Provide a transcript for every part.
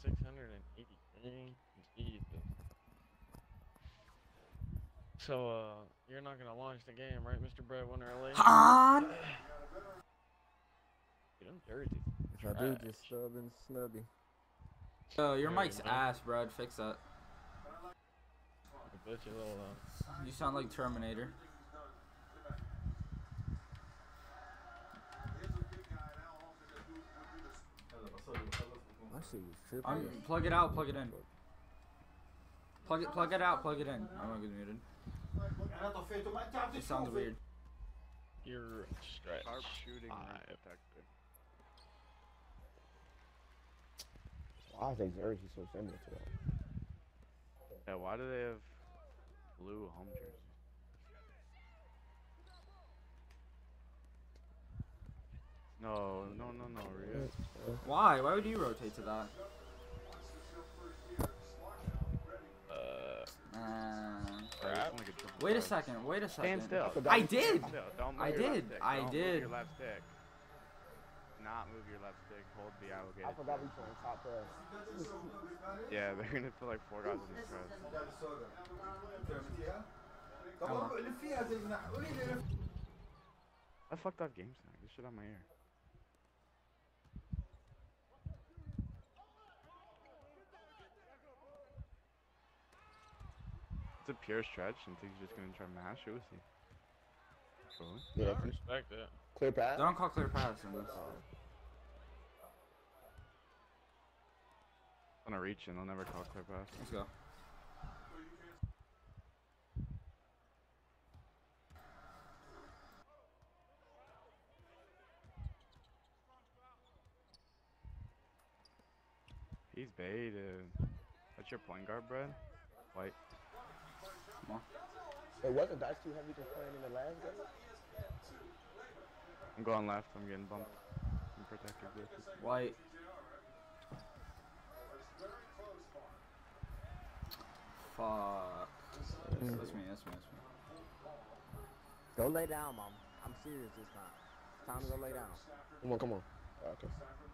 683. Jesus. So, you're not gonna launch the game, right, Mr. Breadwinner LA? Han! Get them jerseys. My dude just stubbed and snubby. Yo, your Yeah, mic's you know. ass, bro. Fix that. I bet you little, You sound like Terminator. My shit was tripping. Plug it out, plug it in. Plug it out, plug it in. I'm gonna get muted. It sounds weird. You're stretch. Sharpshooting Five. detected. Why is their jersey so similar to that? Yeah, why do they have blue home jerseys? No, Rhea. Why? Why would you rotate to that? Crap. Wait a second. Wait a second. Stand still. I did. Stand still. Don't move I your did. left stick. I Don't did. Move your left stick. Not move your left stick. Hold the alligator. I forgot we playing top pass. Yeah, they're gonna put like 4 guys in this press. I fucked up game snack. This shit on my ear. It's a pure stretch and think he's just gonna try to mash it with you. Cool. Yeah, I respect it. clear pass. Don't call clear pass in this. On a reach and they'll never call clear pass. Let's go. He's baited. That's your point guard, Brad? White. Come on. It wasn't Dice too heavy just playing in the last game? I'm going left. I'm getting bumped. I'm protected. White. Fuck. That's me. Go lay down, mom. I'm serious this time. Time to go lay down. Come on. Okay.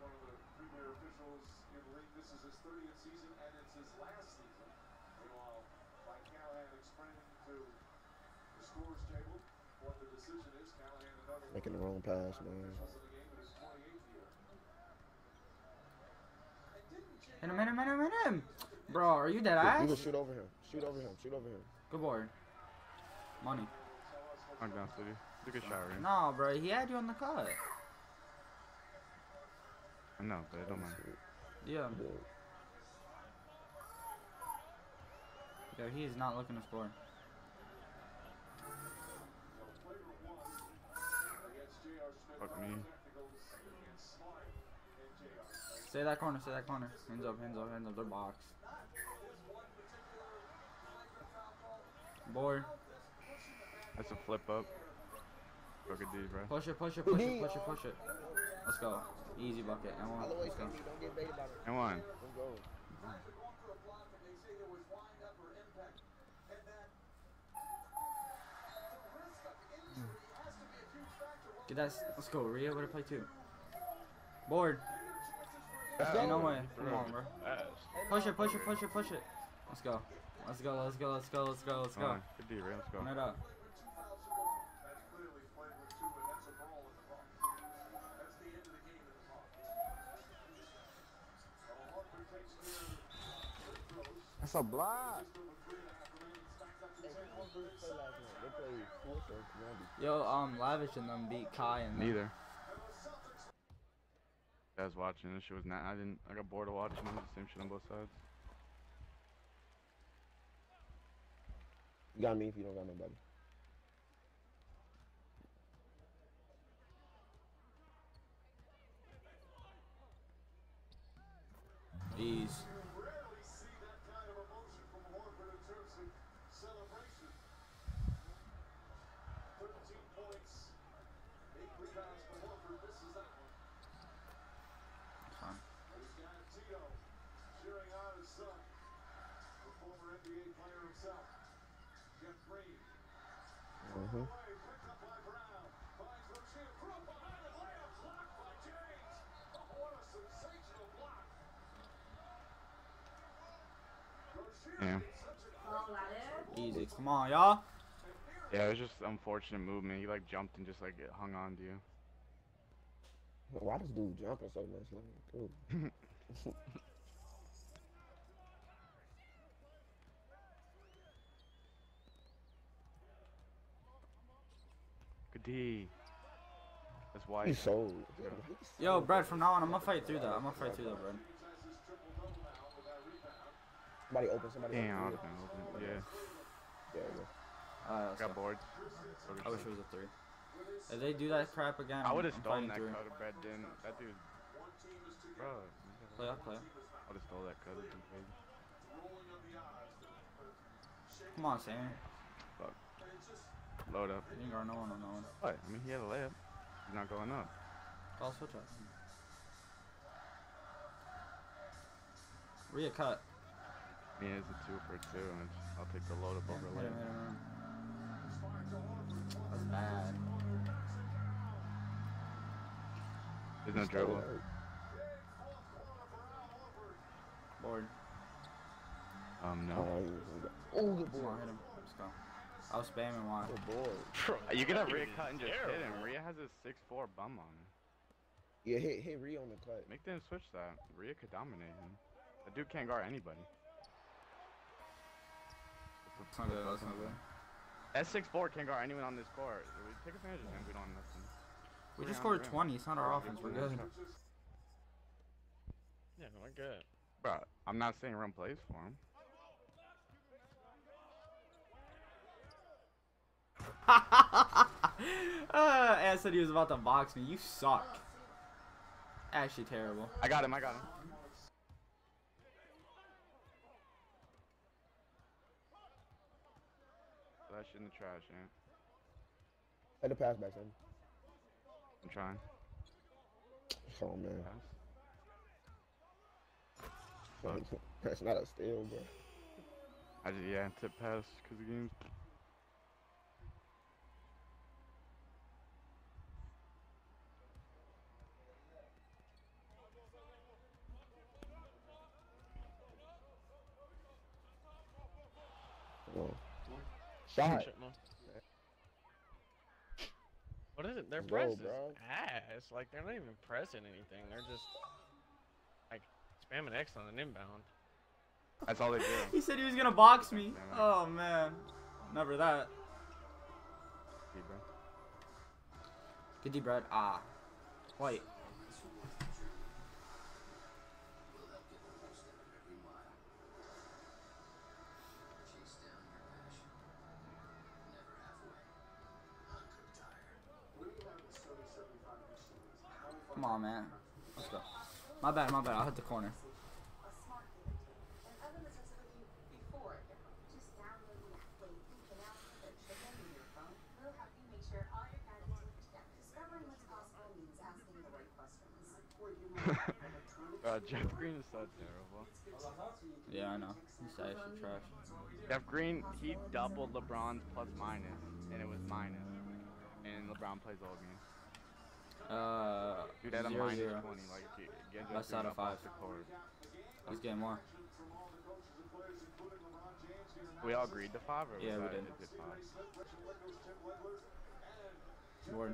Making the wrong pass, man. Hit him. Bro, are you dead You ass? can shoot over him. Shoot over him. Good board. Money. Knock down city. Took a shot, right? No, bro, he had you on the cut. I know, but I don't mind. Yeah. Yo, he is not looking to score. Fuck me. Stay that corner. Hands up, they're box. Board. That's a flip up. Fuck a D, bro. Push it. Let's go. Easy bucket. And one. All the way, Let's go. don't get baited by it. And one. Let's go. Get that. Let's go. Rhea, what to play two. Board. Let's Ain't no go. way. Come on, bro. Push it. Let's go. Come on. Good D, right? Let's go. Run it up. That's a block. They play fourth or Columbia. Yo, Lavish and them beat Kai and them. Neither. I was watching this shit was not. I got bored of watching them. The same shit on both sides. You got me if you don't got nobody. Ease. Fine. Yeah. Easy. Come on, y'all. Yeah, it was just unfortunate movement. He like jumped and just like it hung on to you. Why does dude jumping so much? Like, dude. Good D. That's why. He's so. Yo, Brad, from now on, I'm gonna fight through that. I'm gonna fight through that, Brad. Somebody open, somebody Damn, I open. would've been open. Yeah. Yeah, yeah. Alright, let's Got go. bored. I wish it was a 3. If they do that crap again, I would have I'm stolen fighting that through. cutter, Brad. Didn't that dude? Bro. Play up, play up. I would have stole that cutter. Crazy. Come on, Sammy. Fuck. Load up. You ain't got no one on no one. What? I mean, he had a layup. He's not going up. I'll switch up. Rhea cut. I mean, it's a 2 for 2, and I'll take the load up over Hit him, layup. hit him. That's bad. There's no dribble. Board. No. Oh, good Come boy. on, hit him. Let's go. I was spamming one. Good boy. You can have Rhea cut and just hit him. Rhea has a 6'4" bum on him. Yeah, hit Rhea on the cut. Make them switch that. Rhea could dominate him. That dude can't guard anybody. That's not good. That's not good. That 6'4" can't guard anyone on this court. We take advantage of him. We don't have nothing. We just scored 20. It's not our offense. We're good. Yeah, we're good. Bro, I'm not saying run plays for him. Ant said he was about to box me. You suck. Actually terrible. I got him. I got him. That shit in the trash, man. Had the pass back, son. I'm trying. Oh, man. Pass. That's not a steal, bro. I just, yeah, tip pass because the game's. Oh. Shot. Shit, man. What is it? Their Go, press is bro. ass. Like, they're not even pressing anything. They're just, like, spamming X on an inbound. That's all they do. He said he was gonna box me. Oh man. Never that. See, bro. Good D, Brad. Ah. White. Come on, man. Let's go. My bad, my bad. I'll hit the corner. Jeff Green is so terrible. Yeah, I know. He's actually trash. Jeff Green, he doubled LeBron's plus minus, and it was minus. And LeBron plays all game. Dude, at a 0-0. minus 20, like, get Jeff Best Green out of up off 5. the court. He's getting more. We all agreed to 5, or Yeah, was we that did. is it 5? Word.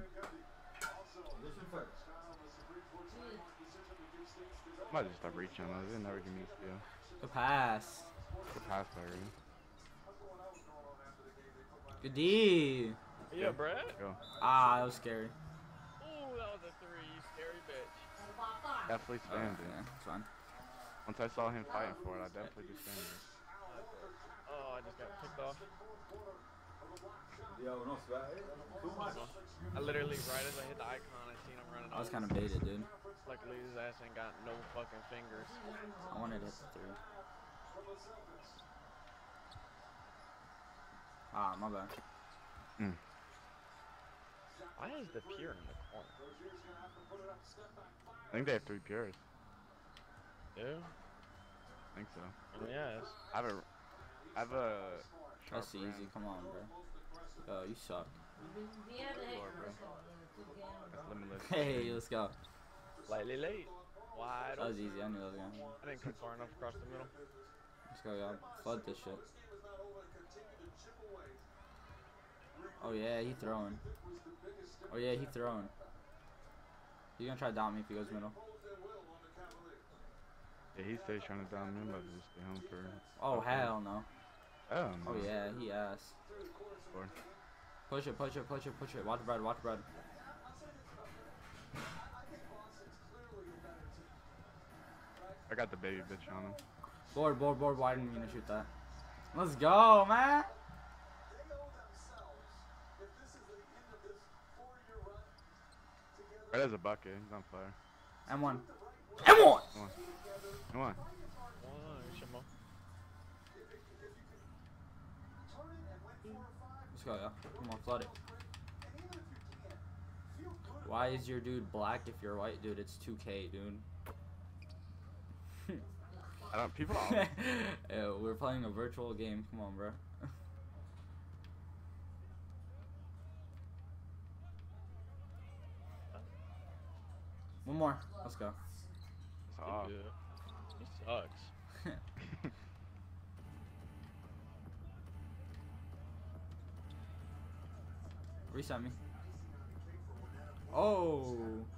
Might just stop reaching those. They never give me a steal. Good pass. The pass player. Good D. Yeah, Brad. Go. Ah, that was scary. Ooh, that was a 3, you scary bitch. Definitely spammed it. Yeah, it's fine. Once I saw him fighting for it, I definitely just spammed it. Oh, I just got picked off. I literally, right as I hit the icon, I seen him running I was off. kind of baited, dude. Luckily, his ass ain't got no fucking fingers. I wanted to hit the 3. Ah, my bad. Why is the pier in the corner? I think they have 3 pures. Dude? I think so. Yes. I have a. That's sharp easy. Come on, bro. Oh, you suck. floor, bro. That's limitless. Hey, let's go. Slightly late. Wide That was open. easy. I knew that was going to happen. I didn't come far enough across the middle. Let's go, y'all. Flood this shit. Oh yeah, he throwing. Oh yeah, he throwing. He's gonna try to dom me if he goes middle. Yeah, he stays trying to down me. I'm about to just stay home for. Oh hell no. Oh no. Oh yeah, he ass. Score. Push it, push it, push it, push it. Watch the bread, watch the bread. I got the baby bitch on him. Board, board, board. Why didn't you mean to shoot that? Let's go, man. Right as a bucket. He's on fire. M1. M1! Come on. Come on. Let's go, y'all. Come on, flood it. Why is your dude black if you're white, dude? It's 2K, dude. I don't. People always. Yeah, we're playing a virtual game. Come on, bro. One more. Let's go. Soft. He sucks. Reset me. Oh.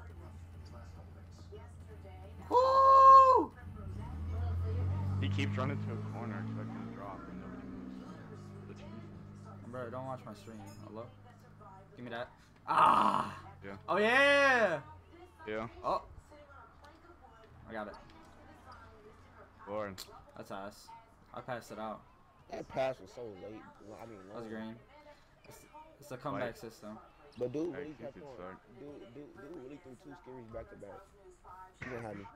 Woo! He keeps running to a corner expecting to drop and nobody moves. Bro, don't watch my stream. Hello? Give me that. Ah! Yeah. Oh, yeah! Yeah. Oh. I got it. Lord. That's ass. I passed it out. That pass was so late. I mean, That's long. green. It's a comeback system. But dude, Hey, really you kept could on. suck. Dude really threw 2 scaries back to back. You gonna have me.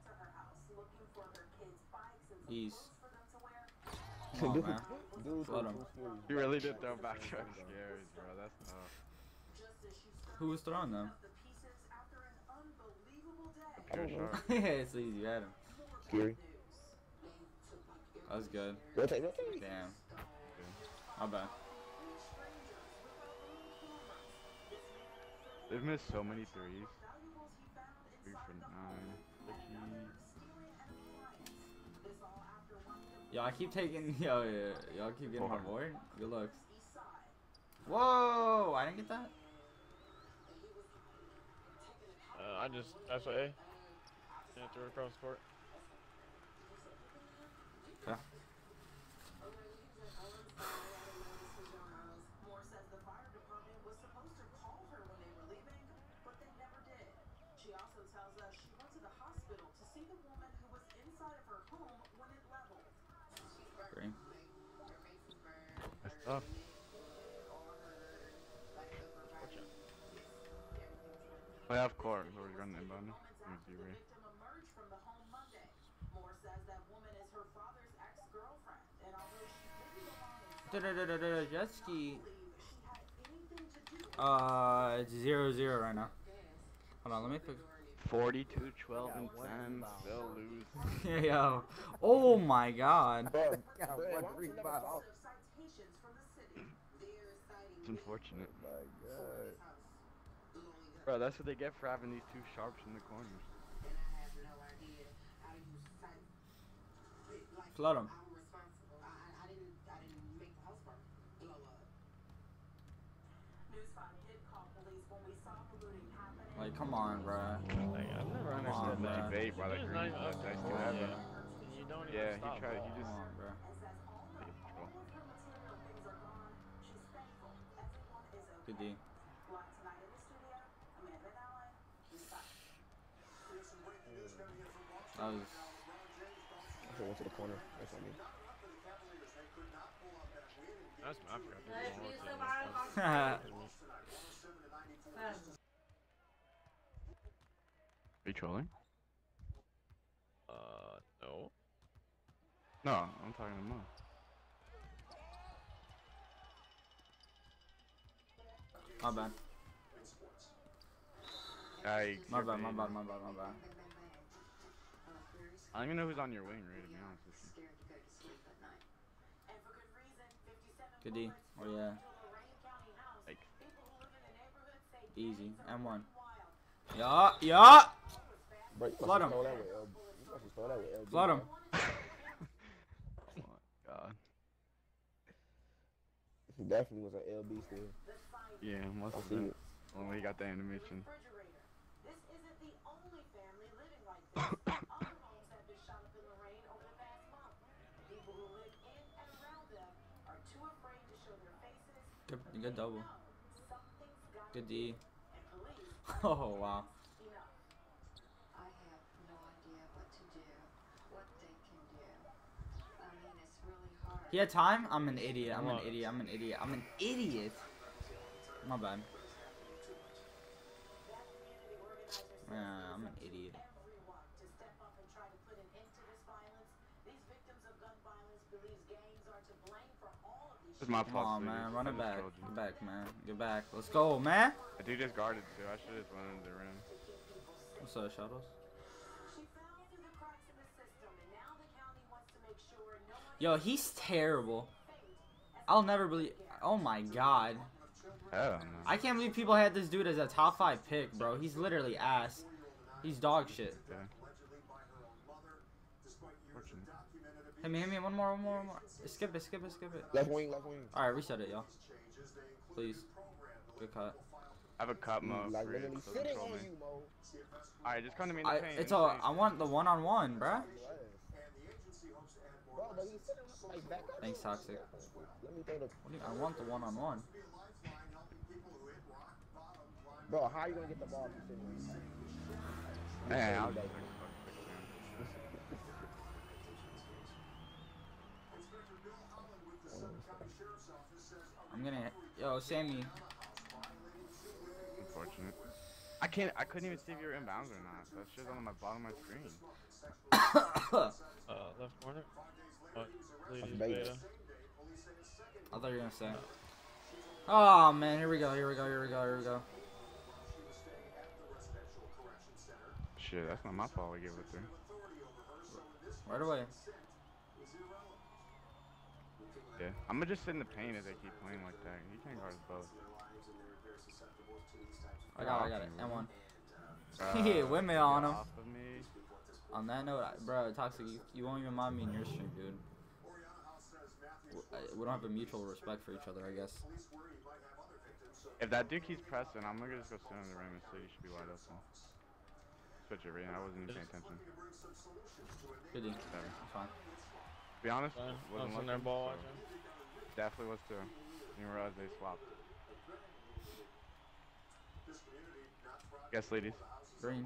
Ease. Come on, man. Dude Flood threw him. 2 scaries. He really did throw back to scares, bro. That's tough. Who was throwing them? Pure sharp. Yeah, it's easy. You had him. Scary. That was good. Rotate, rotate. Damn. My bad. They've missed so many threes. 3 for 9. Yo, I keep taking. Yo, y'all keep getting my Four. board. Good looks. Whoa! I didn't get that. That's what A. And threw it across the court. Okay. Green. That's tough. Play off court. So we're running inbound. Let me see where. Jet ski. It's 0-0 right now. Hold on, let me fix. 42, 12, and 10. Still lose. Yo. Oh my god. Bro, Got bro, one why free don't you foul. never- It's unfortunate. My God. Bro, that's what they get for having these 2 sharps in the corners. Flood him. Like, come on, bruh. Like, I've never Come understood on, that. man. Debate why the He's green not even that up dice there. too heavy. Yeah. And you don't even Yeah, stop he tried. ball. He Come just on, bruh. take control. Good D. That was. I should went to the corner. That's what I mean. That's my fault. Are you trolling? No. No, I'm talking to Mo. My bad. Yikes, My you're bad, my baiting. bad, my bad, my bad. I don't even know who's on your wing, right? To be honest with you. Good D. Oh yeah. Like, Easy. M1. Yeah, yeah. Bro, you Flood must him. have stole that with LB. You must have stole that with LB. Flood him. He definitely was an LB still. Yeah, must I have see been. it. When we got the animation. This isn't the only family living like this. Other homes have been shot up in Lorraine over the past month. People who live in and around them are too afraid to show their faces. Good double. Something's got Good D. and police Oh wow. enough. I have no idea what to do, what they can do. I mean, it's really hard. He had time? I'm an idiot. I'm an idiot. I'm an idiot. I'm an idiot. My bad. I'm an idiot. Everyone to step up and try to put an end to this violence. These victims of gun violence believe gangs are to blame for all of these. This is my Come fault. on, Sweetie. man. Run I it just back. trolled you. Get back, man. Get back. Let's go, man. The dude just guarded too. I should have just went into the rim. What's up, Shadows? She fell through the cracks in the system, and now the county wants to make sure no one Yo, he's terrible. I'll never believe. Oh my god. Hell no. I can't believe people had this dude as a top 5 pick, bro. He's literally ass. He's dog shit. Yeah. Hit me. One more. Skip it. Left wing, left wing. Alright, reset it, y'all. Please. Good cut. I have a cut mode. Like for it, literally so sitting control on me. you, Mo. Alright, just come to me in the paint. It's in the all. paint. I want the one-on-one, bruh. Bro, but he's sitting like back up. Thanks, Toxic. Let me throw the. I want the one-on-one. Bro, how you gonna get the ball if you're sitting? Man, I'll just I'm gonna. Yo, Sammy. unfortunate. I couldn't even see if you were inbounds or not. That shit's on my bottom of my screen. Left corner. What? Ladies beta. beta. I thought you were gonna say. Oh man, here we go. Shit, that's not my fault. I gave it through. Right away. Yeah, I'm gonna just sit in the paint if they keep playing like that. You can't guard us both. I got it. M1. Uh, Windmill on him. Off of me. On that note, bro, Toxic, you won't even mind me in your stream, dude. We don't have a mutual respect for each other, I guess. If that dude keeps pressing, I'm gonna just go sit on the rim and say you should be wide open. Switch it, Ryan. I wasn't even paying attention. Good D. Whatever. That's fine. To be honest, Fine. wasn't On their looking, ball so watching. definitely was too. Didn't realize they swapped. Yes, ladies. Green.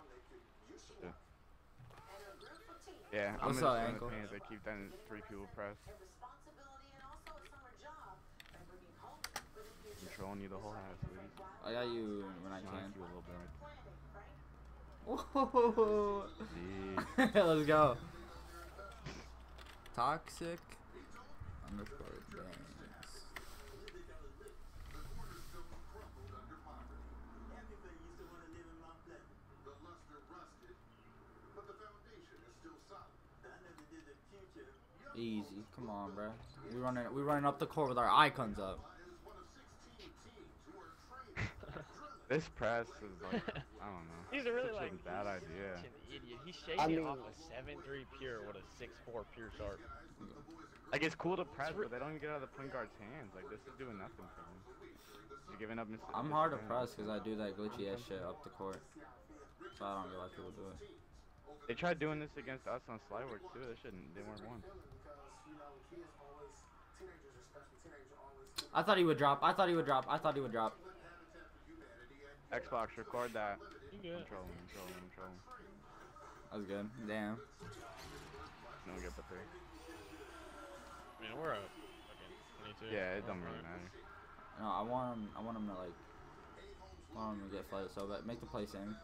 Yeah, I'm What's gonna up, just sit in ankle? the paint if they keep that 3 people press. responsibility and also a summer job by bringing hope for the future. Controlling you the whole house, ladies. I got you when I Knock can. you a little bit right Whoa. there. Let's go. Toxic underscore gangs. Easy, come on, bro. We running up the court with our icons up. This press is like, I don't know. He's a really Such like a bad idea. Such an idiot. He's shaking I mean- off a 7'3" pure with a 6'4" pure sharp. Like it's cool to press, but they don't even get out of the point guard's hands. Like this is doing nothing for them. You're giving up. I'm hard to press because I do that glitchy ass shit up the court. So I don't get why people do it. They tried doing this against us on slide work too. They shouldn't. They weren't one. I thought he would drop. Xbox, record that. You good? Control him. That was good. Damn. No get but 3. I mean, we're up. Okay, 22. Yeah, it don't Alright. really matter. No, I want him to like. I want him to get flooded so bad. Make the play, Sam.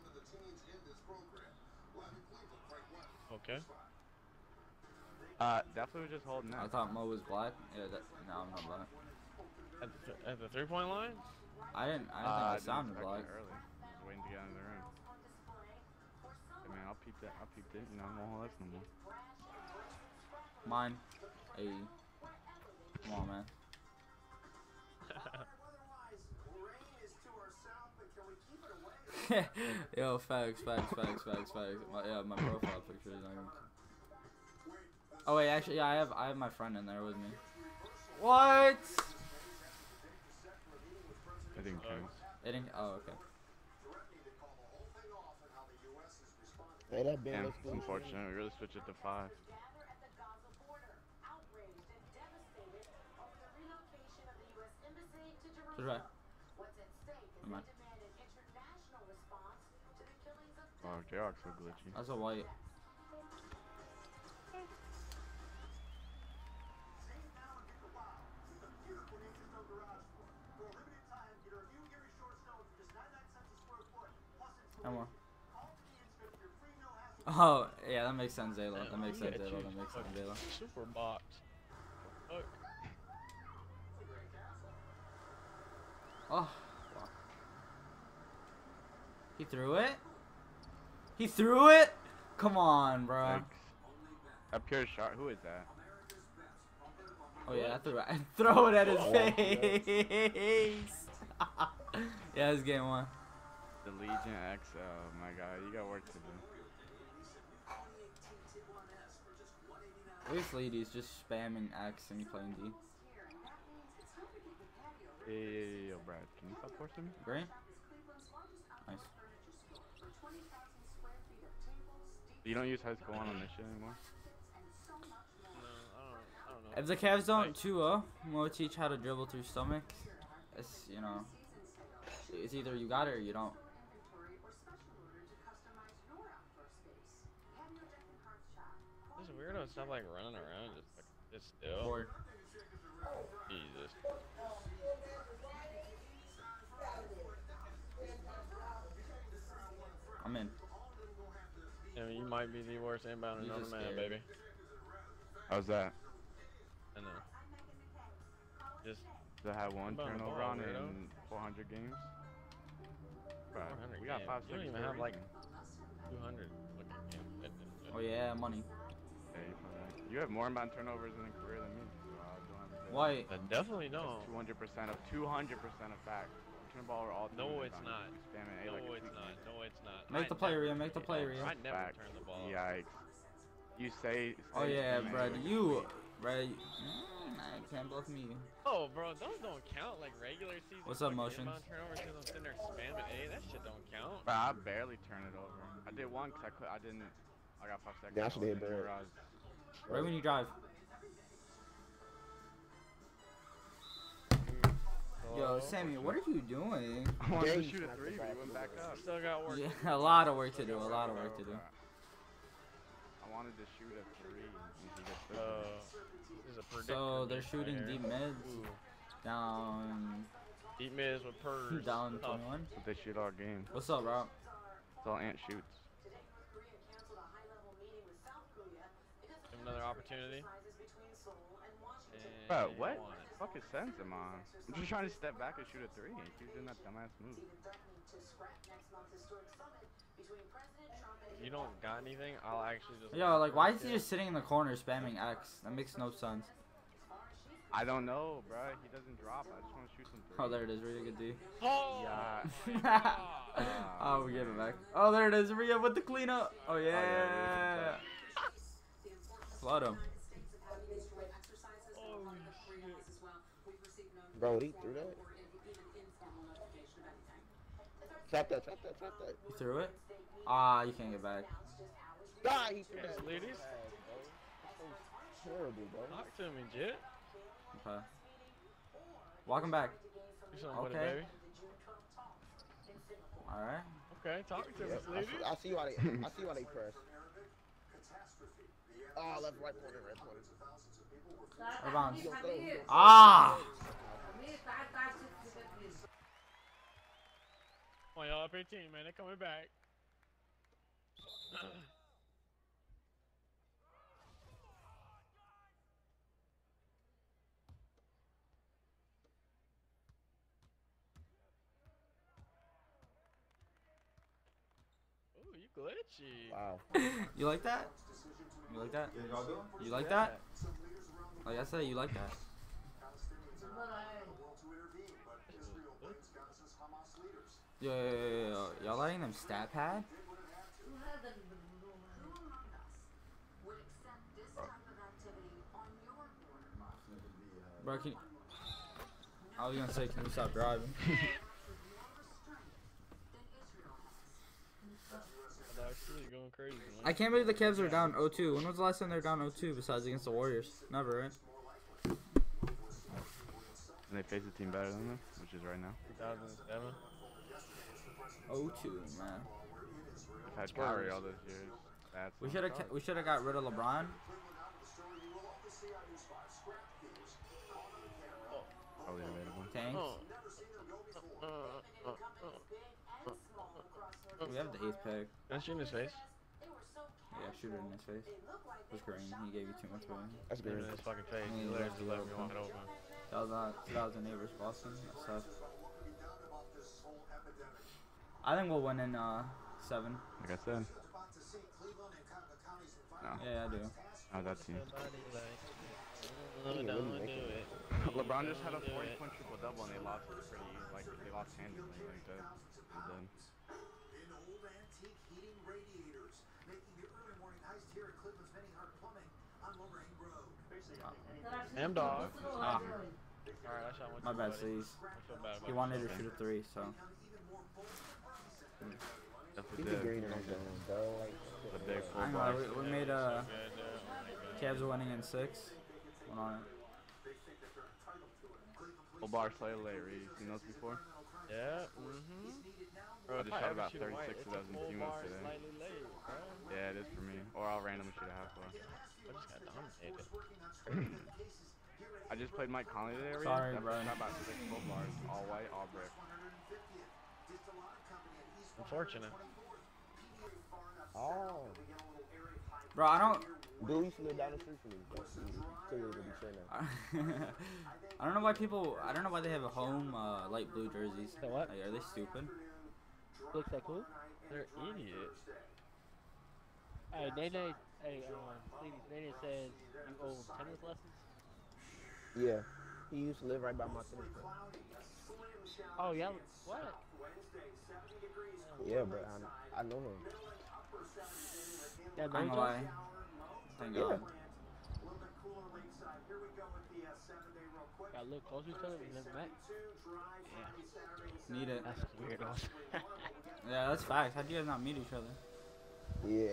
Okay. Definitely was just holding I that. thought Mo was black. Yeah, no, I'm not black. At the 3-point line? I didn't think I sounded black. Early. I was waiting to get out of the room. Hey man, I'll peep that. You know, I won't hold X no more. Mine. Hey. Come on, man. Yo, facts. My profile picture is not even. Oh wait, actually, yeah, I have my friend in there with me. What? I didn't count. It didn't. Oh, okay. Hey, that Ben Damn, looks it's good. unfortunate. We really switched it to 5. gather at the Gaza border, outraged and devastated over the relocation of the U.S. Embassy to That's right. Jerusalem. What's at stake is Come they on. demand an international response to the killings of Wow, Jayhawk's so glitchy. That's a white. Come on. Oh, yeah, that makes sense, Zayla. That makes sense, Zayla. That makes sense, Zayla. Super box. Fuck. Oh, wow. He threw it? He threw it? Come on, bro. Yikes. A pure shot. Who is that? Oh, yeah, I threw it. Throw it at his face. Yeah, it's game 1. The Legion X. Oh my god, you got work to do. Obviously, he's just spamming X and playing D. Hey, yo, Brad, can you stop forcing me? Green? Nice. You don't use high school on this shit anymore? No, I don't know. If the Cavs don't 2-0, we'll teach how to dribble through stomach. It's, you know, it's either you got it or you don't. This weirdo stop like running around, just like sit still. Bored. Jesus. I'm in. I mean, you might be the worst inbounder You're on the just man, scared. baby. How's that? I know. Just Does it have 1 Inbound the turnover ball, on it weirdo. in 400 games? Brad, 400 we got games. 5 You don't seconds. even for a have like reason. 200 looking games. Oh, yeah, money. Yeah, you're probably right. You have more inbound turnovers in a career than me. So I don't have to say White. I definitely don't. 200% of fact. Turn the ball over all the No, time. it's not. You spam it, A No, like a it's sweet not. kid. No, it's not. Make the play, Rhea. Make the play, Rhea. I never Fact. turn the ball. Yikes. You say. Oh, yeah, spam it, bro. like a You, sweet kid. bro. I can't bluff me. Oh, bro, those don't count like regular season. What's up, fucking Motions? inbound turnovers 'cause I'm sitting there spamming A. That shit don't count. Bro, I barely turn it over. I did one because I didn't. I got 5 seconds. Yeah, I should've hit in the Barrett. garage. Right when you drive. Yo, Sammy, what are you doing? I wanted to James shoot a knocked 3, it but he back. went back up. Still got work. Yeah, a lot of work to do. A lot of work to do. I wanted to shoot a 3 and he just This is a predictor. So they're right shooting here. deep mids. Ooh. Down. Deep mids with purrs. Down Tough. 21. But they shoot all game. What's up, bro? It's all Ant shoots. Today, North Korea canceled a high-level meeting with South Korea because of Give him another opportunity. exercises between Seoul and Washington. And Bro, he what won it. fucking sense am I? I'm just trying to step back and shoot a 3 and keep doing that dumbass move. Even threatening to scrap next month's historic summit between President Trump and If you don't got anything, I'll actually just. Yo, like, why is he just sitting in the corner spamming X? That makes no sense. I don't know, bro. He doesn't drop. I just want to shoot some 3. Oh, there it is. Really good D. Oh! Yeah. Oh, we give it back. Oh, there it is. Rhea with the cleanup. Oh, yeah, yeah. Flood him. Bro, he threw that. Trap that, trap that, trap that. You threw it? Ah, you can't get back. Ah, he threw Yes, that. ladies. That's so terrible, bro. Talk to me, Jit. Okay. Walk him back. Do something with it, Okay. baby. Alright. Okay, talk to Yeah, us, ladies. I see why they press. Oh, left, right corner, right corner. Rebound. He gonna throw, he gonna throw. Ah! Come on, y'all up 18, man. They're coming back. Ooh, you glitchy. Wow. You like that? You like that? You like that? Like I said, you like that. Yo, y'all letting them stat pad? Would accept this type of activity on your border. Bro, can you... I was gonna say, can you stop driving? Really going crazy, man. I can't believe the Cavs are down 0-2. When was the last time they were down 0-2 besides against the Warriors? Never, right? And they face a team better than them, which is right now. 2007. 0-2, man. I've had Kyrie all those years. That's We should have got rid of LeBron. probably available. Tanks. Oh. We have the 8th pick. Can I shoot in his face? Yeah, shoot it in his face. It was green. He gave you too much for him. That's Shoot good. in his fucking face. Yeah, He he literally left just you left me open. wide open. That was not 2008 versus Boston. That's tough. I think we'll win in 7. Like I said. No, Yeah, I do. not that team. Don't do it. LeBron just had a 40-point triple-double and they lost it pretty easy. Like, they lost handily like that. They did. Damn dog. Ah, Alright, I shot one. my too, bad, buddy. Sleaze. I feel bad about He it. wanted to shoot a 3, so. That's He's what a did. green on zone, bro. Like, The big full I know, bar. we made So good, dude. Oh my God. Cavs are winning in 6. Went on it. Full bar Slay Larry. You seen those before? Yeah, Bro, I if just shot ever about shoot a white, 36 it's of a those in full Pumas bar, today. slightly laid, bro. Yeah, it is for me. Or I'll randomly shoot a half bar. I just got dominated. I just played Mike Conley today. Already. Sorry, That bro. shot about 6 full bars. All white, all brick. Unfortunate. oh. Bro, I don't. Dude used to live down the street from me. But he clearly to be sure now. I don't know why people. I don't know why they have a home light blue jerseys. Say what? Like, are they stupid? Looks like who? They're idiots. Hey, Nene. Hey, Stevie, Nene says you owe him tennis lessons. Yeah. He used to live right by my tennis court. Oh, yeah. What? Yeah, but I know him. Yeah, I ain't no gonna lie. Thank God. Got a little closer to each other. We never met. Need it. That's weird. Yeah, that's facts. How'd you guys not meet each other? Yeah.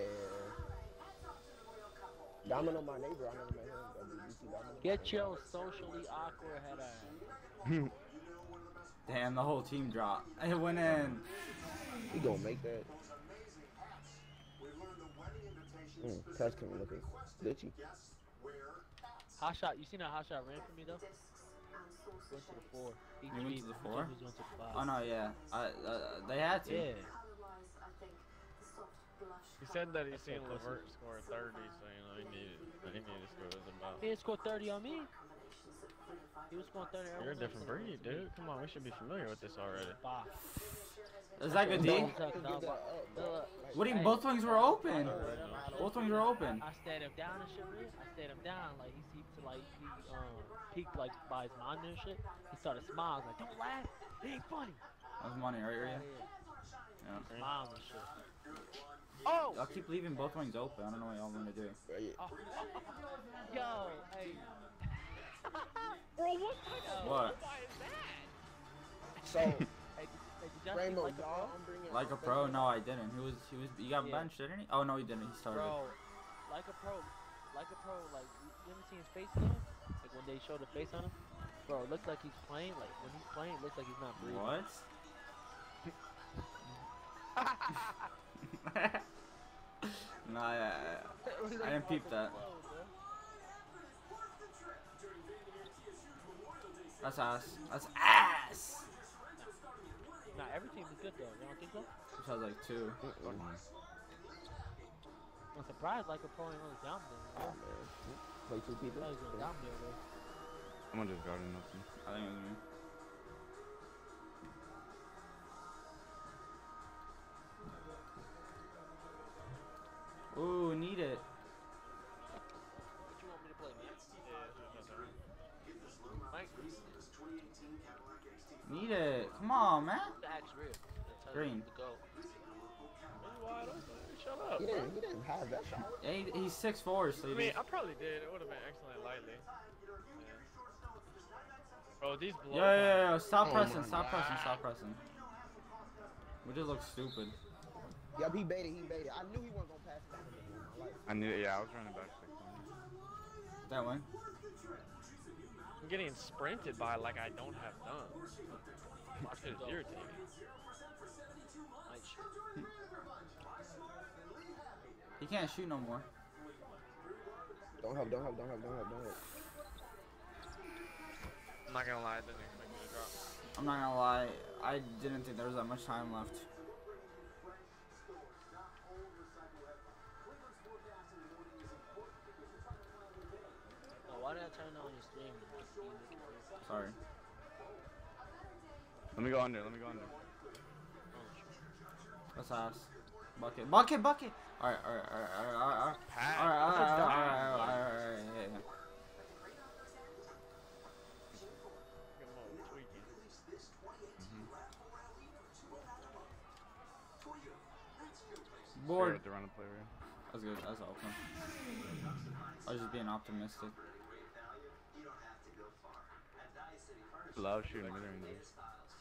Domino, my neighbor, I never met him. WBC Domino. Get your socially awkward head on. Damn, the whole team dropped. It went in. He gonna make that. Touch can look glitchy. Hot shot. You seen that hot shot ran for me though? Went to the 4. Each You went team- to the each 4? team was went to the 5. Oh no, yeah. They had to. Yeah. He said that he's That's seen so pussy. Levert score 30, so you know he needed to score his amount. He didn't score 30 on me. He was scoring 30. You're a different breed, dude. Come on, we should be familiar with this already. Is that good, D? What do you? Both wings were open. Both wings were open. I stayed him down and shit, man. I stayed him down. Like, he seemed to, like, he peeked, like, by his monitor and shit. He started smiling. Like, don't laugh. It ain't funny. That was money, right, Rhea? Yeah. Yeah. Smiling and shit. Oh! Y'all keep leaving both wings open. I don't know what y'all want to do. Oh. Yo, hey. Bro, what type of What? Wi-Fi is that? So, Hey, did y'all see, Rainbow, like, the y'all. pro? Like a pro? No, I didn't. He got Yeah. benched, didn't he? Oh no, he didn't. He started. Bro, like a pro, like, you ever seen his face though? Like, when they show the face on him? Bro, it looks like he's playing, like, when he's playing, it looks like he's not breathing. What? No, I didn't peep that. That's ass. That's ass. Nah, every team is good though. You don't think so? Which has like 2. I'm surprised like a pro ain't really down there. oh, man. Play 2 people. I was going down there though. Someone just guarding nothing. I think it was me. Ooh, need it. What you want me to play, man? Mike, Need it. Come on, man. the axe real. That's how Green. you go. Wide open. Shut up. He didn't have that shot. Yeah, he's 6'4", I Sleepy. mean, I probably did. It would have been excellent lightly. Bro, these blow. Yo, stop Oh pressing, my stop pressing, God. stop pressing. We just look stupid. Yup, he baited. I knew he wasn't gonna pass it. I knew. Yeah, I was running back 6 That one. I'm getting sprinted by like I don't have dunks. Watch it irritating. Nice shit. He can't shoot no more. Don't help. I'm not gonna lie, I didn't expect me to drop. I'm not gonna lie. I didn't think there was that much time left. Oh, why did I turn on your stream? Sorry. Let me go under. That's ass. Bucket. Alright. Pat. Alright. Yeah. Come on, tweaking. Board. To run a play right. That's good. That's awesome. I was just being optimistic. Love shooting mid-range.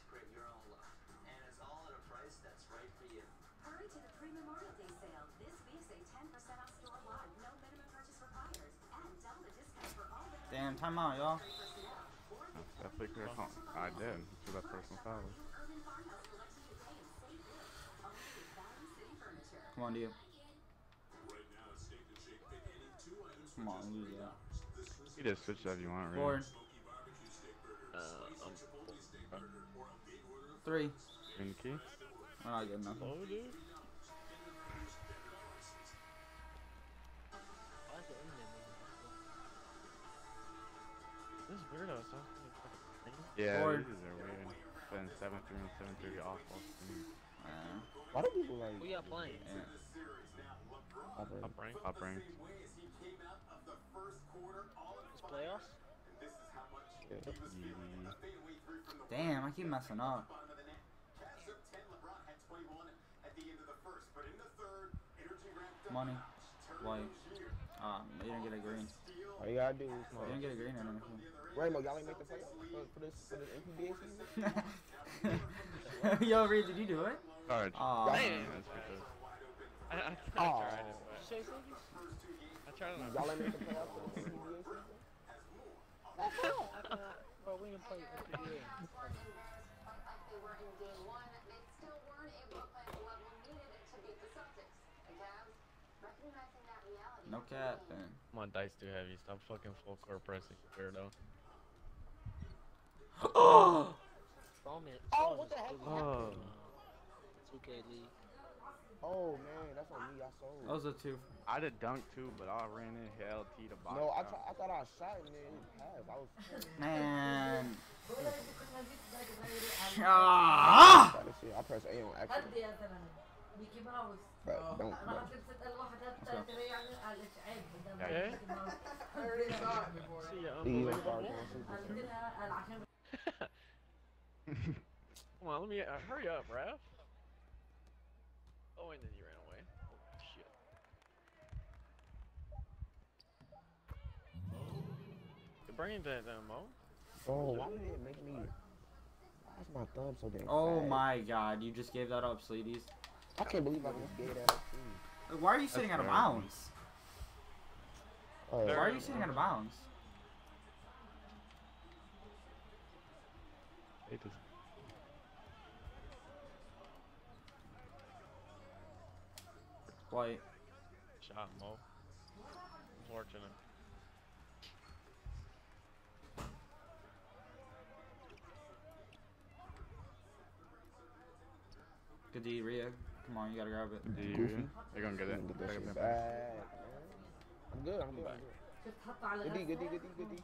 Hurry to the pre-Memorial Day sale. This week save 10% off store-wide. No minimum purchase required. And double the discount for all the Damn, timeout, y'all. That flicker. I did. So that personal foul. Urban Farmhouse collection today and save big. Only with Valley City Furniture. Come on, Dio. Come on, lose that. You just switch that if you want, Board. really. 3. Green key. We're not good enough. Oh, dude. Why is the internet moving? This weirdo sounds Yeah, Board. these are weird. Spend 7-3 and 7-3 off all stream. Why do people like? Who y'all playing? Yeah. Up rank. Up rank. It's playoffs? Damn, I keep messing up. Money. White. You didn't get a green. All you gotta do is You didn't get a green or anything. Rainbow, y'all ain't make the playoffs for this NPBA season. Yo, Reed, did you do it? Charge. Aw. Damn. That's for sure. I Oh. tried it, but Shay City? I tried it on. Y'all ain't make the playoffs for the NPBA season. Bro, we didn't play NBA. No cap, then. Come on, dice too heavy. Stop fucking full court pressing, weirdo. Oh! Bowman. Oh, what the heck? Oh. 2K League. Oh man, that's on me. I sold. That was a 2. I did dunk too, but I ran in LT to box. No, I out. thought I shot and then it passed. I was. Man. I Ah! shot this shit. I pressed A on accident. هدي يا زلمه ميكي ماوس But don't. انا ما تمسك الواحد حتى يعني قال لك عيب قدام Okay. ميكي ماوس See ya, He even unbelievable. started going super. قال لها قال عشان Come on, let me hurry up, Raph. Oh, and then you ran away. Shit. Bring that Mo. Oh, why did it make me? Why is my thumb so damn Oh fat? my god, you just gave that up, Sleeties. I can't believe I just gave that up too. Like, why are you sitting out of crazy. bounds? Oh, Why are you sitting out of bounds? Hate this. White. Shot Mo. Unfortunate. Good D, Rhea. Come on, you gotta grab it. Goofy. They're gonna get it. Get that They're shit gonna back, get it. man. I'm good. I'm good. شفت حط على Good D, good D, غسة. good D, good D.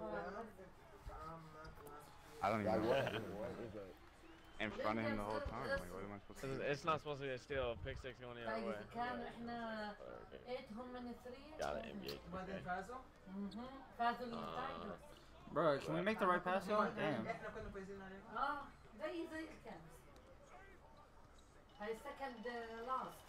I don't Like even know. what is that? In front of him the whole time. Like, what am I supposed to do? It's not supposed to be a steal. Pick six going the other طيب way. كان احنا Okay. 8 من 3 Got it, NBA. Okay. فازوا التايجرز Bro, can we make the right pass, y'all? Damn. اه زي الكابس هاي سكند لاست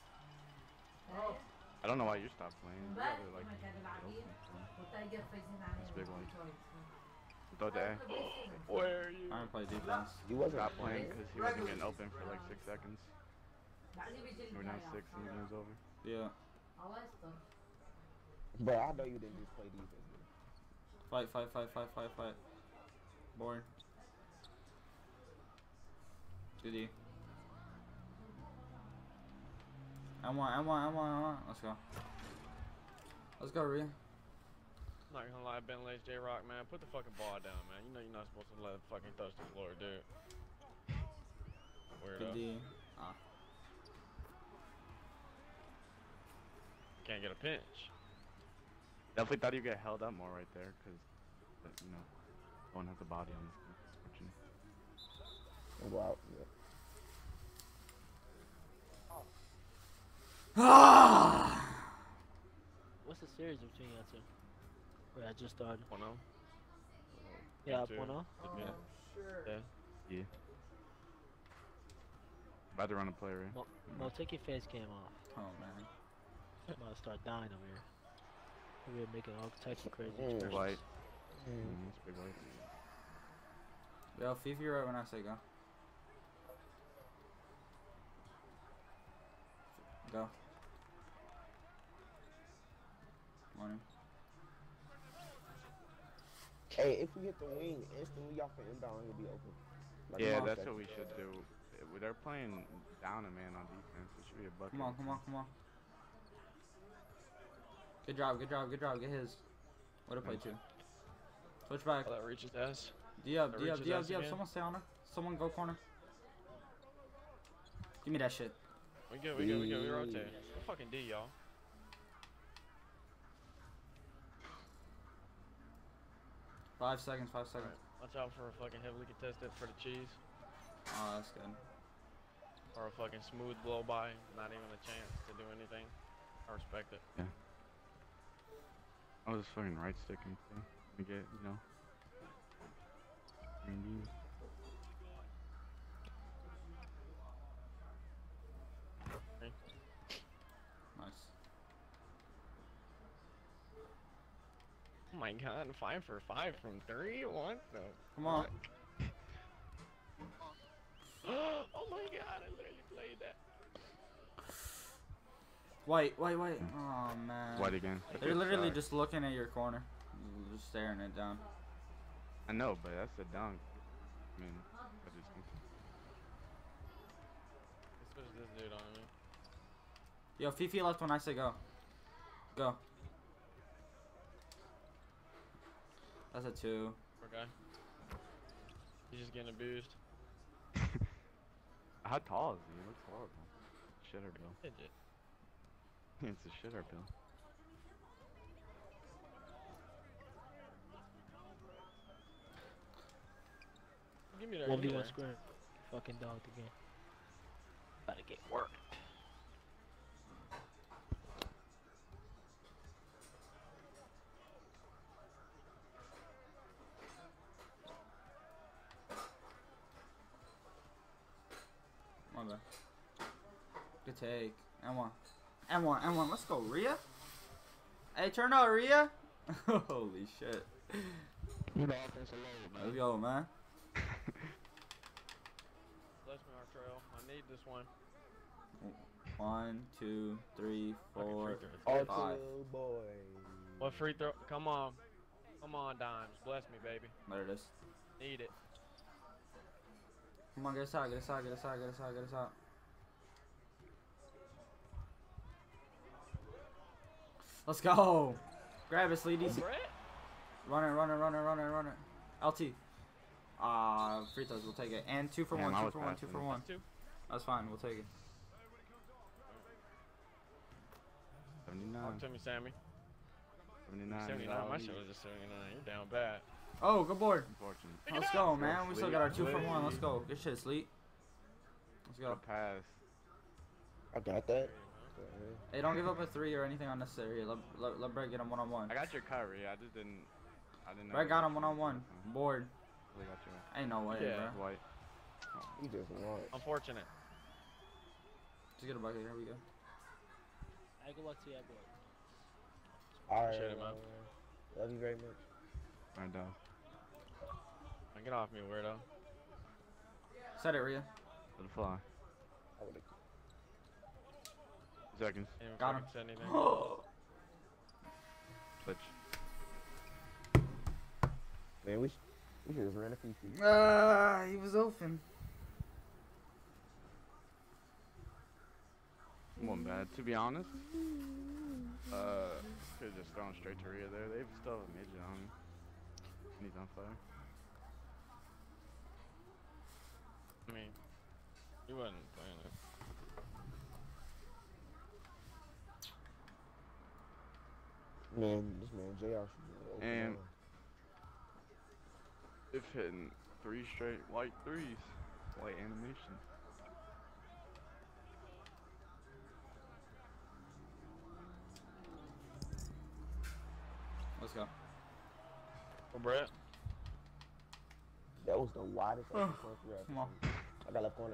I don't know why you stopped playing. You امبارح gotta, like, ما كانوا لاعبين get open. والتايجر فايزين That's a big one. عليهم Throw the A. Where are you? I'm gonna play defense. He wasn't Stop playing because he wasn't getting open for like 6 seconds. We're now 6 and the game's over. Yeah. Bro, I know you didn't just play defense. Fight. Boring. Good D. M1. Let's go, Rhea. Not gonna lie, Ben Lace, J-Rock, man. Put the fucking ball down, man. You know you're not supposed to let it fucking touch the floor, dude. Good Weirdo. D. Ah. Can't get a pinch. Definitely thought you'd get held up more right there, because, you know, no one has a body on this thing. And go out. Yeah. What's the series between y'all two? Wait, I just started. 1-0. Yeah, Two. 1-0. Yeah. Yeah. About to run a play, right? Mo, take your face cam off. Oh man. I'm about to start dying over here. We're making all types of crazy Big expressions. white. It's big white. Yo, Fifi right when I say go. Go. Morning. Hey, if we hit the wing instantly, y'all can inbound, he'll be open. Like, Yeah, come on, that's Steph. what we should do. They're playing down a man on defense. It should be a bucket. Come on. Good job. Get his. What a play too. Switch back. Oh, that reaches ass. D up. That reaches ass again. Someone stay on her. Someone go corner. Give me that shit. We good. We rotate. We're fucking D, y'all. Five seconds. Alright, watch out for a fucking heavily contested for the cheese. Oh, that's good. Or a fucking smooth blow by. Not even a chance to do anything. I respect it. Yeah. I was fucking right sticking too. To get, you know. Green D. Nice. Oh my god, 5 for 5 from 3? What the? Come on. Oh my god, I literally played that. Wait. Oh man. White again. They're literally just looking at your corner. Just staring it down. I know, but that's a dunk. I mean, I just think. Let's switch this dude on me. Yo, Fifi left when I say go. Go. That's a 2. Okay. He's just getting abused. How tall is he? He looks horrible. Shitter bill. Fidget. It's a shitter bill. Give me that. 1v1 square. Fucking dog again. About to get worked. My bad. Good take. M1. Let's go, Rhea. Hey, turn out, Rhea. Holy shit. You know, offensive load, man. Let's go, man. Bless me, Artrell. I need this one. 1, 2, 3, 4, Fucking 5. R2 boy. What free throw? Come on, Dimes. Bless me, baby. There it is. Need it. Come on, get us out. Let's go. Grab it, Sleedy. Brett? Run it. LT. Free throws, we'll take it. And 2 for Damn, 1, I 2 was for 1, 2 passing. for 1. 2. That's fine, we'll take it. 79. Talk to me, Sammy. 79. 79. My shit was just 79. You're down bad. Oh, good board. Unfortunate. Let's go, man. We still got our 2 for 1. Let's go. Good shit, Sleet. Let's go. Good pass. I got that. Hey, don't give up a 3 or anything unnecessary. Let Brett get him 1-on-1. I got your cover. I just didn't. I didn't know. Brett got him 1-on-1. Board. Really got your Ain't no way, Yeah. bro. white. He just won. Unfortunate. Just get a bucket. Here we go. I good luck to you, boy. Alright, Appreciate it, man. love you very much. Right down. Get off me, weirdo. Set it, Rhea. Let it fly. I would've Seconds. Ain't even Got him. fucking said anything. Switch. Man, we should just ran a few feet. He was open. One bad. To be honest, could have just thrown straight to Rhea there. They still have a midget on him. And he's on fire. I mean, he wasn't playing it. Man, this man JR should be open. And if hitting 3 straight white threes, white animation. Let's go. Well, Brett. That was the widest open corner we ever Come on. seen. I got left corner.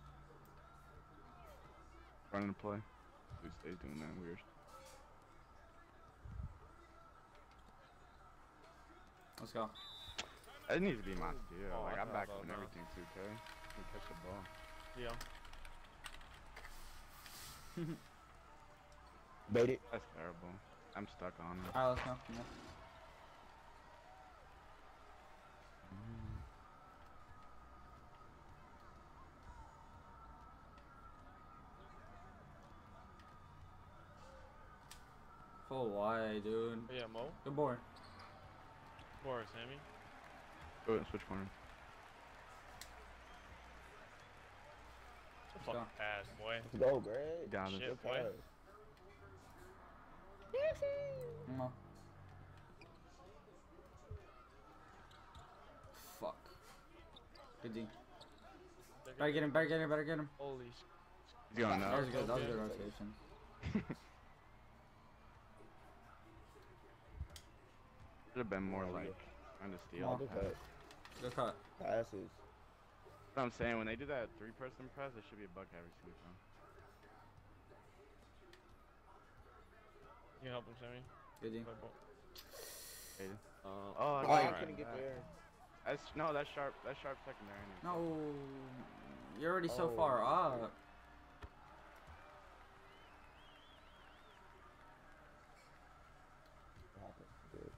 Running the play. Who stays doing that weird? Let's go. That needs to be my steal. Oh, like, I I'm back thought on about everything, 2K. Can catch the ball. Yeah. Bait it. That's terrible. I'm stuck on it. Alright, let's go. Yeah. Full wide, dude. Oh, yeah, Mo. Good board. Boris, Sammy. Go ahead and switch corner. Good fucking pass, boy. Let's go, Greg. Got it. Shit, Good boy. pass. Come on. Fuck. Good D. Better get him, better get him, better get him. Holy He's going That up. was good, that was a good Okay. rotation. Should have been more like trying to steal. Come Good pass. cut. Good cut. Passes. What I'm saying, when they do that 3-person press, it should be a buck every single time. You can help him, Sammy. Good D. Play ball. Hayden. Oh, Oh, I that's couldn't get there. That's no, that's sharp. That's sharp secondary. Anyway. No. You're already so Oh. far up. What happened? Good.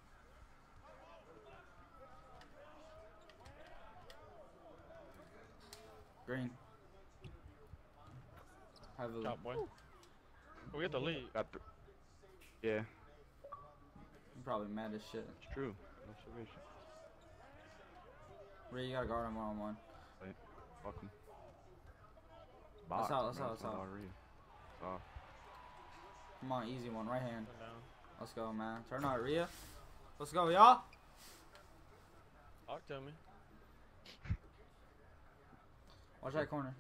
Green. Heavily. Top boy. We get the lead. Got yeah, I'm probably mad as shit. it's true. Observation. Ray, you gotta guard him one-on-one. Fuck him. That's out, that's out, that's out. Off. Come on, easy one, right hand. One down. Let's go, man. Turn out, Rhea. Let's go, y'all. Talk to me. Watch that corner.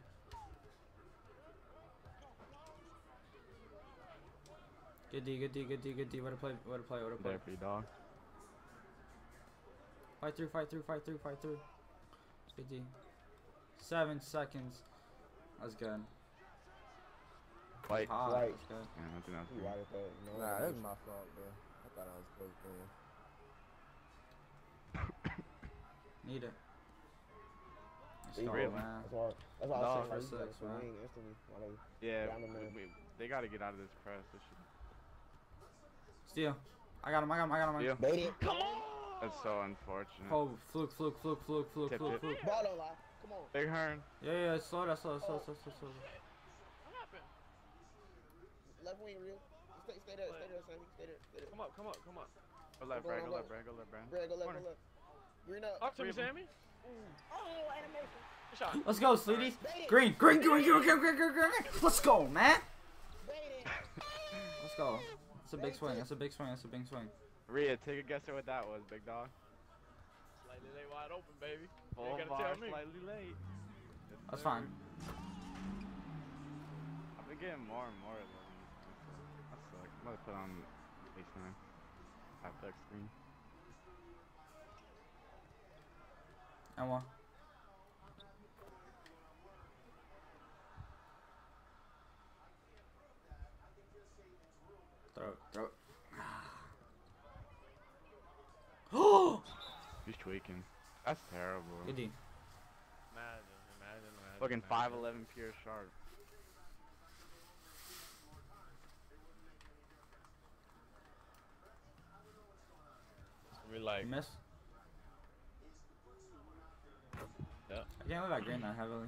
Good D, good D, good D, good D. Way to play, way to play, way to play. There for you, dog. Fight through, fight through, fight through, fight through. Good D. 7 seconds. That's good. Fight. Hot, Right. that's good. Yeah, I think that's You good. right at that. You know, Nah, that was my fault, bro. I thought I was supposed to win. Need it. Let's See, go, really? man. That's why I No, was saying, for like, you six, gotta man. swing instantly while they Yeah, down the man. they got to get out of this press. This should, Steal. I got him, I got him, I got him. Yeah. Bait it. that's so unfortunate. Oh, fluke, fluke, fluke, fluke, fluke, Tip, fluke, tip. fluke. Ball don't lie. Come on. Big Hearn. Yeah, yeah, slow that, slow, slow, slow, slow, slow. What happened? Left wing real. Stay there, stay there, Sammy. Stay there, stay there. Come up, come up, come up. Go left, Brad. Go left, Brad. Go left, Brad. Brad, go left, Corner. go left. Green up. Talk to me, Three of Sammy. Oh, animation. Good shot. Let's go, sweeties. Bait it. Green, green, green, green, green, green, green, green. Let's go, man. Bait it. Let's go. That's a big swing. That's a big swing. That's a big swing. Rhea, take a guess at what that was, big dog. Slightly late, wide open, baby. You Full ain't gotta bar, tell me. slightly late. Yes, That's sir. fine. I've been getting more and more of these. That sucks. I'm about to put on FaceTime. Apex screen. And one. Throw it, throw it. Oh! He's tweaking. That's terrible. Good D. Imagine. Fucking 5'11" pure sharp. like, You miss? yeah. I can't believe I green that heavily.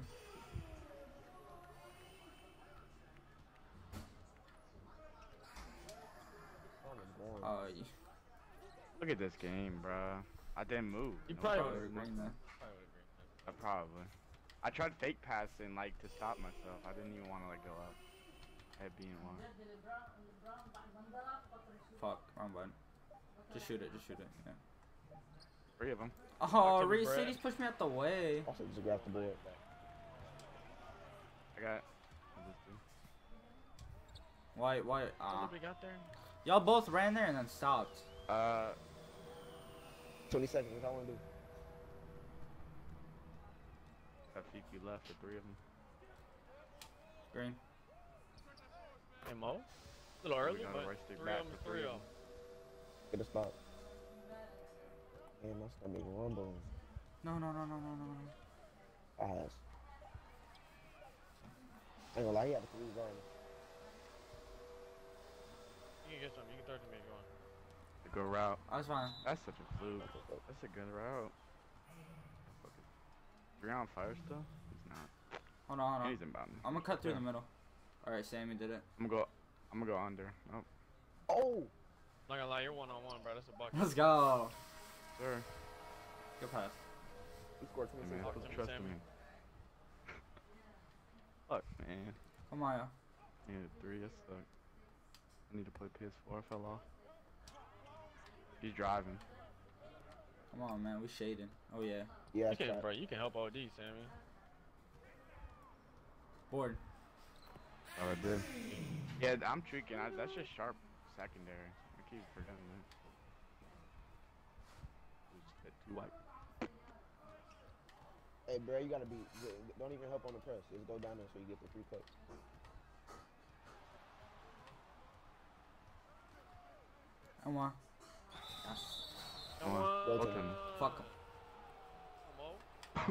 Oh, you Look at this game, bro. I didn't move. You No probably fucking would've green that. Probably. I tried fake passing, like, to stop myself. I didn't even want to, like, go up. Head being one. Fuck, wrong button. Just shoot it, Yeah. 3 of them. Oh, to me, Reese Brad. City's pushed me out the way. Also, just grab the board. I got. Why? What Ah. we got there? Y'all both ran there and then stopped. 20 seconds. What I want to do? Got Fifi left for 3 of them. Green. Hey, Mo? A little early, gotta but right stick 3 back of them, for 3 3 of of them. Get a spot. Man, my stomach rumbling. No. Ass. I ain't gonna lie, he had to lose on. You can get some. You can throw it to me if you want. The go route. I was fine. That's such a fluke. That's a good route. Fucking 3 on fire still? He's not. Hold on. He's inbound. I'm gonna cut through Yeah. the middle. Alright, Sammy did it. I'm gonna go under. Nope. Oh! Not gonna lie, you're 1-on-1, bro. That's a bucket. Let's go. Sir. Good pass. He scored Hey, 26. man, Talk put to me, trust in Sammy. me. Fuck, man. Come on, yo. I needed 3. That sucked. I need to play PS4. I fell off. He's driving. Come on, man. We shading. Oh, yeah. Yeah, You that's can, bro. You can help OD, Sammy. Board. Oh, I did. Yeah, I'm tweaking. That's just sharp secondary. I keep forgetting that. Just hit 2 white. Hey, bro, you gotta be. Don't even help on the press. Just go down there so you get the 3 cuts. Come on. Come on. on. Go to him. Fuck him. Mo.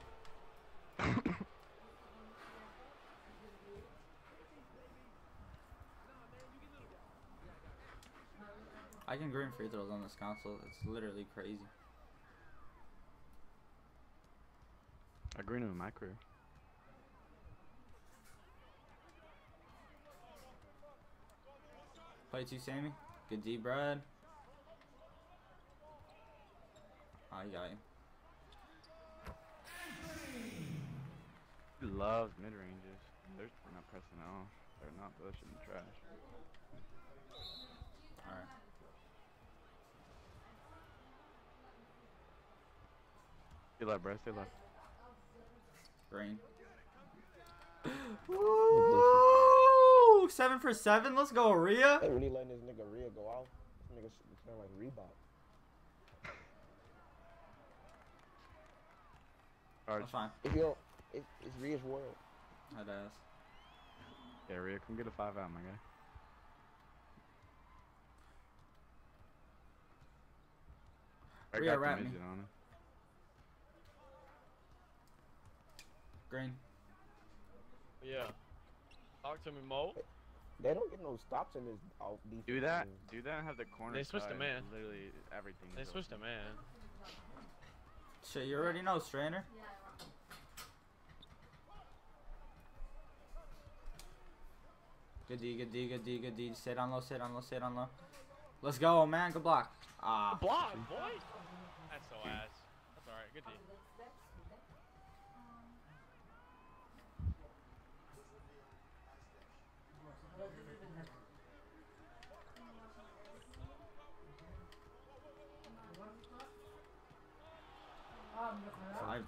I can green free throws on this console. It's literally crazy. I green him in my career. Play 2, Sammy. Good D, Brad. Oh, you got him. He loves mid ranges. They're not pressing at all. They're not. That shit is trash. Alright. Stay left, bro. Stay left. Green. Woo! 7 for 7. Let's go, Rhea. They really letting this nigga Rhea go out. This nigga sound like Reebok. That's fine. If you don't, it's Rhea's world. Head ass. Yeah, Rhea, come get a 5 out, my guy. I Rhea, got wrap the me. midget on him. Green. Yeah. Talk to me, Mo. They don't get no stops in this off defense. Do that. game. Do that and have the corner. They switched the cut, man. Literally everything. They is switched open. to man. Shit, you already know, Strainer. Good D, good D, good D, good D. Sit on low, sit on low, sit on low. Let's go, man. Good block. Ah. Block, boy. That's so ass. That's alright. Good D. Five.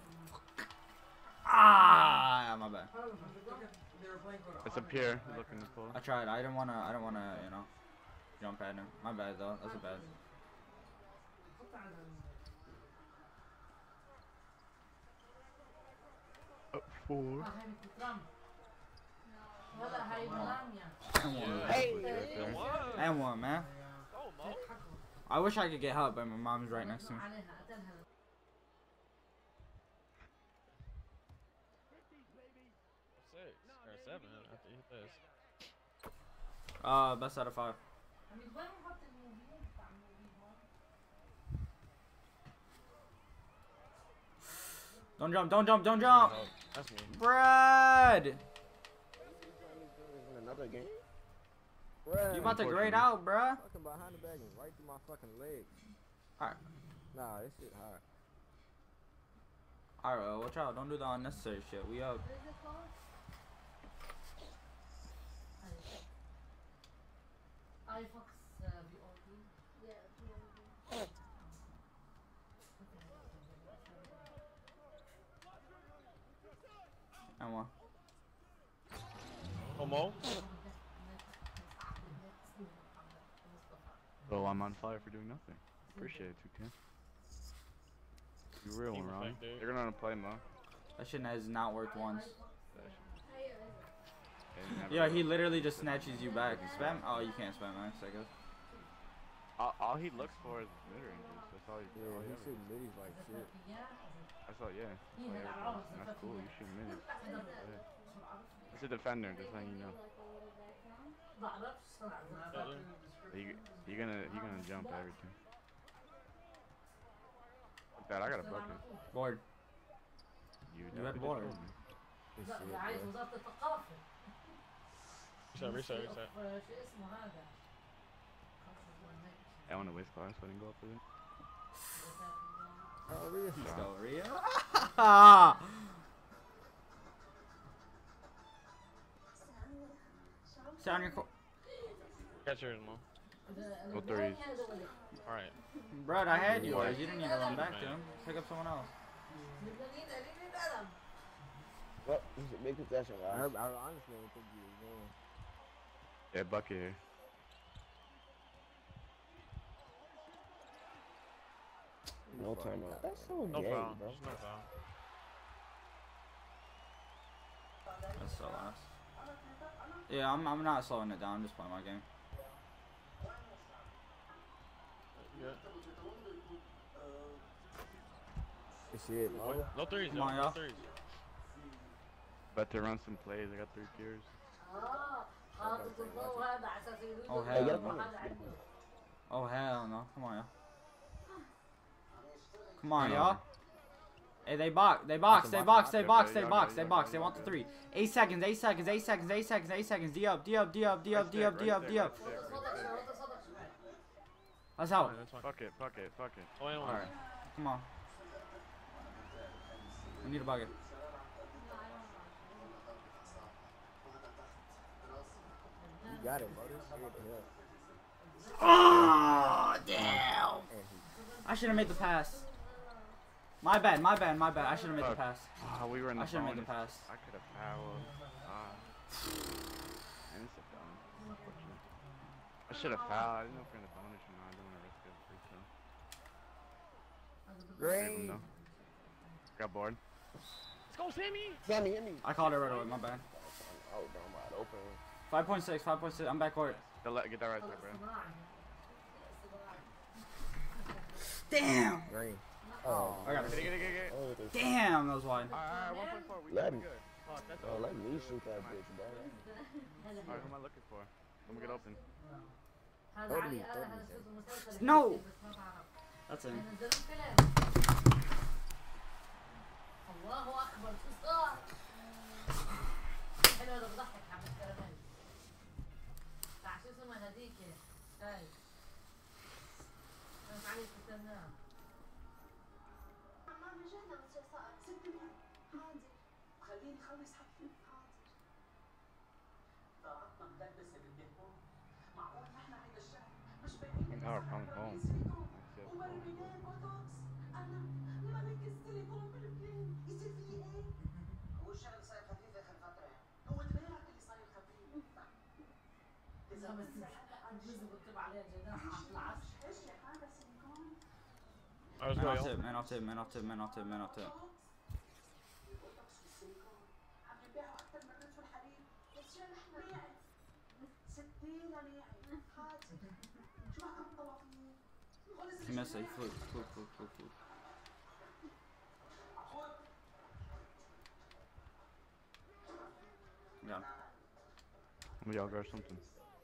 Ah, my bad. It's up here. He's looking to pull. I tried. I don't wanna, you know, jump at him. My bad though. That's a bad. Up 4. And one. Hey, Come on. And one, man. Go, Mo. I wish I could get help, but my mom's right next to me. 6 or 7 after he plays. Best out of 5. Don't jump, don't jump, don't jump. That's me. Brad! In another game. Bruh. You about to grade out, bruh. Fucking behind the bag and right through my fucking legs. Alright. Nah, this shit hard. Alright, watch out. Don't do the unnecessary shit. We up. iFox VOD. Yeah, VOD. And one. Homo? Oh, I'm on fire for doing nothing. Appreciate it, 2K. You real one, Team Ron. effect, dude. They're gonna play Mo. That shit is not worth ones. Okay, Yeah, he literally just snatches you back. Spam? Oh, you can't spam max, I guess. all he looks for is mid ranges. That's all he. Yeah, all he he ever shooting middies like shit. That's all, yeah. That's, all he ever does. And that's cool. You shoot mids. Yeah. It's a defender, just letting you know. You're gonna jump everything. Look at that, I got a bucket. Bored. You had definitely board. just told me. This لا shit, ده عايز bruh. وزارة الثقافة. Reset, reset, reset. شو اسمه هذا؟ I want to waste class, so I didn't go up with it. Oh, really? Let's Yeah. go, Rio. Sit on your Catch yours, Mo. Go threes. Alright. Brad, I had yours. You didn't need to run back to him. Pick up someone else. Well, you should make possession, I guys. honestly didn't think you was going. Yeah, bucket here. No timeout. That's so No gay, foul. bro. Just no foul. That's so last. Yeah, I'm not slowing it down. I'm just playing my game. Yeah. This shit, Mo. No threes, Come yo. on, No y'all. threes. About to run some plays. I got 3 peers. حاطط الضوء هذا على اساس Oh, يريدوا hell no. هذا عندي. Oh hell no. Come on, y'all. Come on, y'all. Hey, they box, they box, they box, they box, they box, they box. They want the 3. 8 seconds, 8 seconds, 8 seconds, 8 seconds, 8 seconds. D up, D up, D up, D up, D up, D up, D up. That's out. That's fine. Fuck it, fuck it, fuck it. Oh, and one. Alright. Come on. We need a bucket. You got it, bro. This shit the hell. Oh, damn. And he I should have made the pass. My bad, my bad, my bad. I should have made the Fuck. pass. Ah, we were in the I should have made the bonus. pass. I could have fouled. And it's a bonus. Unfortunate. I should have fouled. I didn't know if we were in the bonus or not. I didn't want to risk it. Free throw. Save him Great. though. Got bored. Let's go, Sammy! Sammy, hit me. I called it right away, my bad. Oh, damn, wide open. 5.6, 5.6. I'm back court. Get that right there, bro. Damn. Green. Oh, I got it. Get it. Oh, this. Damn, that was wide. Alright, 1.4. We Let good. me. Fuck, that's Oh, all. let me shoot that bitch, bro. Alright, who am I looking for? Let me get open. هذا Totally, علي انا totally. هذا صوت المسلسل No. بس ما بعرف. That's in. نزلوا الفيلم. الله اكبر شو صار؟ حلو هذا بضحك حبة كراميل. تاع شو اسمها هذيك؟ هاي. انا تعالي تستناها. ما رجعنا من شو صار 600 حاضر خليني اخلص حكي حاضر طاقتنا ملبسه بالديكور معقول نحن هيدا الشهر مش باقيين Oh, coming home. وبرميلين بوتوكس انا ملك السيليكون بالفلين يصير في ايه؟ هو الشغل صاير خفيف اخر فتره هو دماغك اللي صاير خفيف اذا الجزء بكتب عليه جناح على العصر. ايش هذا سيليكون؟ I was Man off going. tip, man off tip, man off tip, man off tip, man off tip. البوتوكس والسيليكون عم يبيعوا اكثر من الرز والحليب بس شو نحن ناعم 60 ناعم حاضر شو عم تطلع فيه؟ He missed it. He flew. Yeah. Let me y'all grab something.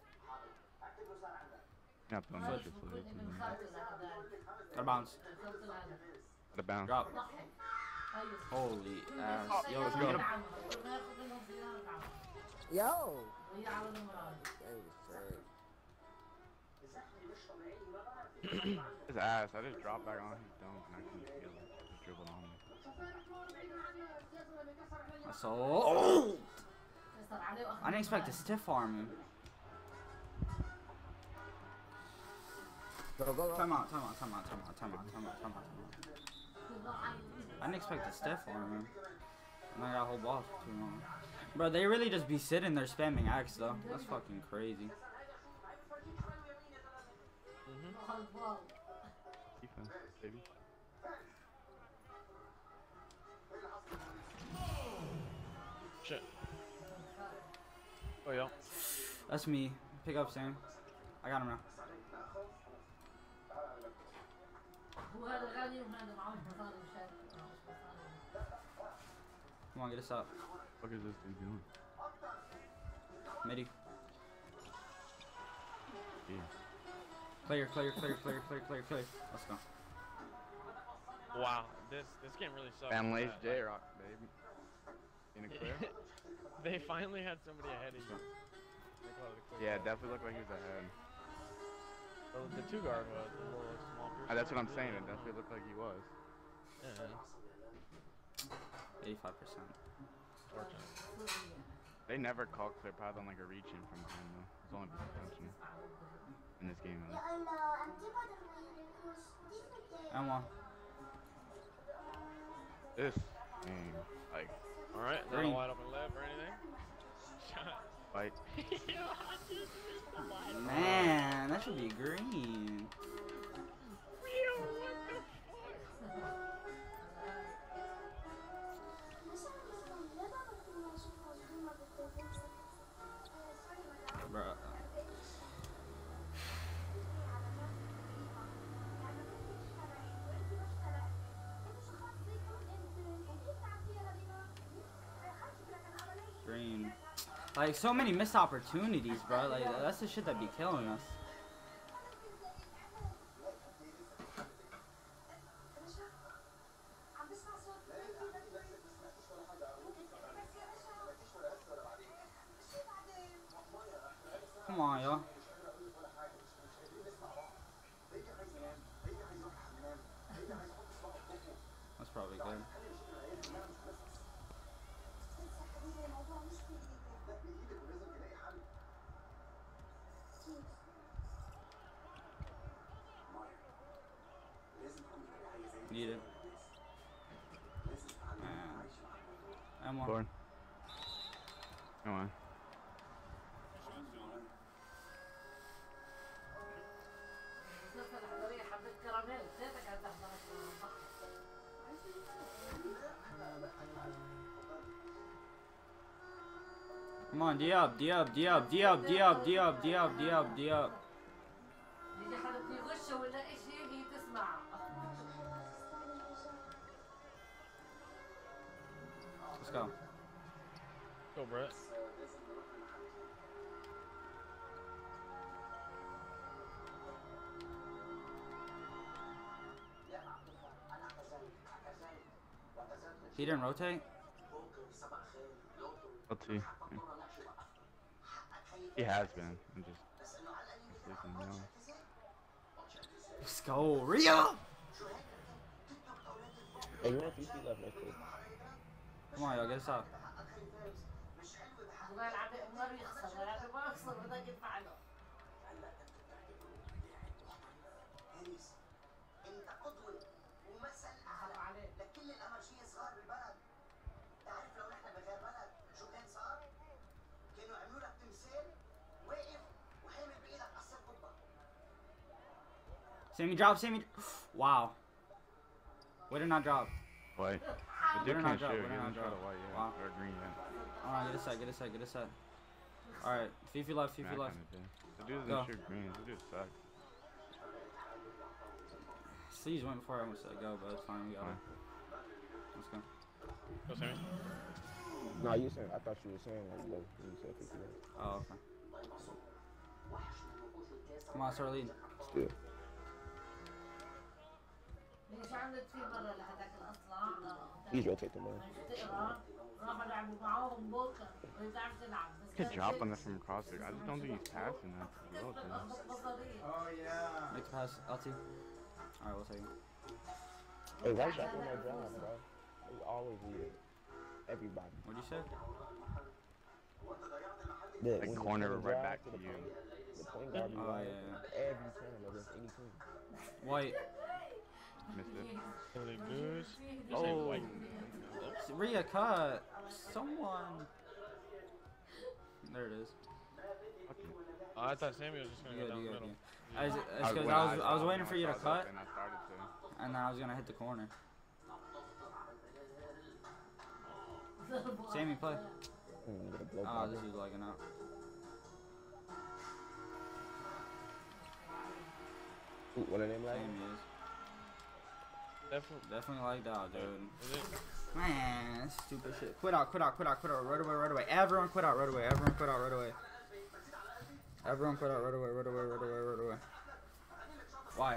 Yeah, but I'm not sure if Got a bounce. Out of bounds. Drop. Holy ass. Yo, let's yo. go. Yo! وهي على المراد. That was trash. His ass. I just dropped back on his dome and I couldn't feel it. Just dribbled on me. So كسر عليه وأخذ I didn't expect to stiff arm him. Go, go, go. Time out. I didn't expect to stiff arm him. And I got whole balls for too long. Bro, they really just be sitting there spamming X though. That's fucking crazy. Defense, baby. Shit. Oh, yeah. That's me. Pick up Sam. I got him now. وهذا غالي وهذا معهوش مصاري وشاري معهوش مصاري. Come on, get us up. What is this dude doing? Midi. Yeah. Clear. Let's go. Wow. This game really sucks. Families, Like, J-Rock, baby. In a clear? they finally had somebody ahead of you. They call it a clear Yeah, goal. definitely looked like he was ahead. Well, the two guard was the little small person. That's what I'm saying. It definitely looked like he was. Yeah. 85%. Fortunate. They never call clear path on like a reach in from behind though. It's only protection in this game. Though. And one. This game, like, All right. Not a Green. wide open left or anything. Shot. fight. Man, that should be green. Bruh. Green. Like, so many missed opportunities, bro. Like, that's the shit that be killing us. Come on, y'all. That's probably good. Need it. And one. Born. Come on. حبة كراميل زيتك قاعد تحضر Come on, D up. يجي حدا بده يغش ولا إشي هي تسمع. Let's go. Go, Brett. He didn't rotate? LT. Yeah. He has been. I'm just sleeping now. Let's go, Rio! Hey, you want PC left next week? Come on, y'all, get us up. Sammy drop, Sammy. Wow. Way to not drop. White. The We're dude not can't drop, shoot. we're He not doesn't try drop. to white yet. Wow. Or green yet. Alright, get a set, get a set, get a set. Alright, Fifi left, Fifi Yeah, I left. kinda did. The dude Go. doesn't shoot green. The dude sucks. Sleeves went before I almost said go, but it's fine, we got it. Let's go. Go, Sammy. No, you said. I thought you were saying like low. You said 50 left. Oh, okay. Come on, start leading. Still. Please rotate them, man. Could drop on that from across there. I just don't think he's passing that to the middle. Make the pass, LT. Alright, we'll take it. Hey, why shot on that drive, bro? We always need it. Everybody. What'd you say? The Like corner right back to you. The point guard be Oh, wide yeah. open every time against any team. White. Missed it. Really goose. You say Oh. white. Rhea, cut. Someone. There it is. Oh, I thought Sammy was just gonna go down the middle. It's I because when I was saw- waiting when for you to I saw cut, that, and I started to. and then I was gonna hit the corner. Sammy, play. Get a blow Ah, pop. this is lagging out. Ooh, what are they like? Sammy is. Definitely. Definitely lagged out, dude. Is it? Man, stupid shit. Quit out. Right away. Everyone quit out right away. Everyone quit out right away. Right away. Why?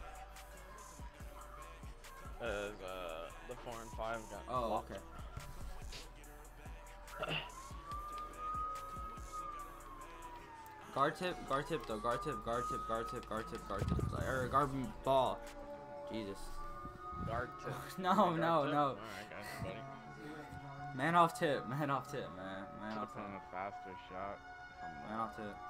The 4 and 5 got. Oh, blocked. okay. Guard tip though. Guard tip. Or guard ball. Jesus. Guard tip. No. Alright, got you, buddy. Man off tip, man. Man Should off have put tip. on a faster shot. Man off tip.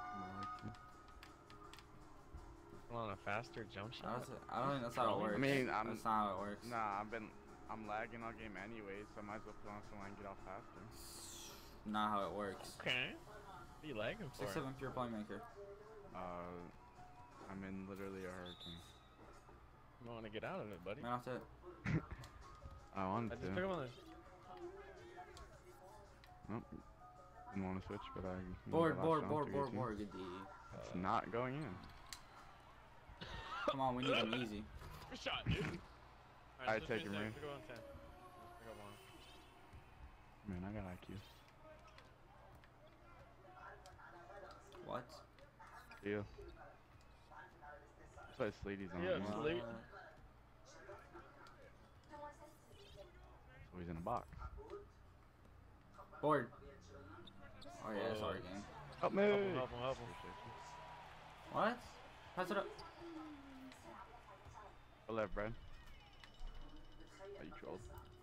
On a faster jump shot. I don't think that's how it works. I mean, that's not how it works. Nah, I'm lagging all game anyway, so I might as well put on someone and get off faster. Not how it works. Okay. What are you lagging for? 6'7" pure playmaker. I'm in literally a hurricane. You want to get out of it, buddy? Man off tip. I wanted I to. just took him on this. Nope. Didn't want to switch, but I. Board. Good D. It's not going in. Come on, we need him easy. Good shot, dude. Alright, take him, man. Pick up on 10. Pick up on. Man, I got IQ. What? Yeah. That's why Sleety's on. Yeah, me. Sleet. So he's in a box. Board. Oh yeah, it's our game. Help me! Help him. What? Pass it up. Go left, Brad. Oh, you trolled.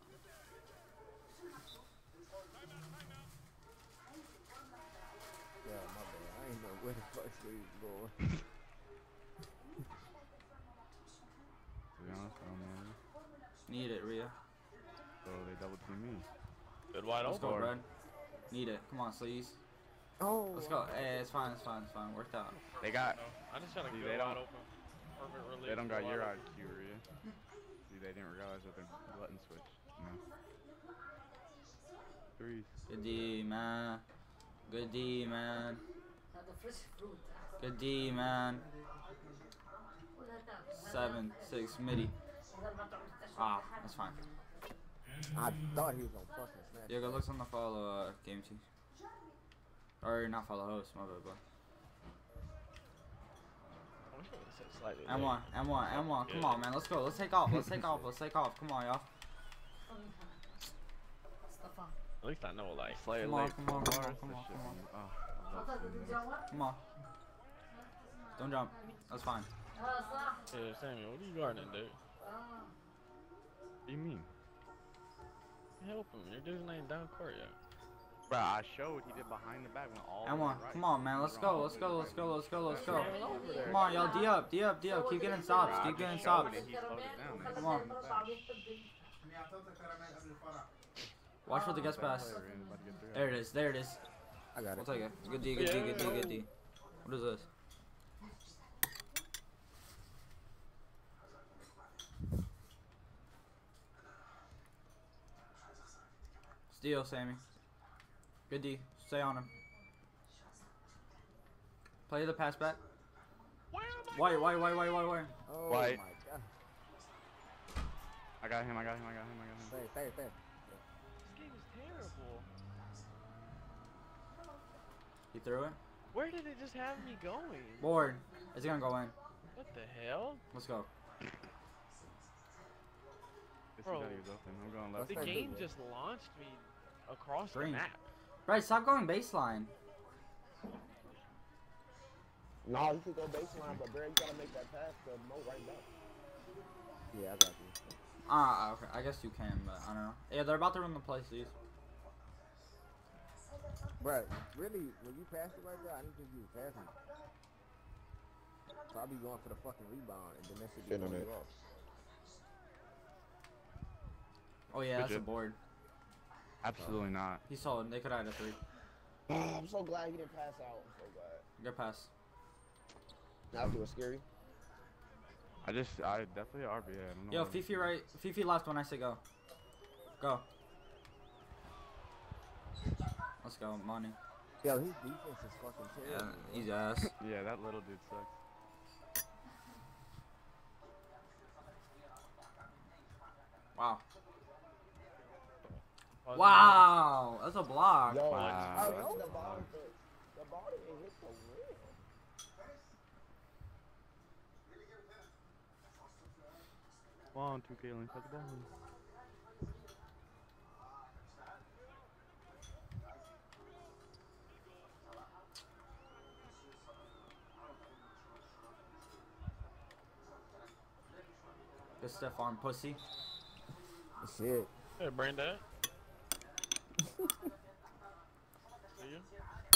Yeah, my bad. I ain't know where the fuck she was going. To be honest, I don't know. Need it, Rhea. So they double team me. Good wide Let's open. go, Brad. Need it. Come on, sleaze. Oh. Let's go. Hey, it's fine. Worked out. They got. I just had a See, good they wide don't- open. Perfect release. They don't good got your wide IQ, Rhea. See, they didn't realize that the button switch. No. Threes. Good D, man. Good D, man. Good D, man. 7, 6, midi. Ah, that's fine. I thought he was gonna fucking snatch. Yeah, go look on the follow game team. Or not follow host, my bad, bro. I wish I would've said slightly M1, M1. Come on, man. Let's go. Let's take off. Come on, y'all. At least I know, like, slightly Come on, late. come on. Oh, I love seeing that. Come on. Don't jump. That's fine. Yeah, Samuel, what are you guarding, dude? What do you mean? Help him. Your dude's ain't down court yet. Bro, I showed he did behind the back when all the way M1. right. Come on, man. Let's go. Come on, y'all. D up. Keep getting Bro, stops. I Keep getting just stops. showed it. He slowed it down, man. Come on. Watch for the guest pass. There it is. I got We'll it. take it. Good D. What is this? Steal, Sammy. Good D. Stay on him. Play the pass back. White. Oh White. my god. I got him. Stay. This game is terrible. He threw it. Where did it just have me going? Board. Is he gonna go in? What the hell? Let's go. This see Bro, that he was open. I'm going left. The That's game good. just launched me across Green. the map. Right, stop going baseline. No, you could go baseline, but Barry, you gotta make that pass to Mo right back. Yeah, I got you. Okay. I guess you can, but I don't know. Yeah, they're about to run the play, Steve. But really, when you pass it right there, I didn't think you was passing it. So I'll be going for the fucking rebound, and then that shit be Shit on throwing it. you off. Oh yeah, that's a Legit. board. Absolutely not. He saw it. They could have had a 3. I'm so glad he didn't pass out. I'm so glad. Good pass. Now it was scary. I definitely RBA. I don't know. Yo, why. Fifi right. Fifi left when I say go. Go. Let's go, money. Yo, his defense is fucking Yeah, terrible. easy ass. Yeah, that little dude sucks. Wow. Pause Wow, that's a block. Yo, Wow, I that's know a the ball, the ball didn't hit the rim. Come on, 2K Link, touch the ball. Good Stephon pussy. Shit. Hey, Brandon. See you?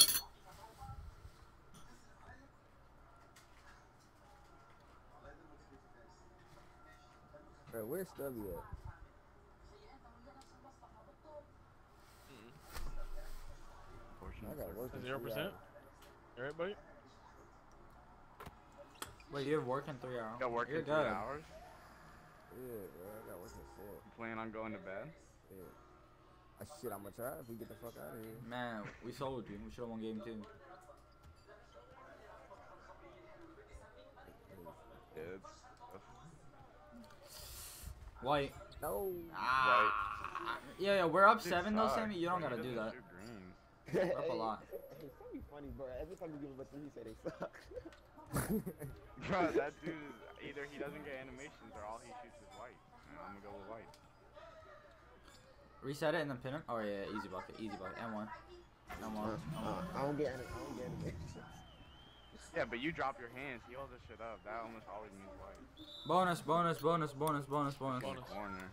Bro, where's Stubby at? I gotta work in 0%? 3 hours. Alright, buddy? Wait, you have work in 3 hours. Got work You're in 3 good. hours. Yeah, bro, I gotta work at 4. You plan on going to bed? Yeah. Shit, I'ma try if we get the fuck out of here. Man, we sold you. We should have won game 2. Yeah, it's White. No. Ah. Yeah, we're up Dude 7 though, sucks, Sammy. You don't bro. gotta He do doesn't that. shoot greens. We're up a lot. It's gonna be funny, bro. Every time you give him a 3, he say they suck. Bro, that dude is either he doesn't get animations or all he shoots is white. And I'm gonna go with white. Reset it and then pin it. Oh yeah, easy bucket, easy bucket. And one. And one. I don't get it. Yeah, but you drop your hands, he holds this shit up. That almost always means white. Bonus, bonus, bonus, bonus, bonus, bonus. In the corner.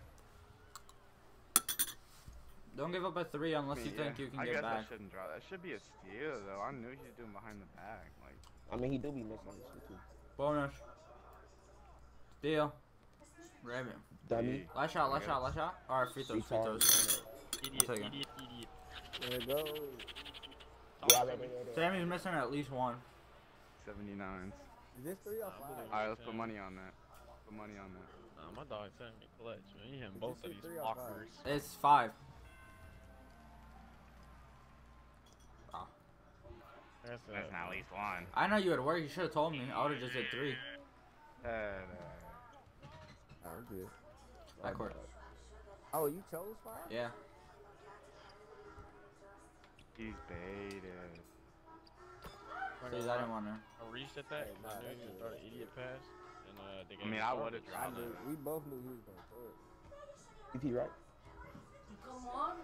Don't give up a 3 unless you Yeah, think you can I get guess back. I shouldn't draw. That should be a steal though. I knew he was doing behind the back. Like, I mean, he do be missing this shit too. Bonus. Steal. Grab it. Dummy. Last shot, last shot, last shot. Alright, free throws, free throws. Idiot, I'll take it. idiot, idiot. There it goes. Yeah, right. Sammy's missing at least 1. 79s. Is this 3 or 5? Alright, let's put money on that. Put money on that. Nah, my dog sent me clutch, man. He hitting Did both you of say these 3 or 5? blockers. It's 5. Wow. That's That's not at least one. I know you had work. You should have told me. I would have just hit 3. I'm good. Backcourt. Oh, you chose 5? Yeah. He's baited. Please, I didn't want to. I reset that. Hey, nah, I knew that's he was good. gonna start an idiot pass. And the I game mean, I started. would've I dropped knew, it. we both knew he was gonna throw it. EP right? Come on.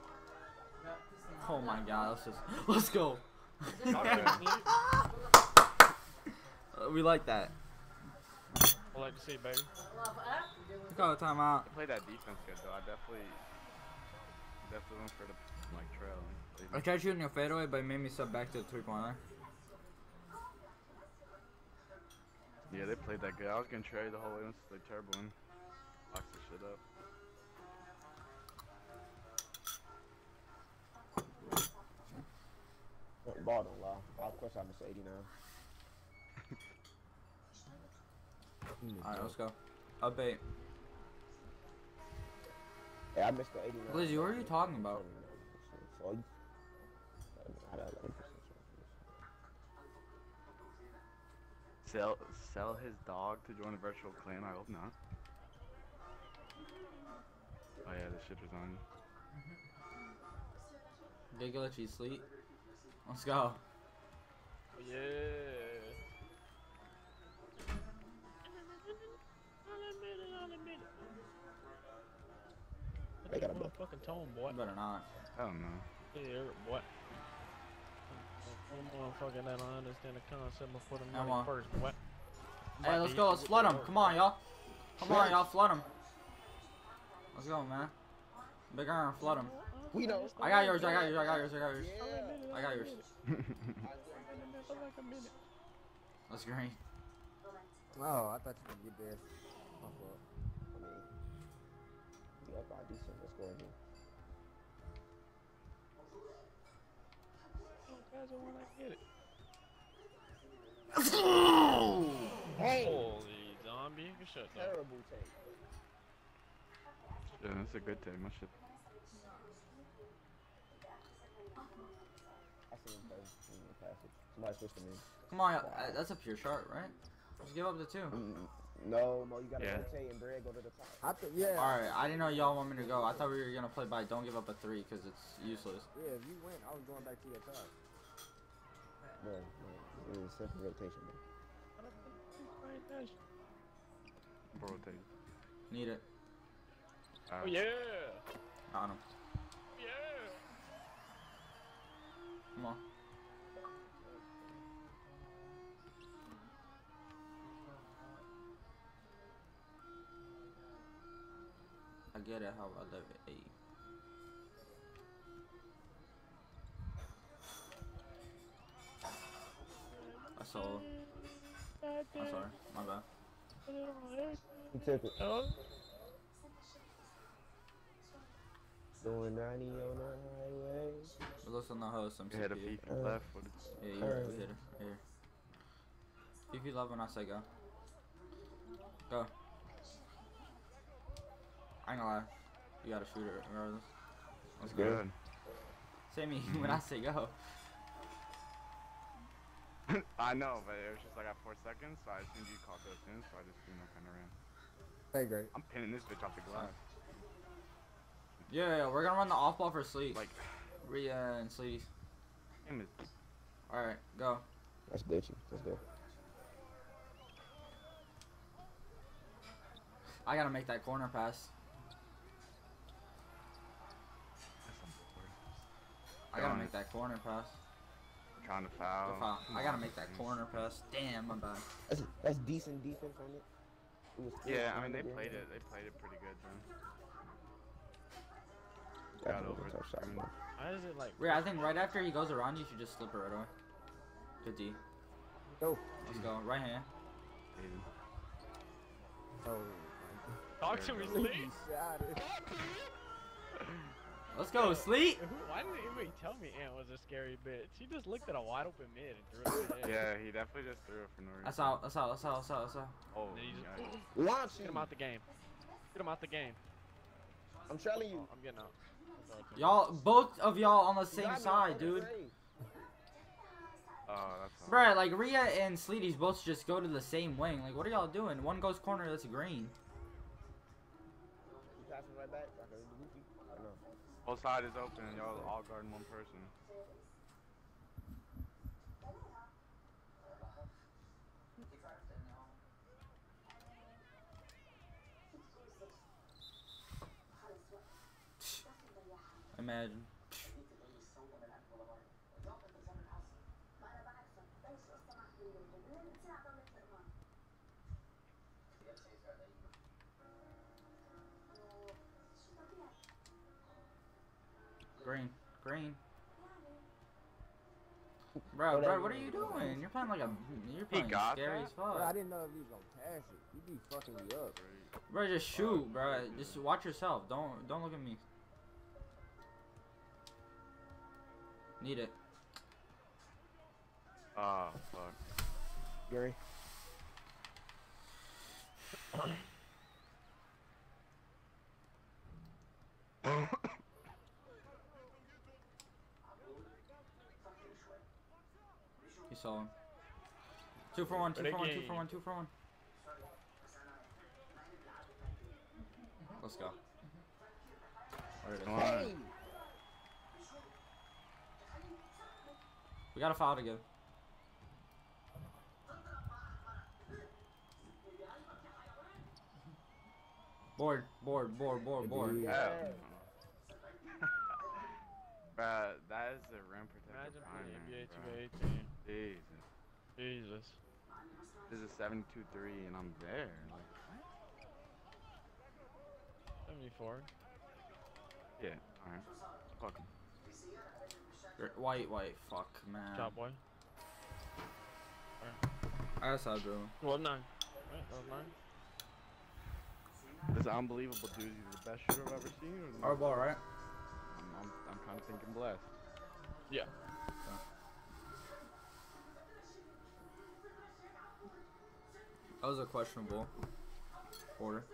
Oh my god, let's just. Let's go. We like that. I like to see, baby. Call a timeout. I played that defense good though. I definitely went for the trail. I tried shooting a fadeaway, but it made me sub back to the 3-pointer. Yeah, they played that good. I was gonna trade the whole way once they turbo and lock the shit up. Ball don't lie. Of course I missed 89. Alright, let's go. Up 8. Yeah, I missed the 89. Lizzie, what are you talking about? So you, I had 11%. Sell his dog to join a virtual clan? I hope not. Oh yeah, this shit was on. Giga, cheese sleep. Let's go. Yeah. tone, boy. You better not. I don't know. Yeah, boy. I'm motherfucking that I understand the concept of putting Come money on. first, boy. Hey, let's go. Let's flood him. Come on, y'all. Come on, y'all. Flood him. Let's go, man. Big iron, flood him. We know. I got yours. I got yours. I got yours. I got yours. I got yours. That's green. Oh, I thought you could get there. My fault. I mean, we up by decent. Let's go again. Guys, I wanna get it. Let's go! Hey! Holy zombie, good shit though. Terrible take. Yeah, that's a good take. My shit. I see him pass it. Somebody switch to me. Come on, that's a pure shot, right? Just give up the 2. No, you gotta Yeah. rotate and Brad go to the top. Yeah. Alright, I didn't know y'all want me to go. I thought we were gonna play by don't give up a 3 because it's useless. Yeah, if you win, I was going back to your top. No, it was simple rotation, bro. Rotate. Need it. Oh yeah. Got him. Yeah. Come on. I get it how I live it. Hey. I saw. I'm sorry. My bad. He took it. Oh. Doing 90 on the highway. Listen to host. I'm You hit a CP. peek left footed. Yeah, you hit it. Here. If you love when I say go. Go. I ain't gonna lie. You gotta shoot it regardless. Let's go. Good. Say me when I say go. I know, but it was just like at 4 seconds, so I assumed you caught those in, so I just, kind of ran. Hey, great. I'm pinning this bitch off the glass. Yeah, we're gonna run the off ball for Sleet. Like, Rhea and Sleeties. damn it. Alright, go. That's glitchy. Let's go. I gotta make that corner pass. I gotta make that corner pass. Trying to foul. Foul. I gotta make that corner pass. Damn, my bad. That's decent defense on it. It was Yeah, I close, mean, they yeah. played it. They played it pretty good, though. That Got was over a the tough shot, screen. bro. Why is it like? Rhea, I think right after he goes around, you should just slip it right away. Good D. Go. Let's go. Right hand. Aiden. Oh, Talk to me, my God. Sleep. He shot it. Let's go, Sleet. Why didn't anybody tell me Ant was a scary bitch? He just looked at a wide open mid and threw it in the head. Yeah, he definitely just threw it for no reason. That's out. That's out. That's out. That's out. That's out. Oh, And then he just- yeah. Launch Get him him. out the game. Get him out the game. I'm telling you. I'm getting out. Y'all, both of y'all on the You same got me side, on dude. the race. Oh, that's all. Bruh, like Rhea and Sleeties both just go to the same wing. Like, what are y'all doing? One goes corner, that's green. You pass it right back. Like a goofy. I know. Both side is open, and y'all all guarding one person. Imagine. Green. Green. Bro, what are you doing? You're playing like a. You're playing got scary that? as Bro, I fuck. didn't know if he was gonna pass it. You be fucking me up. Bro, just shoot, bro. Just watch yourself. Don't look at me. Need it. Oh, fuck. Gary. You saw him. 2 for 1, 2 for 1, 2 for 1, 2 for 1. Let's go. Where it is. Come on. Hey! We got a foul to give. Board. Yeah. That is the rim protector Imagine prime, playing NBA man, 2K18. Jesus. Jesus. This is 72-3 and I'm there. Like, 74. yeah, alright. Fuck 'em. White, fuck, man. Job boy. I guess I'll do. Well, 9. Right, that was 9. This unbelievable dude, he's the best shooter I've ever seen. Or Our ball, right? I'm kind of thinking blessed. Yeah. That was a questionable order.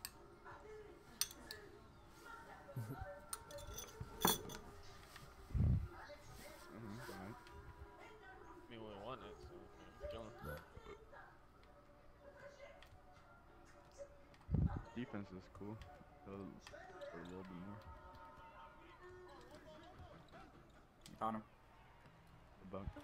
Fine. I mean, we won it, so killing. Defense is cool. A little bit more. Got him. The buck.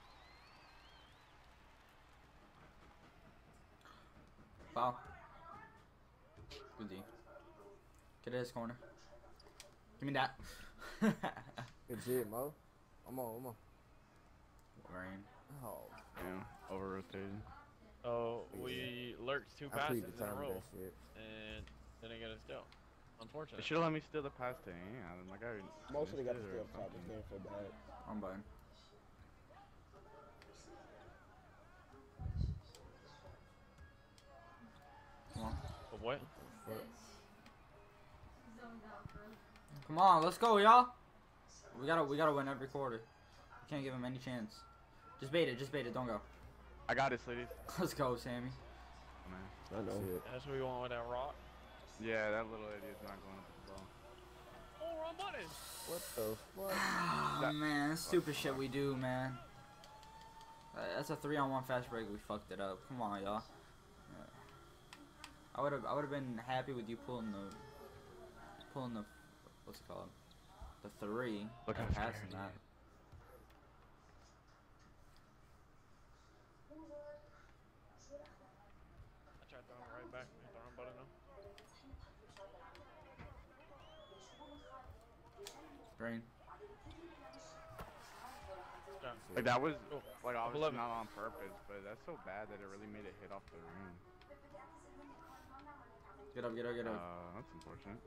Foul. Good D. Get his corner. Give me that. Good shit, Mo. I'm on. Rain. Oh, Yeah, over rotating. Oh, Yeah. we lurked 2 I passes in a predetermined row, that shit. and didn't get a steal. They Unfortunate. should have let me steal the pass to Ian. Like I Mostly got missed to it or steal top. This something. game so bad. I'm buying. Come on. But what? Come on, let's go, y'all. We gotta win every quarter. We can't give him any chance. Just bait it, don't go. I got it, ladies. Let's go, Sammy. Oh, man. I know. Shit. That's what we want with that rock. Yeah, that little idiot's not going up with the ball. Oh, wrong button. What the fuck? Oh, man, that's stupid shit we do, man. That's a 3-on-1 fast break. We fucked it up. Come on, y'all. I would have been happy with you pulling the what's it called? The 3. Look how and scared passing he that. is. I tried throwing it right back. Hit the wrong button though. Green. Yeah. Like that was Oh, like up obviously 11. not on purpose, but that's so bad that it really made it hit off the rim. Get up. That's unfortunate.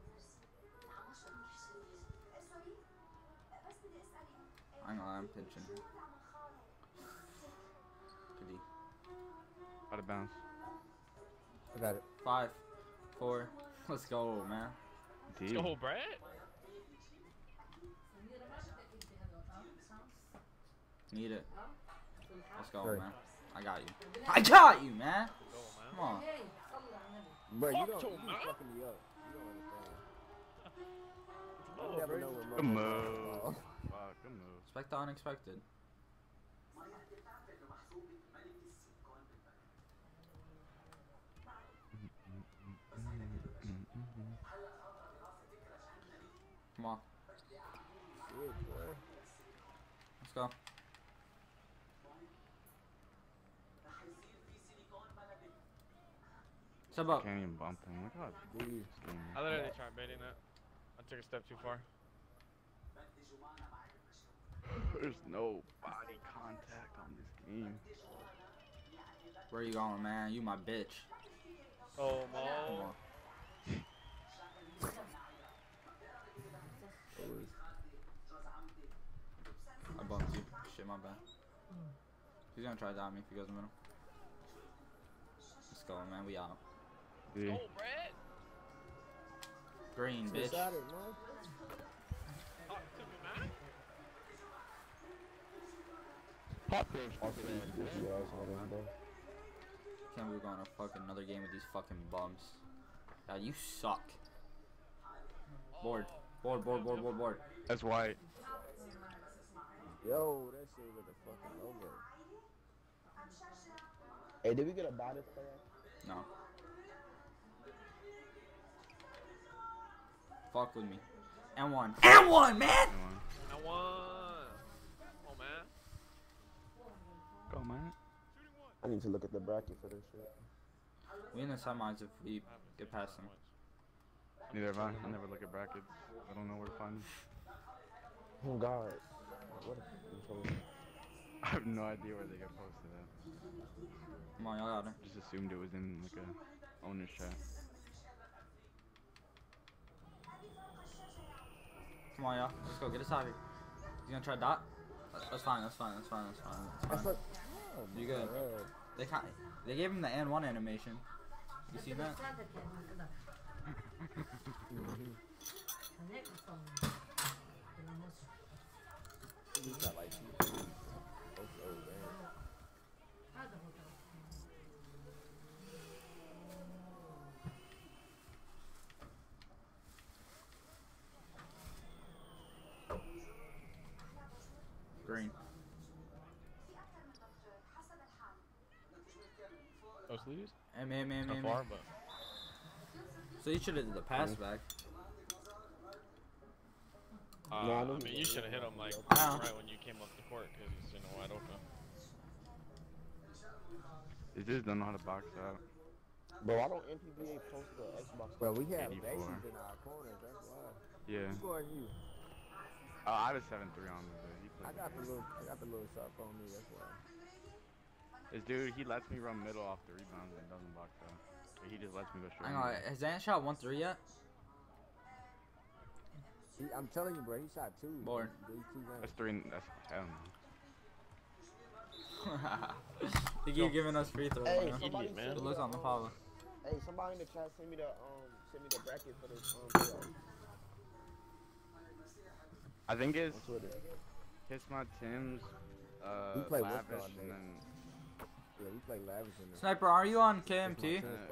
Hang on, I'm pinching. Good D. Out of bounds. I got it. 5, 4. Let's go, man. D. Oh, Brad? Need it. Let's go, Right. man. I got you, man. Go, man. Come on. Bro, you Fuck don't. to You him, be man. fucking me up. You don't understand. Oh, You never Brady. know when Mo Good gonna move. ball. Fuck, good move. Expect the unexpected. Come on. Shit, boy. Let's go. Step up. Can't even bump him. Look how Dude. I literally tried baiting that. I took a step too far. There's no body contact on this game. Where you going, man? You my bitch. Oh, Come Mo. on. I bumped you. Shit, my bad. He's gonna try to dot me if he goes in the middle. Let's go, man. We out. D. Oh, Brad. Green, bitch. Got it, Mo. Talk to me, man. Goofy ass niggas, bro. Can't believe we're going to fucking another game with these fucking bums. God, you suck. Board. Board. That's white. Yo, that shit was a fucking logo. Hey, did we get a buy this player? No. Fuck with me. And one, man! I won. Oh, man. Go, man. I need to look at the bracket for this shit. We in the semis if we get past them. Neither have I. I never look at brackets. I don't know where to find them. Oh God. What a controller. I have no idea where they got posted at. Come on, y'all got it. Just assumed it was in like a owner's chat. Come on, y'all. Let's go. Get us out of here. You gonna try dot? That's fine. That's fine. That's fine. That's fine. That's That's fine. like, oh, You good? God. They gave him the N1 animation. You see that? He's got like two. Both old, man. Green. Oh, sleeves? Man. Not far, but So you should have did the pass back. No, I know I mean, you should have hit him like Wow. right when you came up the court because he's wide open. These dudes don't know how to box out. Bro, why don't NPBA post the Xbox? Bro, we have 84. bases in our corners. That's why. Yeah. Who are you? Oh, I have a 7-3 on me, but he I plays. got the little sharp on me. That's why. This dude, he lets me run middle off the rebounds and doesn't box out. He just lets me go straight. Hang on. Has Ant shot 1-3 yet? I'm telling you, bro. He shot two. Bored. These two games. That's 3. That's hell no. They keep giving us free throws. Hey, man. somebody Idiot, man. send It me looks the, on the follow. Hey, somebody in the chat send me the bracket for this playoff I think it's on Twitter. Kiss My Tim's, We play Lavish, Westlaw, and man. then Yeah, we play lavish in there. Sniper, are you on That's KMT? my who, team.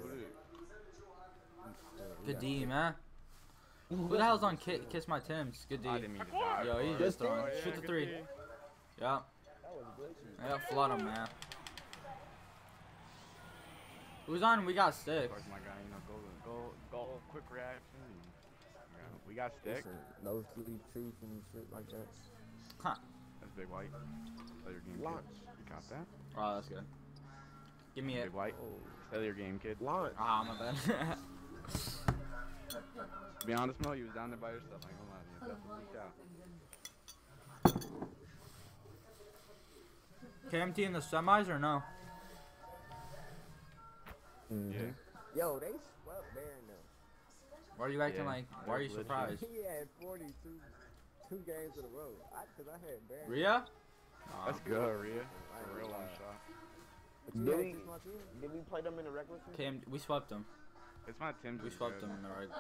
Good D, man. Who the hell's on Kiss My Tims? Good D. I didn't mean to die. Yo, he's for it. just throwing. Oh, yeah, Shoot the good three. D. Yeah. That was glitchy. Yeah, flood him, man. Who's on? We got Stick. Of course, my guy, go, quick reaction. We got stick. Listen, no sleep truth and shit like that. Huh. That's Big White. Sell your game, Launch. kid. You got that? Oh, that's good. Give me it. Big White. Oh, Sell your game, kid. launch. Ah, my bad. To be honest, Mo, you was down there by yourself. I ain't gonna lie to you. That's a big out. KMT in the semis or no? Yeah. Yo, they swept Baron though. Why are you acting Yeah, like? Why are you they're legit. surprised? He had 42 two games in a row. Cause I had Baron. Rhea? Let's go, Rhea. A real one shot. But you Did had we- Kiss My Team? Did we play them in the regular season? We swept them. It's my Tim's. We is swept good. them in the right.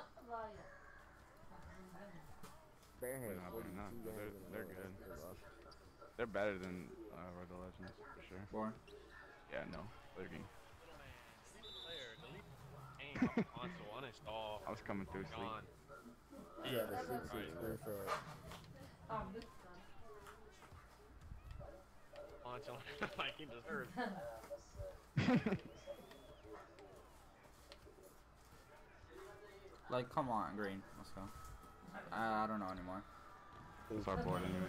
Baron had Wait, no, 42 no, games they're- in a they're row. good. That's rough. They're better than Red Dead Legends for sure. Born. Yeah, no, they're game. Console uninstall. I was coming through sleep. Gone. Yeah, the 6-6 screenshot. Console like he deserves. Like, come on, Green. Let's go. I don't know anymore. It's our board anyway.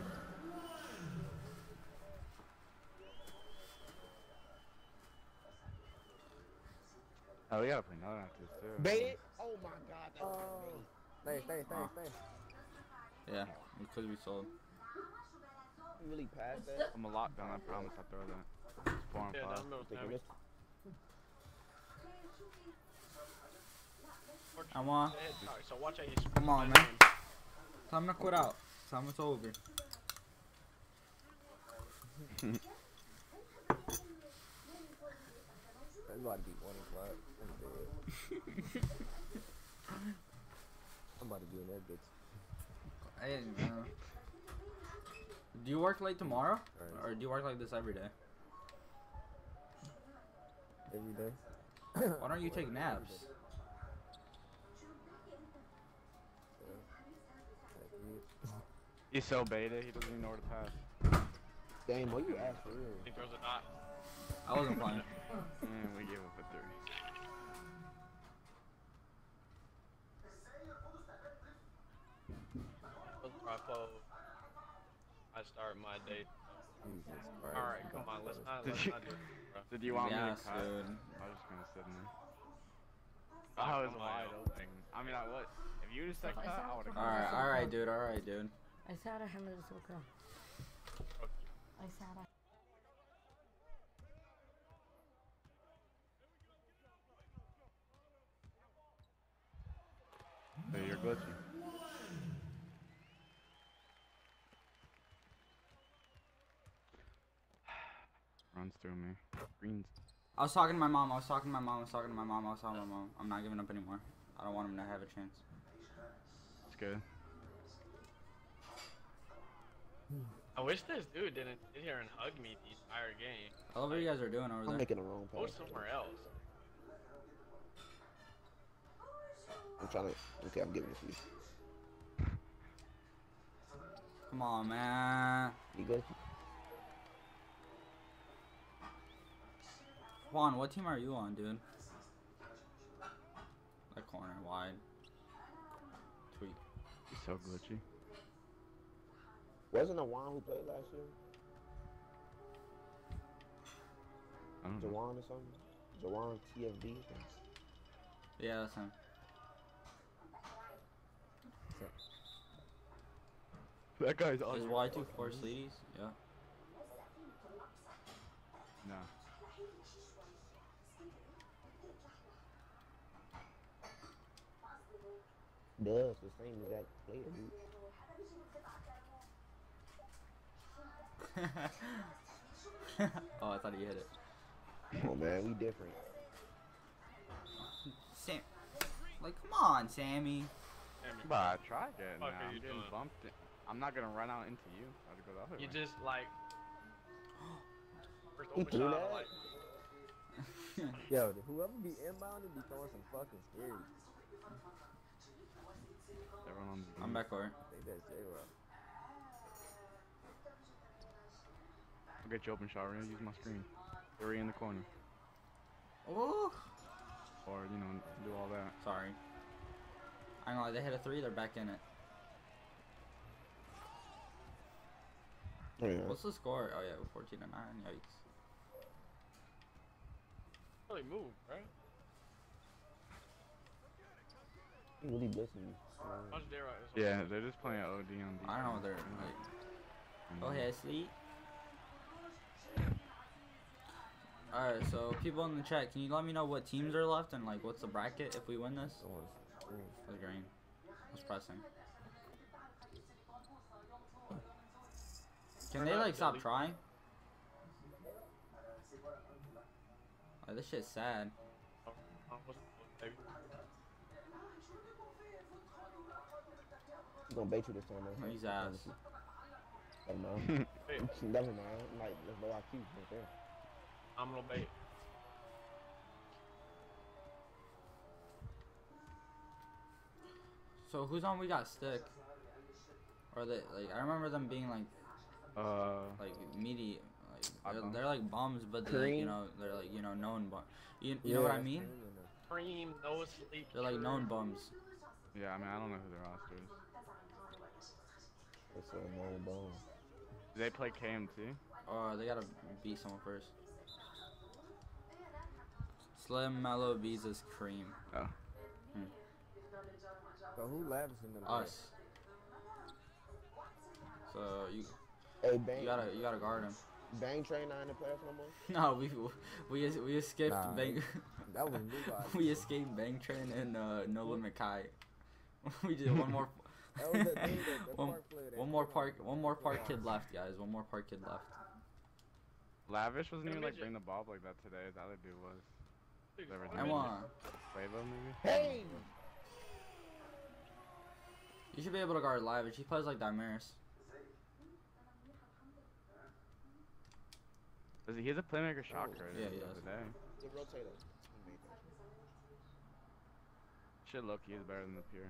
Oh, we gotta play another after this too. Bait it? Oh my god. That was Stay. Yeah, because we sold. You really passed that? I'm a lockdown, I promise I throw that. It's 4 and Yeah, 5. down middle Think time. of this. I want. Alright, so watch how you Come on, switch man. my Time to quit out. Time it's over. That's about to be 1 o'clock. I'm dead. I'm about to be in that bitch. Hey, do you work late tomorrow? Alright. Or do you work like this every day? Every day. Why don't you take naps? He's so beta, he doesn't even know where to pass. Damn, boy, you asked for real. He throws a dot. I wasn't playing. And we gave up a 3. I start my day. Jesus Christ. Alright, come on, let's not do this, bro. Did you want Yes, me to cut? dude. I was just gonna sit in there. I was come on, wide yo. open. I mean, I was. If you just said cut, I would've cut. Alright, dude. Alright, dude. Ay Sara Hamid Zuka. Ay Sara. Hey, you're glitchy. Runs through me. Greens. I was talking to my mom. I was talking to my mom. I was talking to my mom. I was talking to my mom. I'm not giving up anymore. I don't want him to have a chance. It's good. I wish this dude didn't sit here and hug me the entire game. I love what you guys are doing over I'm there. making a wrong Go pass. somewhere else. I'm trying to. Okay, I'm giving it to you. Come on, man. You good? Juan, what team are you on, dude? That corner, wide. Tweet. He's so glitchy. Wasn't it Juan who played last year? I don't know. Jawan or something? Jawan TFB? Yeah, that's him. That guy's Is on. Y2 4 Sleeties? Yeah. No. Duh, it's the same exact player, dude. Oh, I thought he hit it. Come on, man, we different. Sam. Like, come on, Sammy. But I tried getting Fuck now. are I'm you getting doing? bumped. I'm not gonna run out into you. I have to go the other You way. just like first He open threw shot, that? like Yo, whoever be inbounding be throwing some fucking scary. Everyone on the I'm beat. back over. I think that's J-Rock. I'll get you open shot. We're gonna use my screen. Three in the corner. Oh, Or, you know, do all that. sorry. I ain't gonna lie, they hit a 3, they're back in it. Oh, yeah. What's the score? Oh yeah, 14-9. Yikes. really move, right? He really blitzing me. How's Dara? Yeah, they're just playing OD on defense. I don't know what they're like. Go ahead, sleep. Alright, so people in the chat, can you let me know what teams are left and like what's the bracket if we win this? The green. What's pressing? Can they like stop trying? Like this shit's sad. He's gonna bait you this time, man. He's ass. Never mind. Never mind. Like, there's no IQ right there. I'm gonna bait. So who's on We Got Stick? Or they like I remember them being like meaty, like they're like bums, but they're like, you know, they're like, you know, known bums. You know what I mean? Cream, no sleep. They're like known bums. Yeah, I mean, I don't know who their roster is. It's a long bone. Do they play KMT? They gotta beat someone first. Slim, Mellow, Beezus, Cream. Oh. So who lavishing them? Us. So you Bang. you gotta guard him. Bang Train not in the playoffs no more? No, we escaped Nah, Bang. That was Luka. We escaped Bang Train and No Limit Kai. We did one more. That was that dude, that one, park player that one more came park, on. one more park kid left, guys. One more park kid left. Lavish wasn't even like midget. bring the ball up like that today. The other dude was. Whoever I did it. want. Quavo maybe? Hey! You should be able to guard Lavish. He plays like Damaris. He has a playmaker shot creator. Yeah, he does. Today. The rotator. Shit, look, he is better than the pure.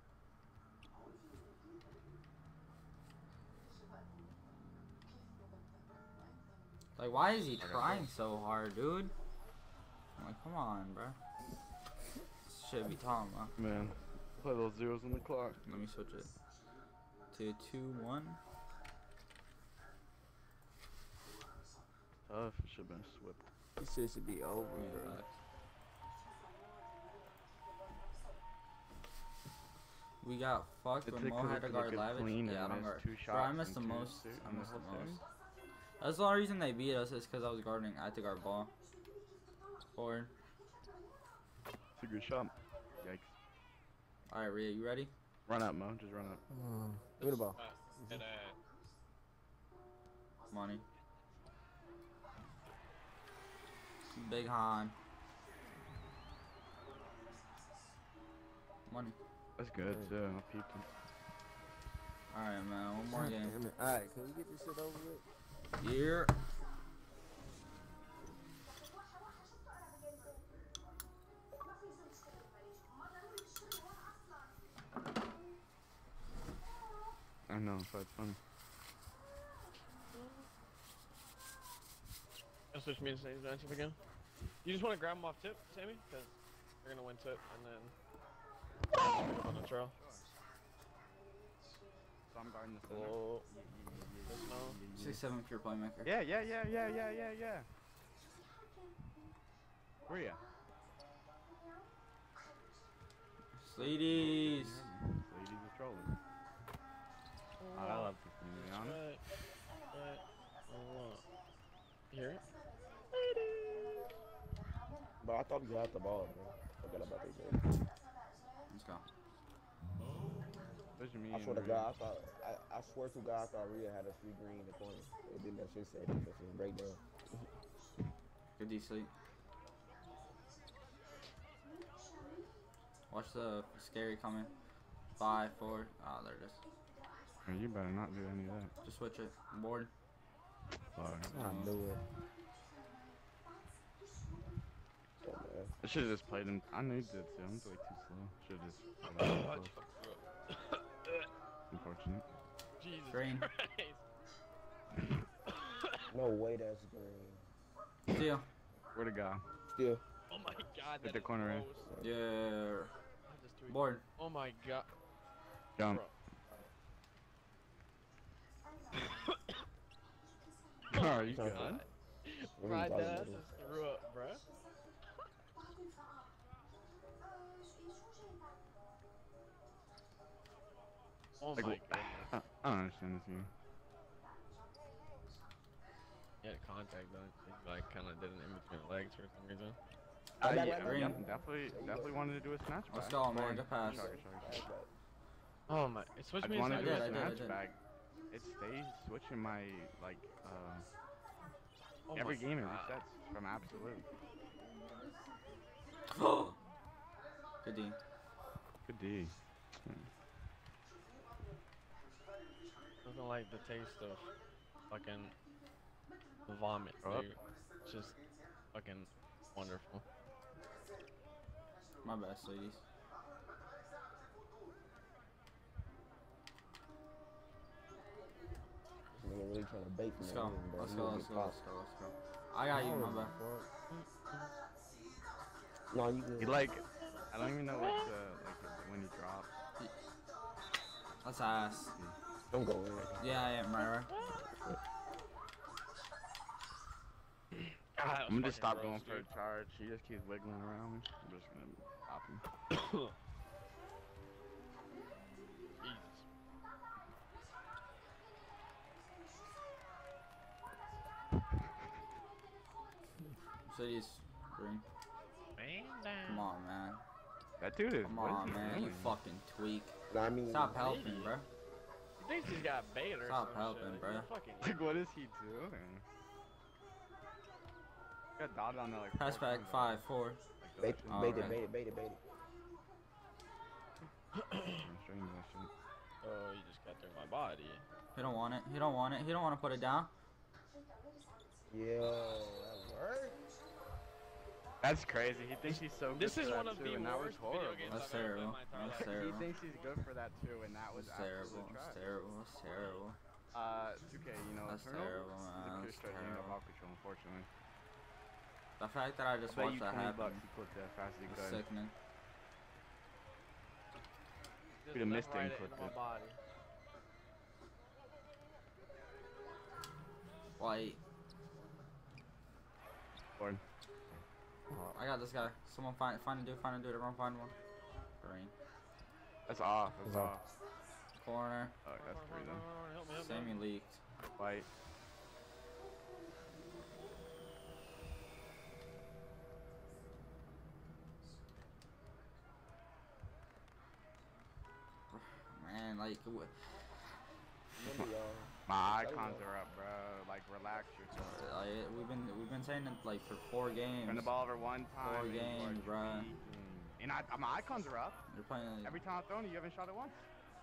Like, why is he trying so hard, dude? I'm like, come on, bro. Should be Tom, huh? Man, play those zeros on the clock. Let me switch it to 2-1. Tough. Should have been swift. This shit should be over, Yeah, bro. facts. We got fucked It's when Mo had to guard Lavish. Yeah, I don't guard. Bro, I missed the most. I missed the most. That's the only reason they beat us is because I was guarding. I had to guard ball. Forward. It's a good shot. Yikes. Alright, Rhea, you ready? Run up, Mo. Just run up. Give me the ball. Money. Big Han. Money. That's good, too. I peeped him. Alright, man. One more game. Alright, can we get this shit over with? Here. I know, but it's funny. I'll switch me to Sammy's matchup again. You just want to grab him off tip, Sammy? Because we're going to win tip and then on the trail. So I'm guarding the center. Oh. 6'7" pure playmaker. Yeah. Where ya? Ladies. Ladies are trolling. I love this thing, to be honest. Here? But I thought you had the ball, man. Forgot about that game. Let's go. What you mean? I swear to God, I swear to God, I thought Rhea had a free green in the corner. It didn't that shit say that shit breakdown. Good D sleep. Watch the scary coming. 5, 4. Ah, there it is. Man, you better not do any of that. Just switch it. Board. Sorry. I knew it. I should've just played him. I knew he did too. I'm way too slow. Should've just played him close. Unfortunate. Jesus Green. Christ. No way that's green. Steal. Where'd it go? Still. Oh my god, Hit that the is corner in. close. Yeah. I just tweaked. Board. Oh my god. Jump. Are you good? Right there, I just threw up, bruh. Oh Like, my goodness. I don't understand this game. He had contact though. He like kind of did it in between the legs for some reason. Green. Definitely wanted to do a snatch back. Let's go, man. Good pass. Sorry. Oh my! It switched I me. wanted to do I a did. snatch back. It stays switching my like Oh every my game it God. resets from absolute. Good D. Good D. Nothing like the taste of fucking vomit, Oh. dude. It's just fucking wonderful. My best, ladies. Nigga really trying to bait me. Let's go. Let's go. Let's go. Let's go. Let's go. I got you, my bad. No, you good. He like, I don't even know what when he dropped. That's ass. Don't go in. Yeah, I am, right? God, I'm gonna just stop going for a charge. He just keeps wiggling around me. I'm just gonna stop him. City's green. Come on, man. That dude is. Come what is on, he man. doing? You fucking tweak. No, I mean, Stop helping, bro. He thinks he's got bait or Stop some helping, shit. bruh. You're fucking Like, what is he doing? Got dotted on there like. Pass 4 back times 5, already. 4. Like, bait, that bait okay. it, bait it, bait it, bait it. I'm strange that shit. Oh, you just got through my body. He don't want it. He don't want it. He don't want to put it down. Yeah, that worked. That's crazy. He thinks he's so good This for is that one of too, the and that was worst video horrible. games That's I've ever played in terrible. my entire That's life. terrible. He thinks he's good for that too, and that was It's terrible. absolute It's trash. terrible. It's terrible. 2K, you know, That's Eternal, terrible, the man. pure That's straight game of terrible. ball control, unfortunately. The fact that I just I bet watched you that 20 happen bucks he clipped that fast as he is could. sickening. Just Could've left missed it and right clipped into it. my body. White. Lord. I got this guy. Someone find a dude. Find a dude. Everyone find one. Green. That's off. That's It's off. off. Corner. Oh, that's free then. Help me, help me, help Sammy me. leaked. Fight. Man, like, Remember, y'all. My icons are up, bro. Like, relax yourself. we've been saying it like for 4 games. Turn the ball over one time. 4 and you are games, bruh. tweaking. And my icons are up. You're playing. Every time I've thrown it, you haven't shot it once.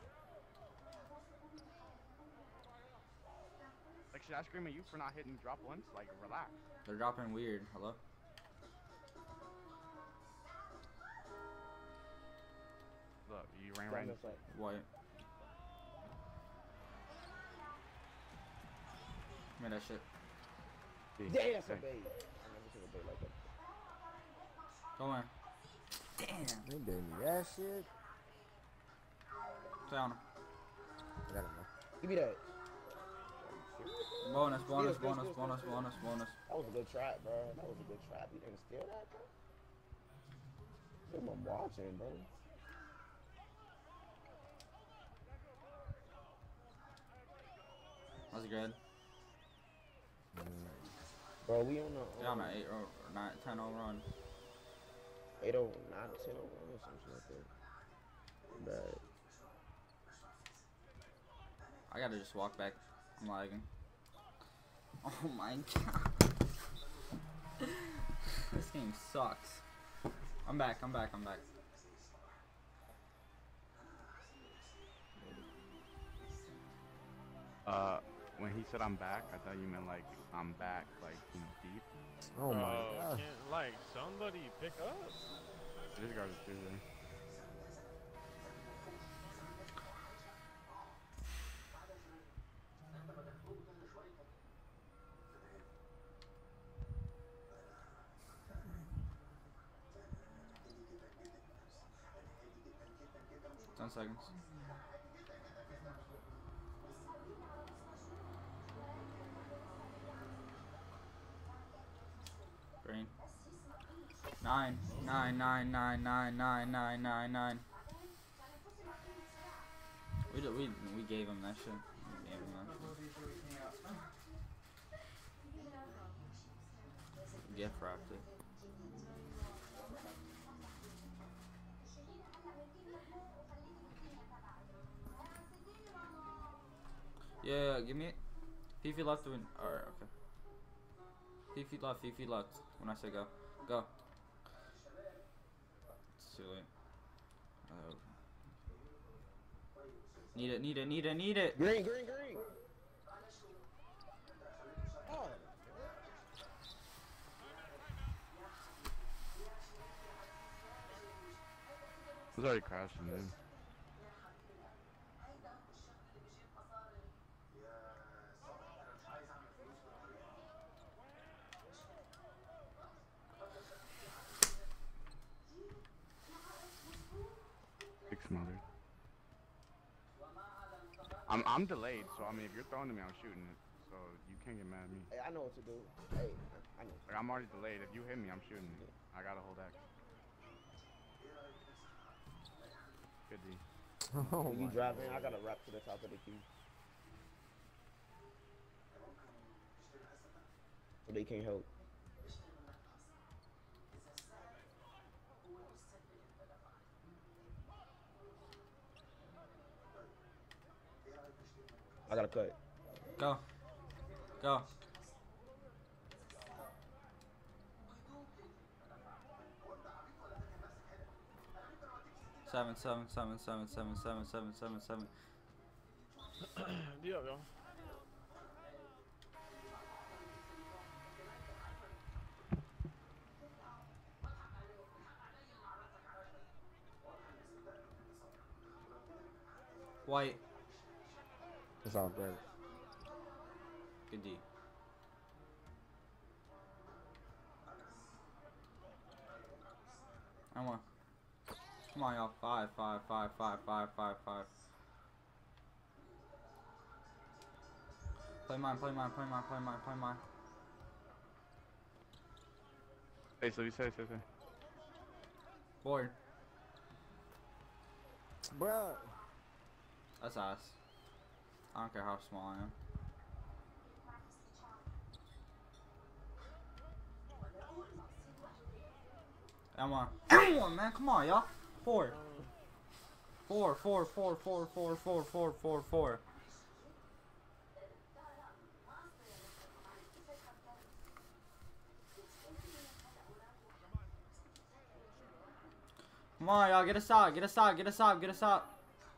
Like, should I scream at you for not hitting drop once? Like, relax. They're dropping weird. Hello. Look, you ran Right right in into the fight. White. Give me that shit. Damn, that's a bait. I never seen a bait like that. Go in. Damn. They gave me that shit. Stay on him. I got him, man. Give me that. Bonus, bonus, Steal, bonus, steal, bonus, steal. bonus, bonus. That was a good trap, bro. That was a good trap. You didn't steal that, bro. I'm watching, bro. That's good. Bro, we on the Yeah, I'm at 8 or 9, 10 0 run. 8 0 9 10 0 or some shit like that. But I gotta just walk back. I'm lagging. Oh my god. This game sucks. I'm back, I'm back, I'm back. When he said I'm back, I thought you meant like I'm back, like deep. Oh my Bro, god. can't, like, somebody pick up. This guy's through there. Ten seconds. Green. 9, 9, 9, 9, 9, 9, 9, 9, 9. We gave him that shit. We gave him that shit. Gift wrapped it. Yeah, give me it. Fifi left to win. Alright, okay. Fifi left, Fifi left. When I say go. Go. It's too late. Need it, need it, need it, need it! green, green, green. Oh, It's already crashing, dude. Big smothered. I'm delayed, so I mean if you're throwing to me, I'm shooting it. So you can't get mad at me. hey, I know what to do. Hey, I know. Like I'm already delayed. If you hit me, I'm shooting it. I gotta hold X. Good D. Oh When you my drive in, I god. gotta wrap to the top of the queue. So they can't help. I gotta cut. Go. Go. Seven, seven, seven, seven, seven, seven, seven, seven, seven. D up, yo. White. It's all good. Good D. And one. Come on, y'all. 5, 5, 5, 5, 5, 5, 5. Play mine, play mine, play mine, play mine, play mine. Hey, so you say. Board. Bruh. That's ass. I don't care how small I am. Come on. Come on, man. Come on, y'all. 4. 4, 4, 4, 4, 4, 4, 4, 4, 4. Come on, y'all. Get a stop. Get a stop. Get a stop. Get a stop.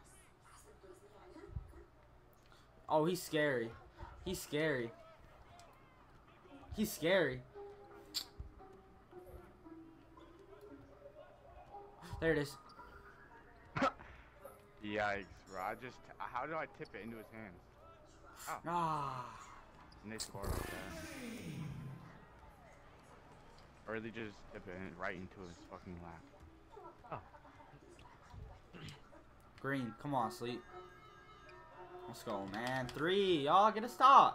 Oh, he's scary. He's scary. He's scary. There it is. Yikes, bro. How do I tip it into his hands? Oh. Ah. And they score like that. Or they just tip it right into his fucking lap. Green. Come on, Sleep. Let's go, man. 3. Y'all get a stop.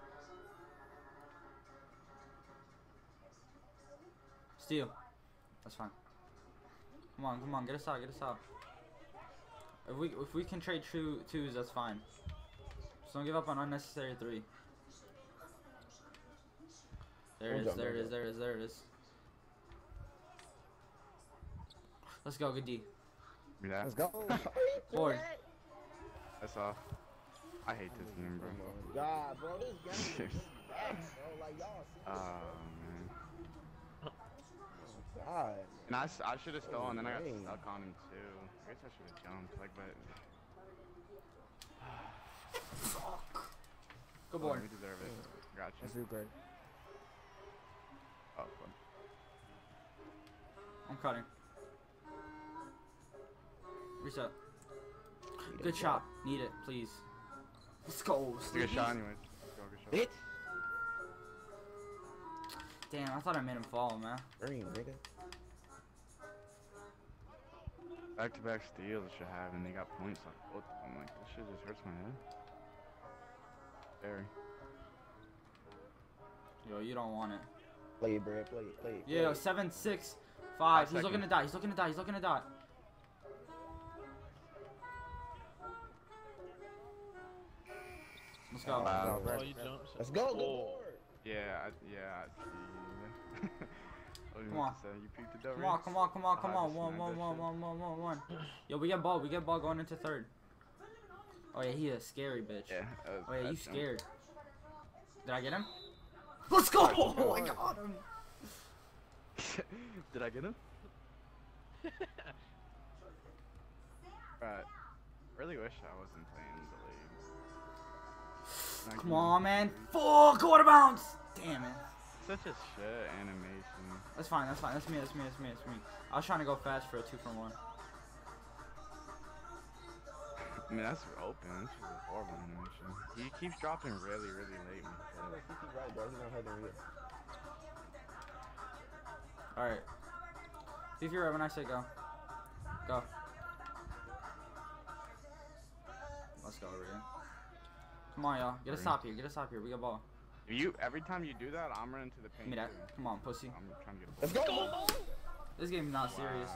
Steal. That's fine. Come on, come on. Get a stop. Get a stop. If we can trade twos, that's fine. Just don't give up on unnecessary 3. There it is. There it is. There it is. There it is. Let's go. Good D. Give me that. Let's go. Forward. That's off. I hate this game, bro. God, bro, this game is bad, bro. Like, y'all see Man. God. And I should have stolen, and then I got stuck on him too. I guess I should have jumped, like, but. Good boy. We deserve it. Gotcha. That's really great. Oh, fun. I'm cutting. Reset. Good shot. Need it, please. Let's go. It's a good shot, anyways. Let's go, good shot. Damn, I thought I made him fall, man. Green, nigga. Back-to-back steals it should have, and they got points on both of them. Like, this shit just hurts my head. Very. Yo, you don't want it. Play it, bro. Play it. Play it. Yo, 7, 6, 5. He's looking to die. He's looking to die. He's looking to die. Let's go. Wow. Oh, you jumped. Let's go. Good Oh. board. Yeah, I see. Come on. You peeked the door. Come on, come on, come on, come I on. just 1, snagged 1, that 1, shit. 1, 1, 1, 1. Yo, we get ball. We get ball going into 3rd. Oh, yeah, he a scary bitch. Yeah. Oh, yeah, you scared. Did I get him? Let's go! Oh, I got him. Did I get him? Right. Really wish I wasn't playing the league. Come on, man. Full quarter bounce. Damn it. Such a shit animation. That's fine. That's fine. That's me. That's me. That's me. That's me. I was trying to go fast for a 2-for-1. I mean, that's open. This is a horrible animation. He keeps dropping really, really late. When he He's right, bro. He's not hurting real. All right. See if you're right when I say go. Go. Let's go, Rhea. Come on, y'all. Get a stop here. Get a stop here. We got ball. every time you do that, I'm running to the paint. Give me that. too. Come on, pussy. I'm trying to get a Let's go. This game's not serious.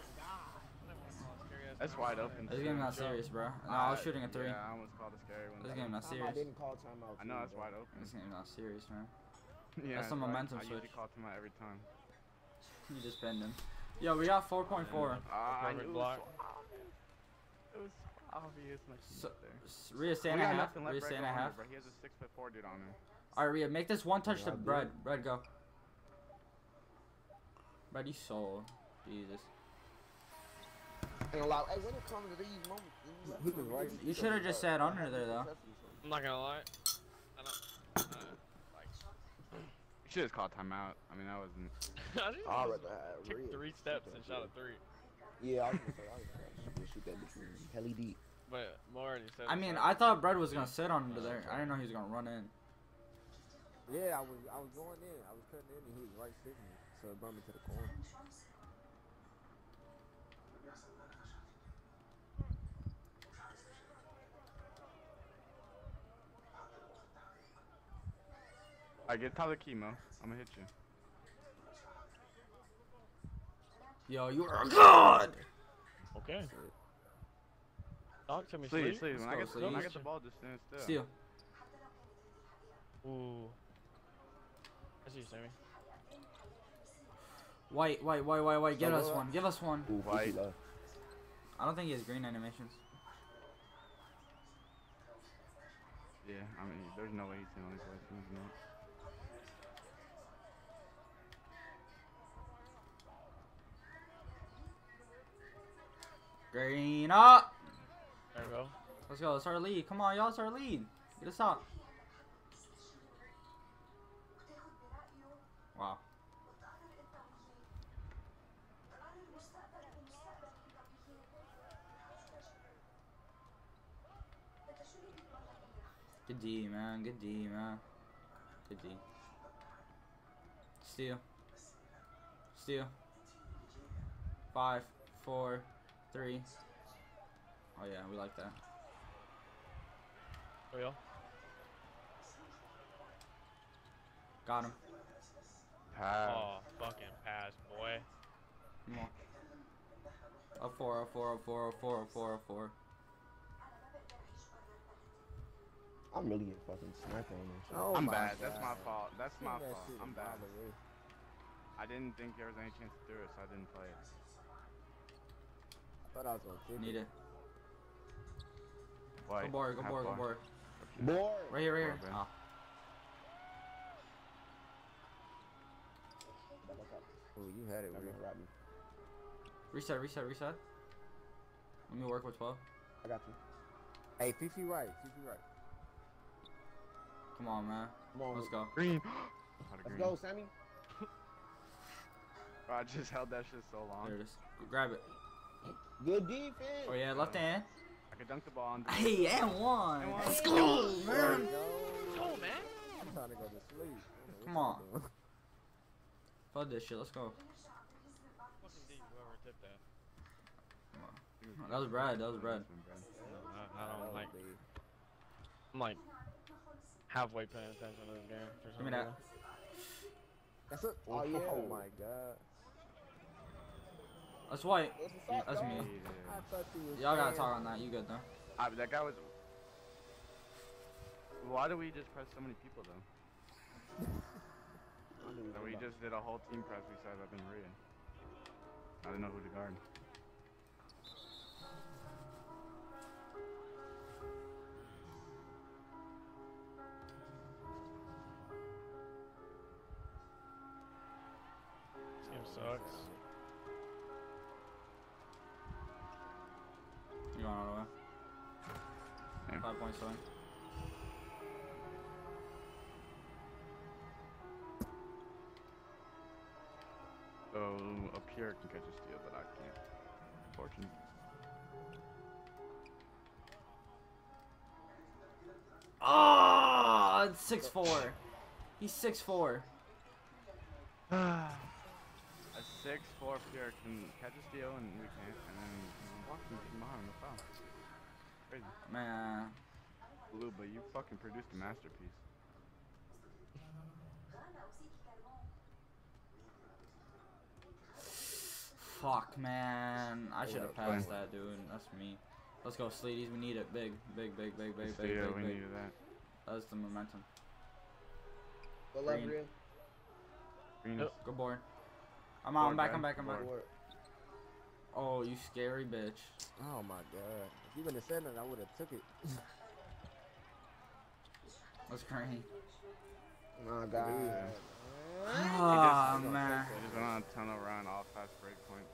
That's wide open. This too. game's not serious, bro. No, I was shooting a 3. Yeah, I almost called a scary one. This game not I serious. didn't call timeout. I know that's wide open. This game's not serious, man. Yeah, That's the momentum I switch. usually call timeout every time. You just bend him. Yo, we got 4.4. I knew Perfect it was block. It was obvious. Like, So, there. Rhea, stay We and a got half. nothing left, Rhea, Brett, stay and go a under, half. bro. He has a 6'4" dude on him. Alright, Rhea, make this one touch to Yeah, dude. Bread. Bread, go. Bread, you sold. Jesus. Ain't allow. Hey, when it comes to these moments, He was right. You should have just said under there, though. I'm not gonna lie. I don't. You should have called timeout. I mean, that wasn't. I didn't I'd know. rather have Took Rhea. 3 steps and shot a 3. Yeah, I was gonna say I was gonna shoot that bitch hella deep. But more already said. I mean, I thought Bread was gonna sit under there. I didn't know he was gonna run in. Yeah, I was going in. I was cutting in, and he was right sticking me. So it brought me to the corner. I get top of the chemo. I'm gonna hit you. Yo, you are good! Okay. Talk to me, Sleep, Sleep. sleep. When I Let's get go, when I Sleep. get the ball, just stand still. Steal. Ooh. I see you, Sammy. White. Give us one. Give us one. Ooh, White. Gucci love. I don't think he has green animations. Yeah, I mean, there's no way he's seen all these white teams, no. Green up. There we go. Let's go. It's our lead. Come on, y'all. It's our lead. Get us out. Wow. Good D, man. Good D, man. Good D. Steal. Steal. 5, 4, 3. Oh yeah, we like that. There we go. Got him. Pass. Oh, fucking pass, boy. Come on. Up 4, up 4, up 4, up 4, up 4, up 4. I'm really a fucking sniper on this shit. Oh I'm my bad. God. That's my fault. That's my Send that fault. shit I'm to bad. Bobby. I didn't think there was any chance to do it, so I didn't play it. Thought I was gonna kick Need it. White. Go board, go half board, go bar. board. Boy. Right here, right here. Board, Oh. Oh, you had it, I'm Rick. gonna rob me. Reset, reset, reset. Let me work with 12. I got you. Hey, PP right, PP right. Come on, man. Come on. Let's go. Green. Let's go, Sammy. Bro, I just held that shit so long. There it is. Go grab it. Good defense. Oh yeah, left hand. I could dunk the ball on. Hey, and one. And one. Let's go, There man. we go. Go, man. I'm trying to go to sleep. Come on. Fuck this shit. Let's go. Fucking D, whoever tipped that. That was Brad. That was Brad. I don't like. I'm like halfway paying attention to this game. For some Give me that. reason. That's it. Oh, yeah. Oh my God. That's white. What's the soft That's dog? me. I thought you was Y'all gotta saying- talk on that. You good though? That guy was. Why do we just press so many people though? So we just did a whole team press besides I've been Maria. I didn't know who to guard. This game sucks. You want all the way? Yeah. 5 points away. So up here can catch a steal, but I can't. Unfortunately. Oh, it's 6'4". He's 6'4". A 6'4" Pierre can catch a steal and we can't, and then walk from behind the foul. Crazy. Man. Blue, but you fucking produced a masterpiece. Fuck, man. I should have Yeah, passed fine. that, dude. That's me. Let's go, Sleeties. We need it. Big, big, big, big, big, big, Yeah, big, we big. needed that. That's the momentum. Go left, Green. Brian. Green Yep. is Go board. I'm out. I'm Board, back. Brad. I'm back. I'm back. Board. Board. Oh, you scary bitch. Oh my God. If you wouldn't have said that, I would have took it. That's green. My God. Oh, man. He just went on a tunnel run off fast break point.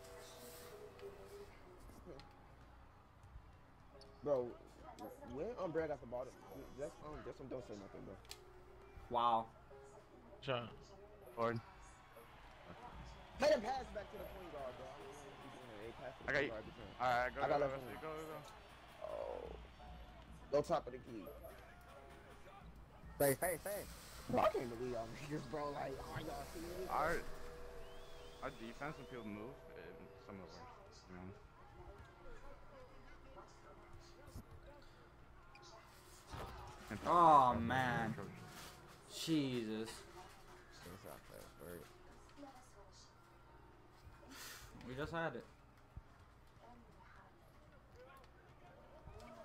Bro, when Brad got the ball, just don't say nothing, bro. Wow. Shot. Board. Play the pass back to the point guard, bro. Hey, pass to the I got point you. guard every time. Alright, go, I got go, left go, one. go, go. Oh. Go top of the key. Hey. Bro, I can't believe y'all niggas, bro. Like, are y'all serious? Our defense when people move is some of the worst, to be honest. And Oh, man. Jesus. That's not fast break. We just had it.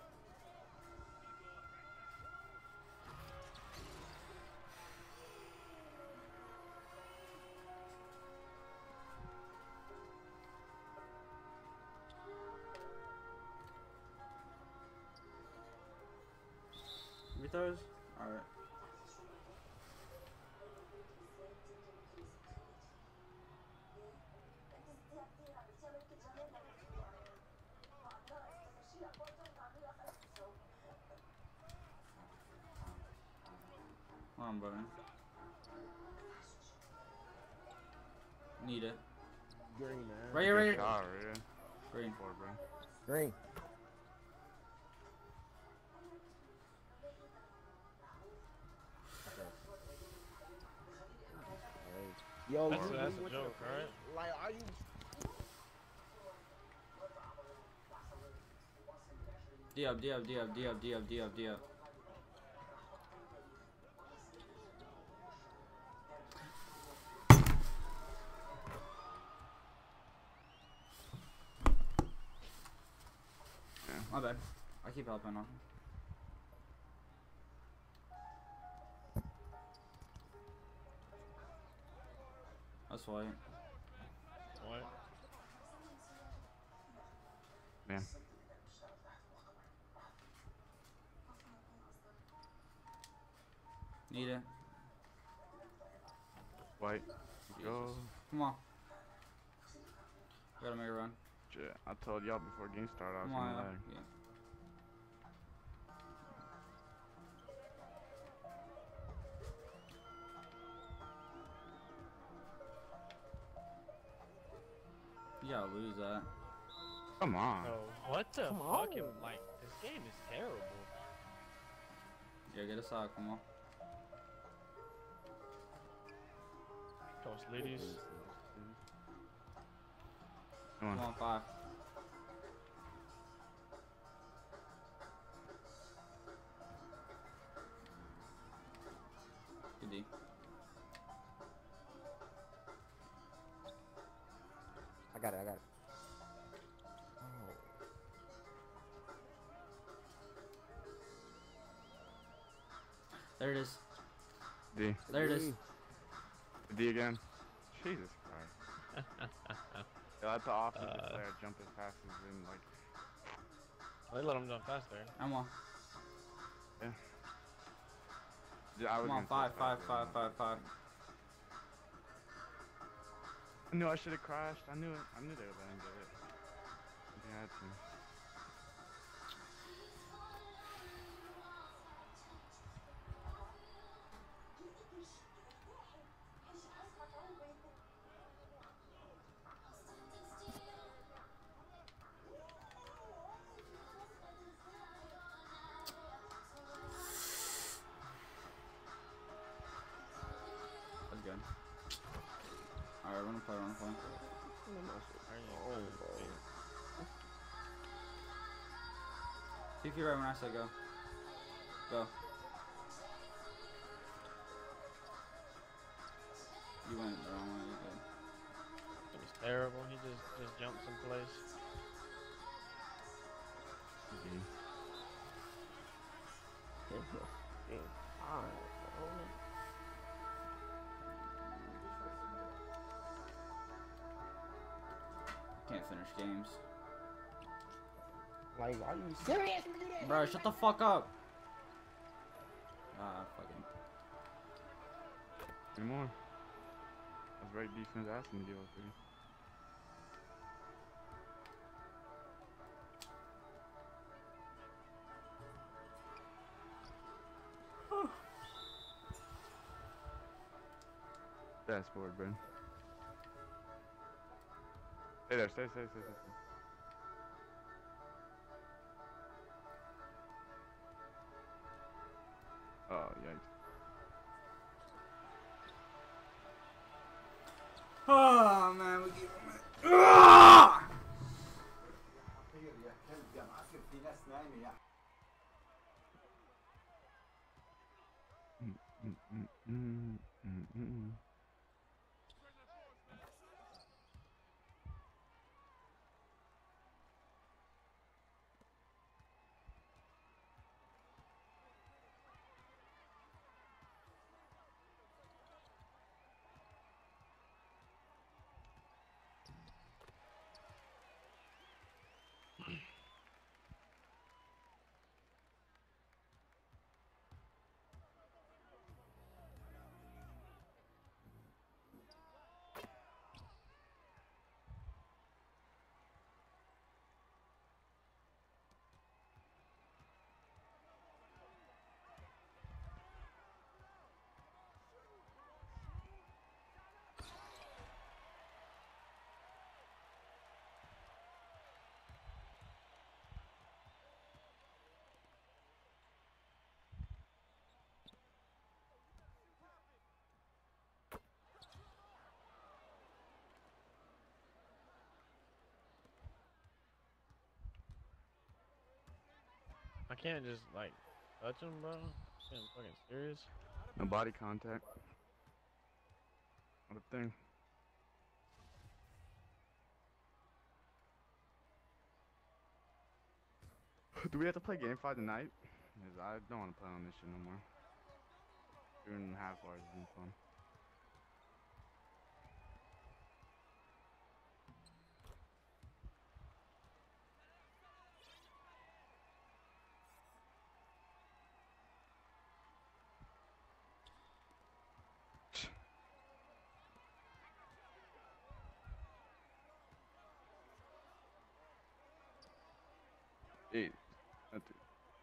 throws? Alright. Come on, brother. Need it. Green, man. Right here, right here. Shot, right here. Green. Four, bro. Green. Yo, That's you a with joke, your right? friend, like, are you? D up, D up, D up, D up, D up, D up, D up. My bad. I keep helping on. That's why. What? Man. Need it. White. Go. Come on. Gotta make a run. Shit, I told y'all before game started I was Come on. gonna lag. Yeah. You gotta lose that. Come on. Oh, what the Come fucking on. like? This game is terrible. Yeah, get us out. Come on. Coach ladies. Come on. Come on, 5. Good D. I got it. I got it. Oh. There it is. D. There it is. D again. Jesus Christ. Yo, let the offensive player jump his passes in like. They let him jump faster. I'm on. Yeah, I was Come on, gonna say 5, it's 5, faster 5, than 5, 5. I knew I should have crashed. I knew it. I knew they would let him get it. They had to. That's good. Alright, run a play, run a play. TP right when I say go. Go. You went the wrong way, you did. It was terrible. He just jumped someplace. Can't finish games. Like, are you serious? Bro, shut the fuck up. Ah, fucking. Three more. That's right defense asking to give up 3. Dashboard, bro. Stay there, stay. Oh, yikes. Oh man, we give him it. Ah! I can't just like touch him, bro. I'm fucking serious. No body contact. What a thing. Do we have to play game 5 tonight? Because I don't want to play on this shit no more. Doing half bars isn't fun. Hey, that dude.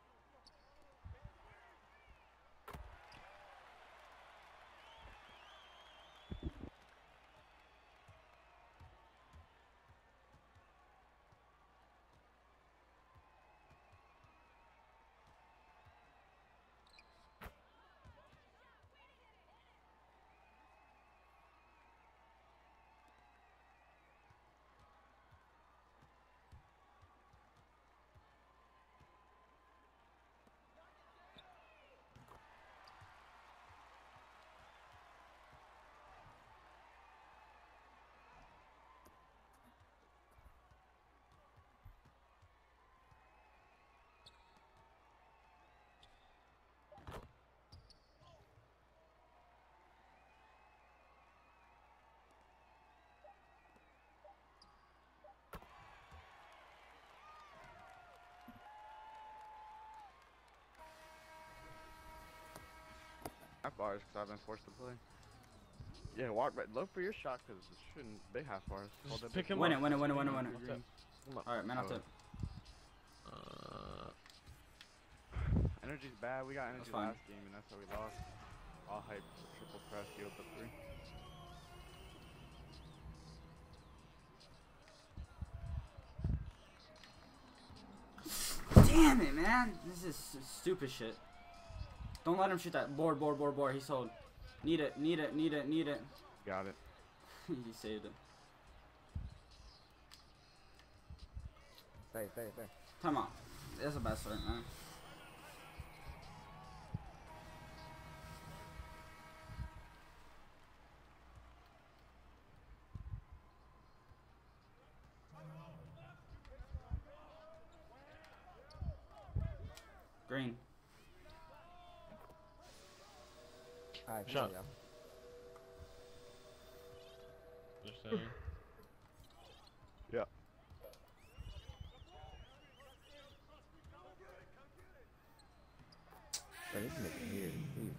Half bars because I've been forced to play. Yeah, walk back. Look for your shot because it shouldn't be half bars. Just Hold pick that him Win up. it, win it, win it, win it, Pick win him it. up. Come up. Alright, man up Oh. tip. Energy's bad. We got energy That's fine. last game and that's how we lost. All hype. Triple press. Healed up 3. Damn it, man. This is stupid shit. Don't let him shoot that. Board, board, board, board. He sold. Need it, need it, need it, need it. Got it. He saved it. Stay. Come on. That's a bad start, man. Green. Alright, come Shot. on, y'all. Just saying. Yeah. Man, this nigga here. He-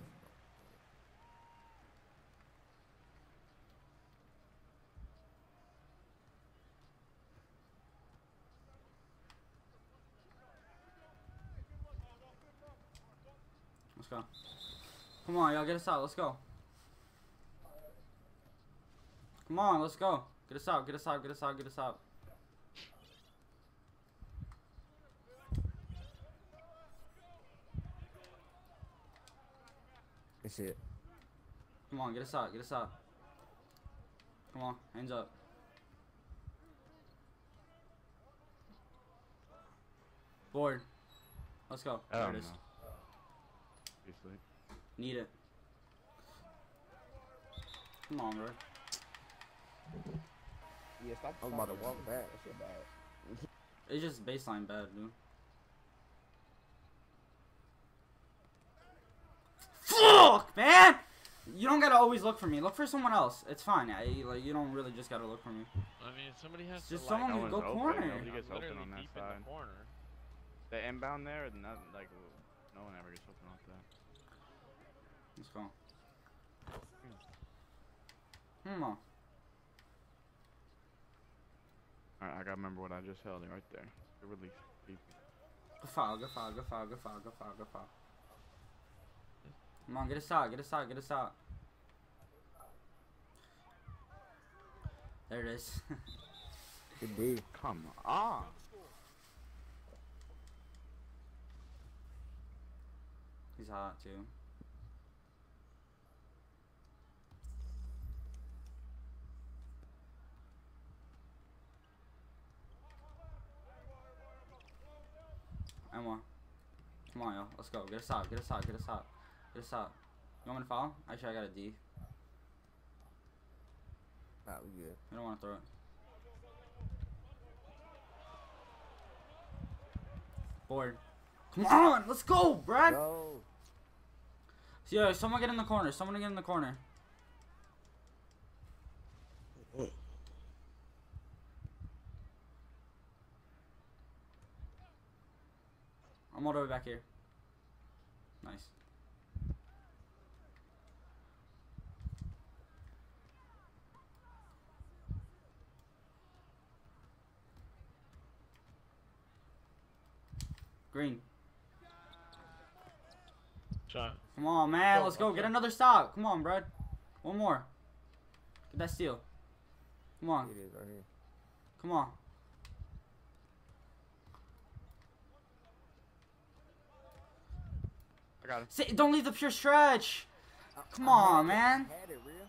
Let's go. Come on, y'all. Get us out. Let's go. Come on, let's go. Get us out, get us out, get us out, get us out. Good shit. Come on, get us out, get us out. Come on, hands up. Board. Let's go. I There don't it is. know. Obviously. Need it. Come on, bro. Yeah, stop. I'm about to walk back. That shit bad. It's just baseline bad, dude. Fuck, man! You don't gotta always look for me. Look for someone else. It's fine. Like you don't really just gotta look for me. I mean, somebody has Just to someone like. who No go one's open, corner. nobody gets I'm open literally on that deep in side. the corner. The inbound there, not like no one ever gets open off that. Let's go. Come on. Alright, I gotta remember what I just held right there. The release. Deep. Good foul, good foul, good foul, good foul, good foul, good foul. Come on, get us out, get us out, get us out. There it is. Good D. Come on. He's hot too. And one. Come on, y'all. Let's go. Get us out. Get us out. Get us out. Get us out. You want me to foul? Actually, I got a D. Nah, we good. I don't want to throw it. Board. Come on. Let's go, Brad. Go. Yo, someone get in the corner. Someone get in the corner. I'm all the way back here. Nice. Green. Shot. Come on, man. Go, Let's go. okay. Get another stop. Come on, Brad. One more. Get that steal. Come on. It is right here. Come on. I got it. Say, don't leave the pure stretch. Come on, man. Had it, real.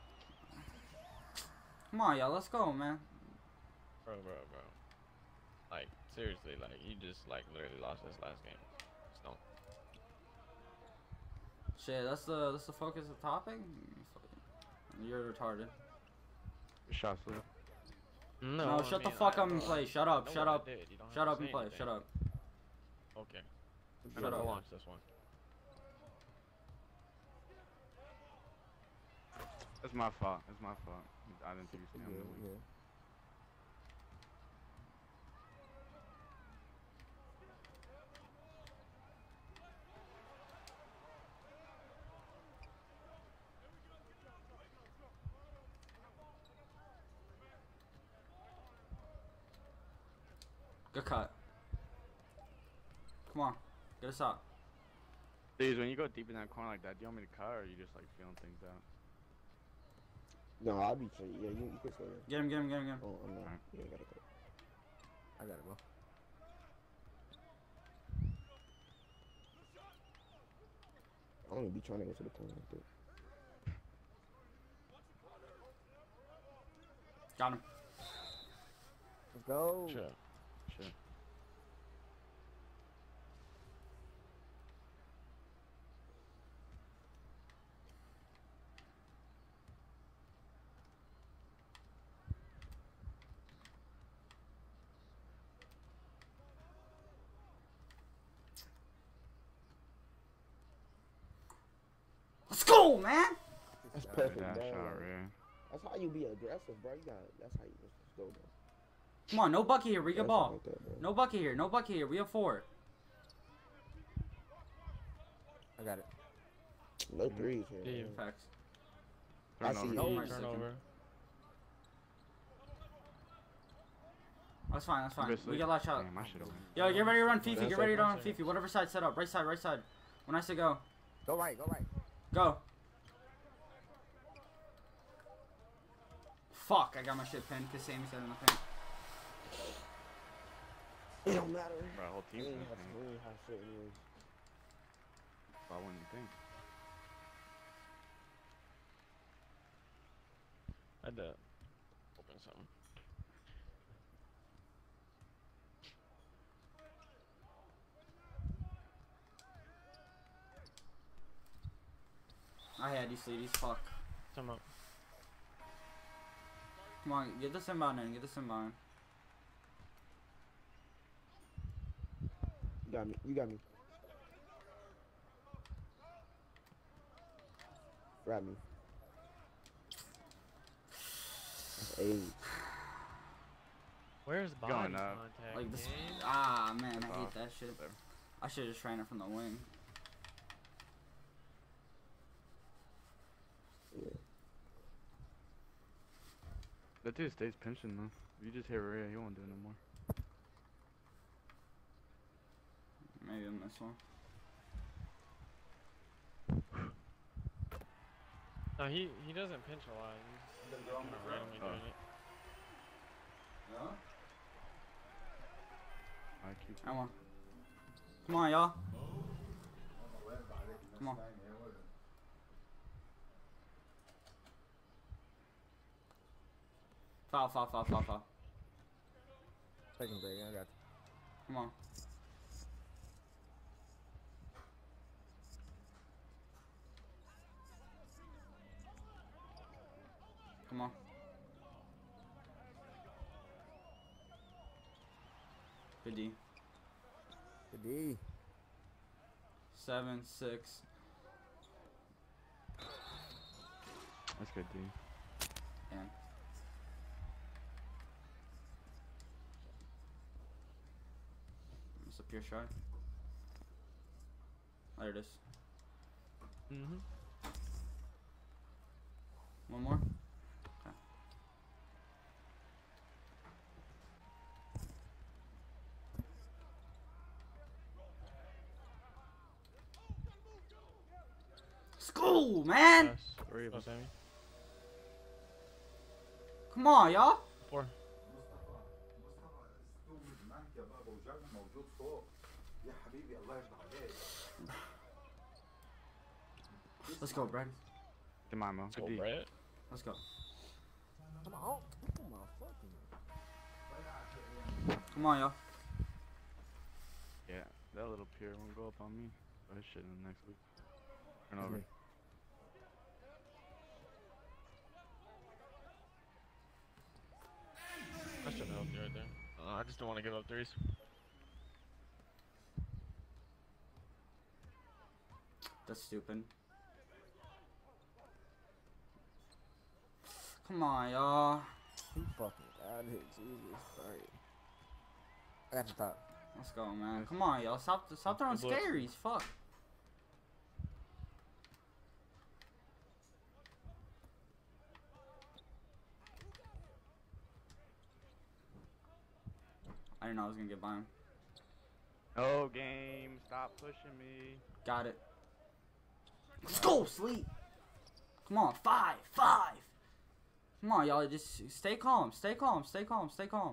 Come on, y'all. Let's go, man. Bro. Like, seriously, like, you just, like, literally lost this last game. Just don't. Shit, that's the focus of the topic. You're retarded. Shot slip. No, shut the fuck up and play. Shut up. Shut up. Shut up and play. Shut up. Okay. Shut I'm gonna up. launch this one. That's my fault. It's my fault. I didn't think you Yeah, said I'm yeah. Good cut. Come on. Get us out. Dude, when you go deep in that corner like that, do you want me to cut or are you just like feeling things out? No, I'll be straight. Yeah, you can stay there. Get him, get him, get him, get him. Oh, I'm not. Alright. Yeah, I gotta go. I got it, bro. I don't even be trying to go to the corner like that. Got him. Let's go. Sure. Let's go, man. That's Yeah, perfect, That bro. shot, Like, rare. that's how you be aggressive, bro. You got. That's how you just go, bro. Come on, no bucket here. We get That's ball. like that, bro. No bucket here. No bucket here. We have 4. I got it. No threes here. Yeah, man. Facts. I see Turnover. you. Nice second. Turnover. That's fine. That's fine. Obviously. We get last shot. Damn, I should have went. Yo, get ready to run Fifi. That's Get ready to okay. run Fifi. Whatever side set up. Right side. Right side. When I say go, Go right, go right. go. Fuck! I got my shit pinned because Sammy said in the pin. It don't matter. Bro, whole We team's ain't in the have thing. we ain't have shit anyways. Why wouldn't you think? I had to open something. I had these ladies. Fuck. Come up. Come on, get this inbound in. Get this inbound. You got me. You got me. Grab me. That's 8. Where's body Going up. contact? Like this. man? Ah man, I hate off. that shit. There. I should have just ran it from the wing. Yeah. That dude stays pinching though. If you just hit Rhea, he won't do it no more. Maybe in this one. No, he doesn't pinch a lot. He's kind of randomly doing it. I keep. Come on. Come on, y'all. Come on. Foul, foul, foul, foul, foul. Second grade, I got you. Come on. Come on. Good D. Good D. 7, 6. That's good, D. And it's a pure shot. There it is. Mm-hmm. One more. Okay. School, man. Nice. Three of Oh, us. Sammy. Come on, y'all. 4. Let's go, Brad. Come on, Mo. Good Oh, D. Brett. Let's go. Come on. Come on, fucking. Come on, y'all. Yeah, that little peer won't go up on me. But his shit in the next week. Turn over. I should have helped you right there. I just don't want to give up threes. That's stupid. Come on, y'all. He fucking out here, Jesus Christ. I got the top. Let's go, man. Come on, y'all. Stop throwing Good luck. scaries. Fuck. I didn't know I was gonna get by him. No game. Stop pushing me. Got it. Let's go, sleep. Come on, 5. Come on, y'all. Just stay calm. Stay calm. Stay calm. Stay calm.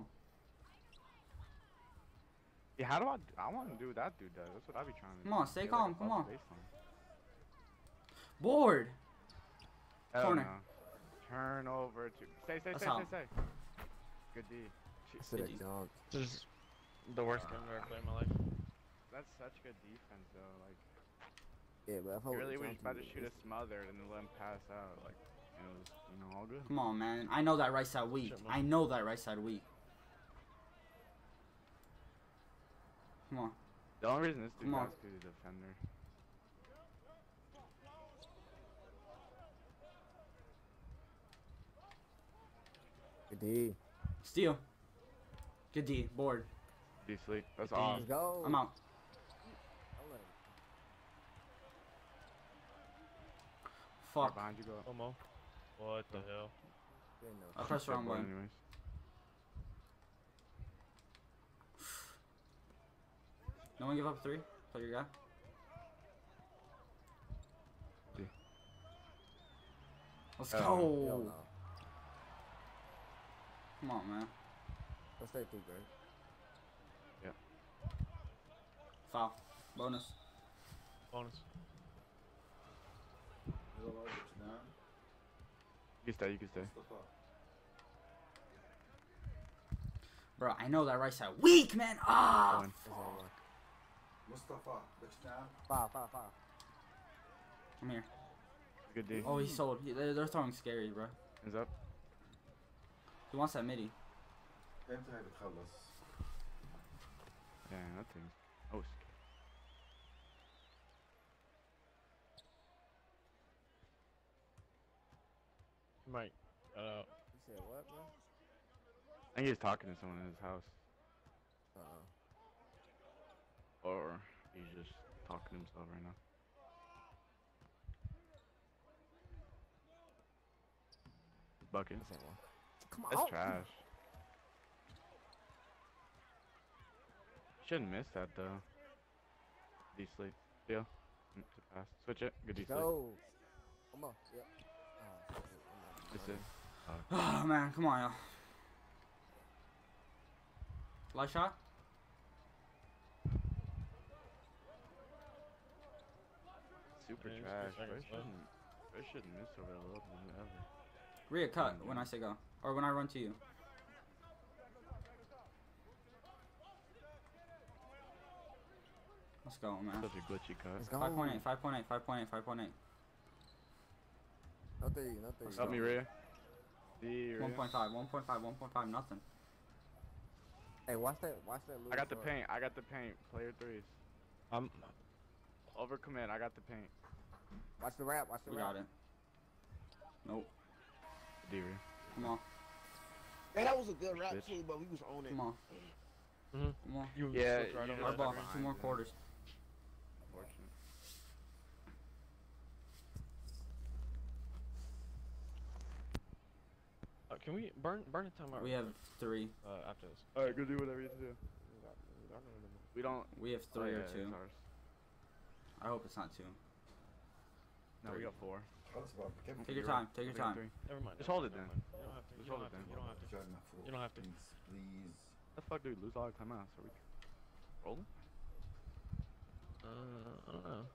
Yeah, how do I want to do what that dude does. That's what I be trying to do. Come on, stay Get, calm, a come fuzzy on. baseline. Board. Hell Corner. no. Turn over to. Stay. That's how. Good D. Sit at John. This is the worst game I've ever played in my life. That's such good defense, though. Like, Yeah, but if I he would've really was jumped about to him, shoot a smothered and then let him pass out. Like, it was, all good. Come on, man. I know that right side weak. Shit, man. I know that right side weak. Come on. The only reason this dude Come on. got is because he's a defender. Good D. Steal. Good D. Board. D sleep. That's Good D. all. Let's go. I'm out. I'll let him. Fuck. Behind you, go. Omo. What the hell? Good enough. I pressed wrong Board button. anyways. No one give up 3. Play your guy. D. Let's Oh. go. Hell no. Come on, man. Let's stay through, Greg. Foul. Bonus. Bonus. You can stay. Bro, I know that right side weak, man. Ah. Going. That's all right. Mustafa, touchdown. Five. I'm here. Good D. Oh, he sold. They're throwing scary, bro. Hands up. He wants that midi. امتى هي بتخلص؟ Damn, that thing's. Oh, Mike. You said what, bro? I think he's talking to someone in his house. Or he's just talking to himself right now. Bucket. That's all right. Come on. That's trash. Shouldn't miss that though. D sleep. Deal. To pass. Switch it. Good D sleep. Go. Come on. Yep. That's it. Oh, man. Come on, y'all. Light shot? Super Yeah, just trash. 2 seconds left. They shouldn't miss over the low ever. Rhea, cut when I say go. Or when I run to you. Let's go, man. Such a glitchy cut. Let's go. 5.8, 5.8, 5.8, 5.8. No three. Let's Help go. me, Rhea. D. Right? 1.5, 1.5, nothing. Hey, watch that little I got the short. paint. I got the paint. Player threes. Over command. I got the paint. Watch the wrap. Watch the We wrap. got it. Nope. D. Right? Come on. Man, that was a good rap Bitch. too, but we was on it. Come on. Mhm. Come on. You Yeah, slipped right you over just Our that. ball. behind 2 more them. quarters. Unfortunate. Can we burn the timeout? We real have 3. quick, after this. Alright, go do whatever you have to do. We don't. We have 3 oh, yeah, or it's 2. ours. I hope it's not 2. No, we got 4. Take your time. Take your We got time. 3. Never mind. Just never hold mind, it never then. mind. You don't have to. Just You don't hold have it to. then. You don't have to. You don't have to. Please. The fuck do we lose all the timeouts? Are we rolling? I don't know.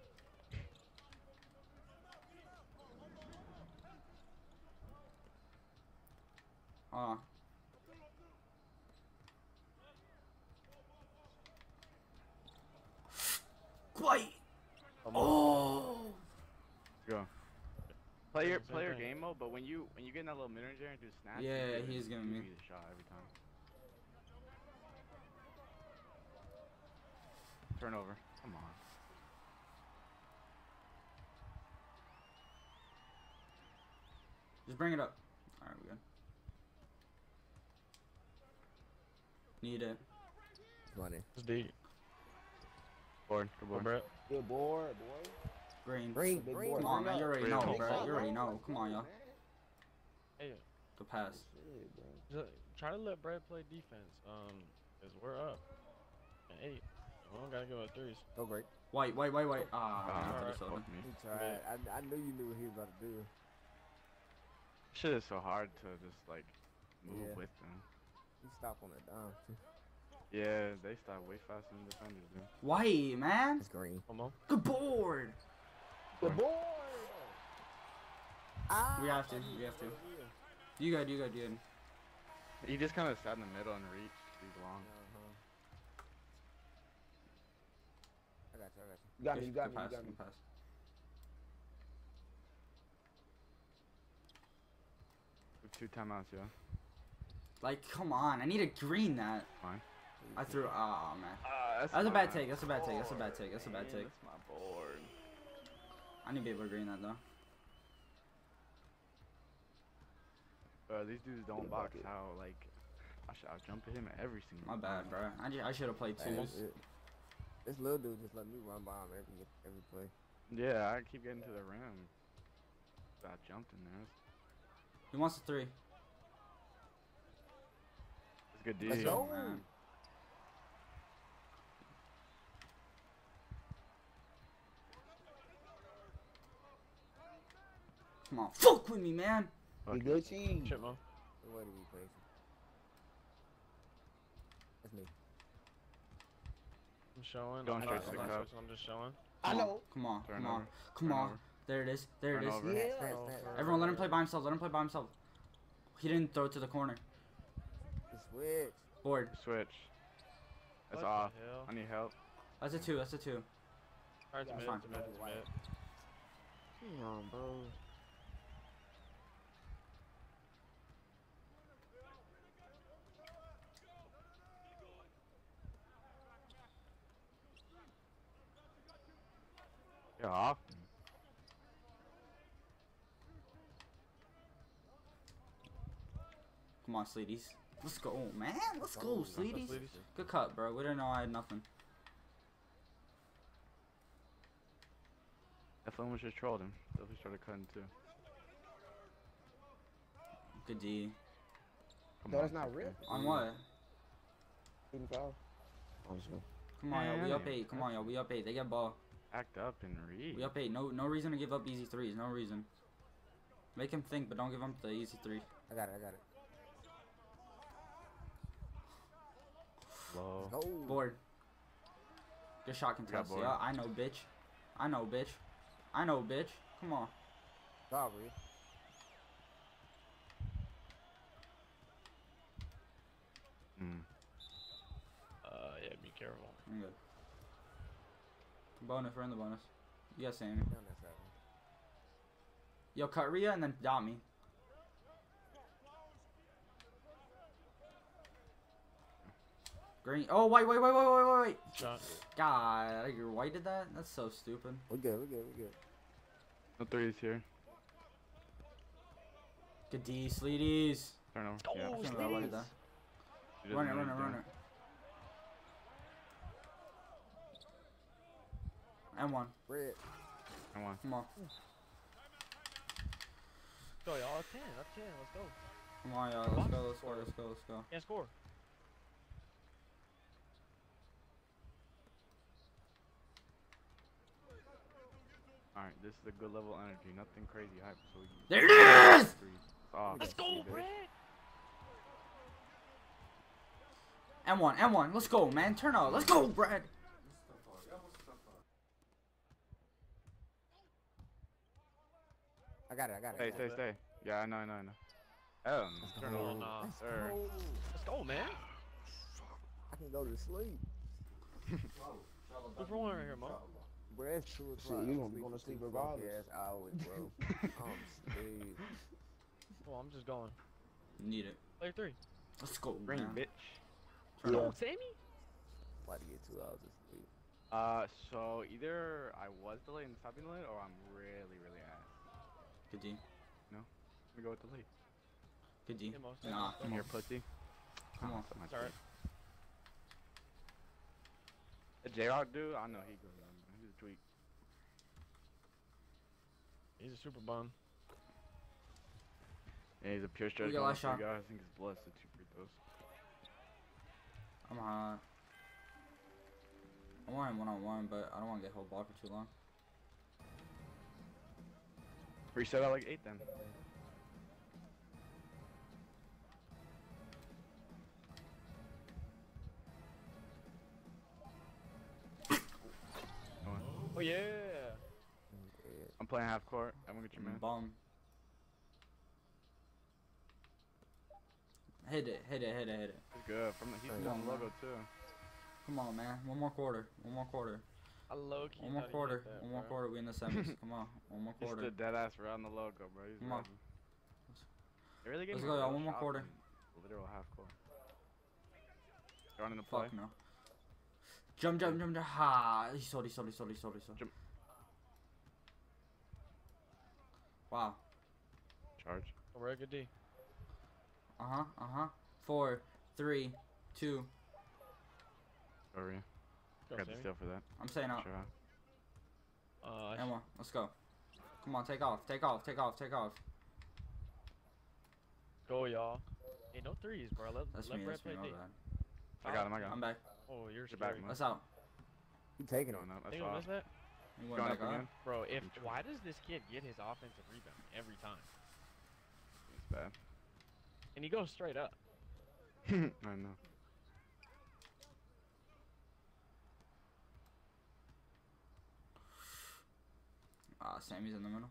Quite. Oh. Let's go. Play your Same thing. game mode, but when you get in that little mid-range area and do snatch, Yeah, you he's give giving me. the shot every time. Turnover. Come on. Just bring it up. All right, we good. Need it. Money. It's D. Board. Good board. Brett. Good board, boy. Green. Green. Big Green. board. Come on, man. You already Green. know, Green. bro. You already know. Come on, y'all. Hey, The pass. Shit, bro. try to let Brett play defense. Cause we're up. At 8. We don't gotta go at 3s. Go great. White. Ah, man, I alright. thought he sold Fuck it. me. He tried. I knew you knew what he was about to do. Shit is so hard to just like move Yeah. with them. He stopped on that dime too. Yeah, they stop way faster than defenders do. White, man. It's green. Come on. Good board. Good board. Ah, We have to. We have to. You good. You good. You good. He just kind of sat in the middle and reached too long. I got you. I got you. You got me. You got Good me. You pass. got me. Good pass. With 2 timeouts, yeah. Like, come on. I need to green that. Fine. I threw. Oh man. That's That's a my bad take. That's a bad take. That's a bad take. That's a bad Man, take. That's my board. I need to be able to green that though. These dudes don't box out. Like, I jump at him every single My bad, time. bro. I should have played Hey, twos. this little dude just let me run by him every play. Yeah, I keep getting to the rim. I jumped in there. He wants a 3. It's good D. Let's go. Man. Come on, fuck with me, man. You good, cheese. Shit, man. The way to be patient. That's me. I'm showing. Going I'm straight not to the switching, cup. I'm just showing. I Come on, know. Come on, come on, Turnover. come on. Turnover. There it is. There it is. Turnover. Yeah. Everyone, let him play by himself. Let him play by himself. He didn't throw it to the corner. The switch. Board. Switch. That's What off. the hell? I need help. That's a 2. That's a 2. Alright, it's That's mid, fine. it's mid, it's mid. Damn, bro. Yeah, off. Come on, Sleeties. Let's go, man. Let's go, Let's go, Sleeties. Sleeties. Good cut, bro. We didn't know I had nothing. That almost just trolled him. Definitely started cutting too. Good D. Come No, on. that's not real. On what? Shooting foul. Come on, y'all. We Man, up 8. Come on, y'all. We up 8. They get ball. Act up and read. We up 8. No reason to give up easy 3s. No reason. Make him think, but don't give him the easy 3. I got it. I got it. Low. Go. Board. Good shot contest. board. Yeah, I know, bitch. I know, bitch. I know, bitch. Come on. Sorry. Mm. Yeah, be careful. I'm good. Bonus. We're in the bonus. You got Sammy. Down that side. Yo, cut Rhea and then dot me. Green. Oh, wait. Shot. God, your white did that? That's so stupid. We good. No threes here. Good D, Sleeties. Turn over. Yeah. Oh, I can't remember what I did that. She doesn't know what he's Run doing. it. And one. Red. Come on. Come on. Go, y'all. Up 10. Let's go. Come on, y'all. Let's go. Can't score. Alright, this is a good level of energy. Nothing crazy hype. So we There it is! Oh, Let's go, Brad. M1. Let's go, man. Turn out. Let's go, Brad. I got it. Stay. Yeah, I know. Turn Oh, over. nah. Sir. Let's go, man. I can go to sleep. What's wrong right here, Mo? Bro, it's 2 o'clock. Shit, you gonna be going to sleep regardless. Yes, hours, bro. I'm sleep. Well, I'm just going. Need it. Player 3. Let's go, Ring, man. bitch. Turn Yeah. out. Sammy? About to get 2 hours of sleep. So either I was delayed and stopped being delayed, or I'm really ass. Good D. Let me go with the lead. Good D. Yeah, Mo, Nah, Come here, pussy. Come on. It's alright. The J-Rock dude, I know he goes on. He's a tweak. He's a super bum. Yeah, he's a pure stretch. We got last shot. guy. I think he's blessed with 2 free throws. I'm hot. I want him one-on-one, but I don't want to get whole ball for too long. Reset at like 8 then. Oh, yeah. I'm playing half court. I'm gonna get your man. Bum. Hit it. He's good. He's Come on on, the logo too. Come on, man. One more quarter. I low-key One more thought he quarter. hit that, One more bro. quarter. We in the semis. Come on. One more He quarter. stood dead ass around the logo, bro. He's Come on. ready. They really gave Let's me go, a y'all. real One more shot quarter. from Literal half court. You're running the play. Fuck no. Jump. Ha. He sold. Jump. Wow. Charge. Oh, we're a good D. 4, 3, 2. Over here. Go, Got the Sammy. steal for that. I'm saying out. Sure. M1. Let's go. Come on. Take off. Go, y'all. Hey, no threes, bro. That's let me. Brad play My D. bad. I got him. I'm back. Oh, you're Get back, scary. man. Let's out. You taking it. Going up. That's Think you'll off. miss that? You went Going back up up. again. Bro, Control. why does this kid get his offensive rebound every time? It's bad. And he goes straight up. I know. Sammy's in the middle.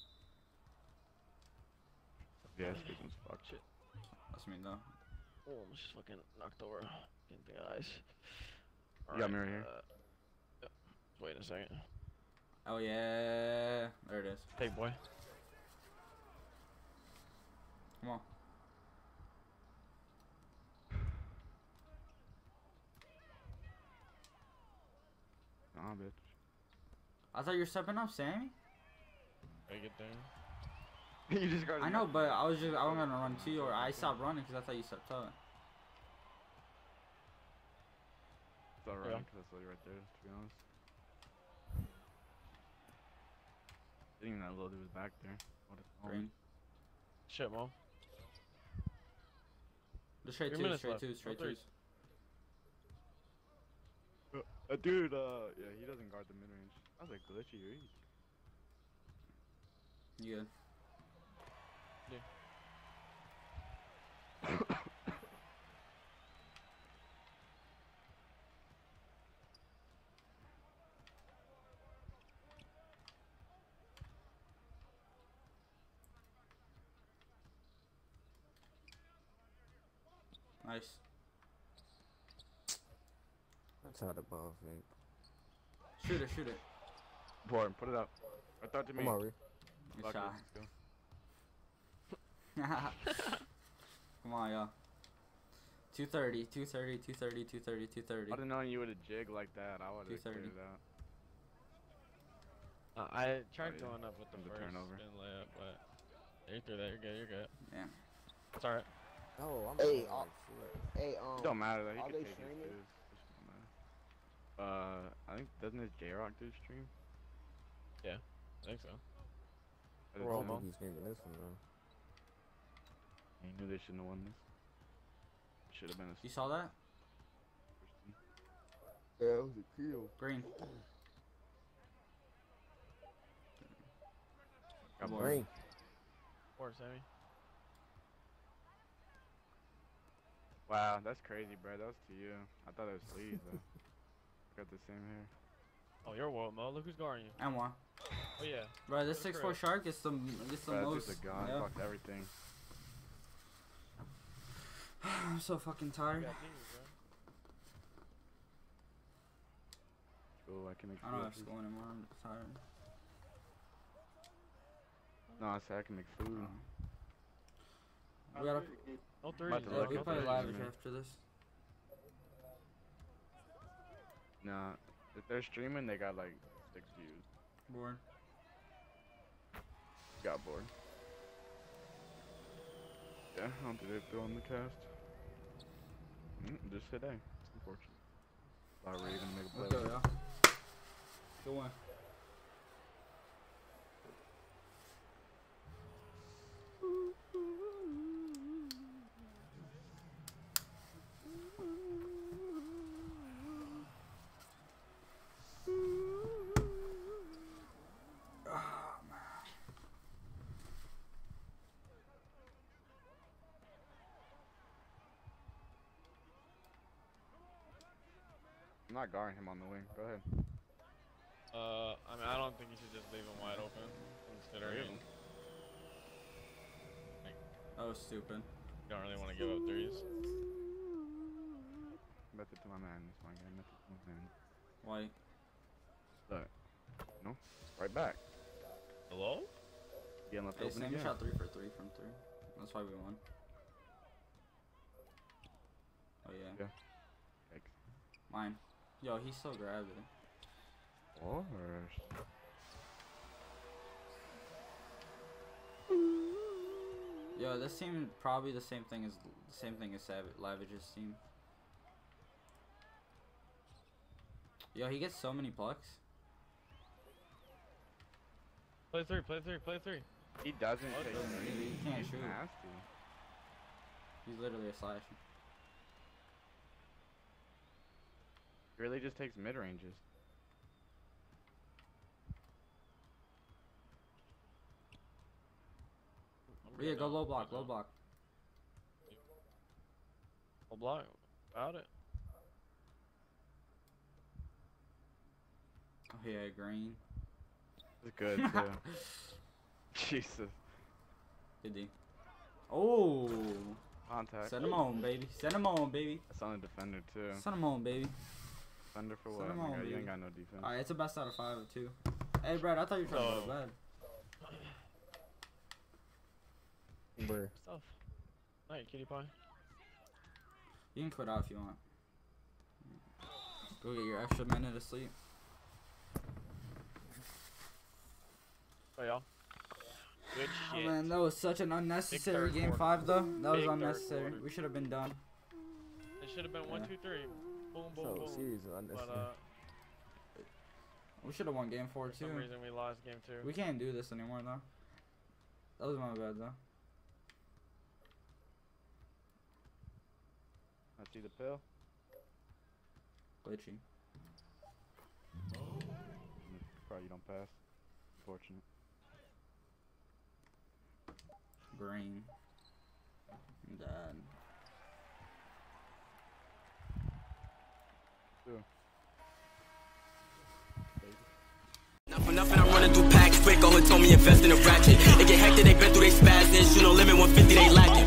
Yeah, it's good as fuck. Shit. That's me though. Oh, I'm just fucking knocked over. Can't think of eyes. You got me right here. Yep. Wait a second. Oh yeah. There it is. Hey, boy. Come on. Nah, bitch. I thought you were stepping up, Sammy. Gotta get there. You just got. I know, but I was gonna run to you, or I stopped running because I thought you stepped up. It's alright, Yeah. because I saw you right there, to be honest. Didn't even know that little dude was back there. What a Green. Shit, Mo. The straight 3 twos, minutes straight left. twos, No straight threes. twos. Dude, yeah, he doesn't guard the mid range. That was a glitchy read. You good? Nice. That's how the ball fake. Shoot it. Important, put it up. I thought to me. Come on, Rick. Good Fuck it, shot. let's go. Come on, y'all. 230, 230, 230, 230, 230. I didn't know you would have jigged like that. I would have cleared it out. I tried Oh, yeah. going up with the It was a first turnover. spin layup, but you threw that. You're good. You're good. Yeah. It's alright. Oh, I'm Hey, like shit. Hey, It don't matter though. He are could they take his streaming? twos. It don't matter. I think doesn't his J-Rock do stream? I think so. I I just don't know. think he's streaming this one though. He knew they shouldn't have won this. Should have been a. You saw that? Yeah, it was a kill. Green. Got more. Green. Poor Sammy. Wow, that's crazy, bro. That was to you. I thought it was Sleeves though. Got the same hair. Oh, you're World Mo. Look who's guarding you. And one. Oh yeah. Bro, this That's 6'4" correct. shark gets the Bro, most. that's just a god. Yeah. Fucked everything. I'm so fucking You tired. got these, bro. Cool, I can make I don't have food. school anymore. I'm tired. No, I said I can make food. We gotta. No threes. About to Yeah, look we at play threes, live man. after this. Nah, if they're streaming, they got like 6 views. Bored. Got bored. Yeah, I don't think they're on the cast. Just today. It's unfortunate. Thought we were gonna make a Let's play. go, y'all. Good one. I'm not guarding him on the wing. Go ahead. I mean, I don't think you should just leave him wide open, considering That was stupid. you don't really want to give up threes. Method to my man. This one guy. Method to my man. White. Look. No. Right back. Hello? Getting left Hey, open Sammy again. shot 3 for 3 from 3. That's why we won. Oh yeah. Yeah. Yikes. Mine. Yo, he still grabbed it. Or Yo, this team probably the same thing as Lavage's team. Yo, he gets so many plucks. Play three, play three, play three. he doesn't Oh, take doesn't three. he? He can't He's shoot. nasty. He's literally a slasher. He really just takes mid ranges. Yeah, go low block, low block. Low block. About it. Oh yeah, green. It's good too. Jesus. Good D. Oh, Contact. send him on, baby. Send him on, baby. That's on the defender too. Send him on, baby. Defender for Send what? him My on, guy, you baby. ain't got no defense. Alright, it's a best out of 5 too. Hey, Brad, I thought you were trying to go to Oh. bed. Bruh. Stuff. Night, kitty pie. You can quit out if you want. Go get your extra minute of sleep. Oh, y'all. Good Oh shit. man, that was such an unnecessary third game quarter. 5 though. That was Big third unnecessary. quarter. We should have been done. It should have been 1, Yeah. 2, 3. Boom, boom, So boom. serious But unnecessary. We should have won game 4 for some too. reason we lost game 2. We can't do this anymore though. That was my bad though. I see the pill. Glitchy. Probably you don't pass. Unfortunate. Green. I'm dead. Not for nothing, I'm running through packs quick. All who told me invest in a ratchet. They get hectic, they been through they spasms. You know, limit 150, they lack it.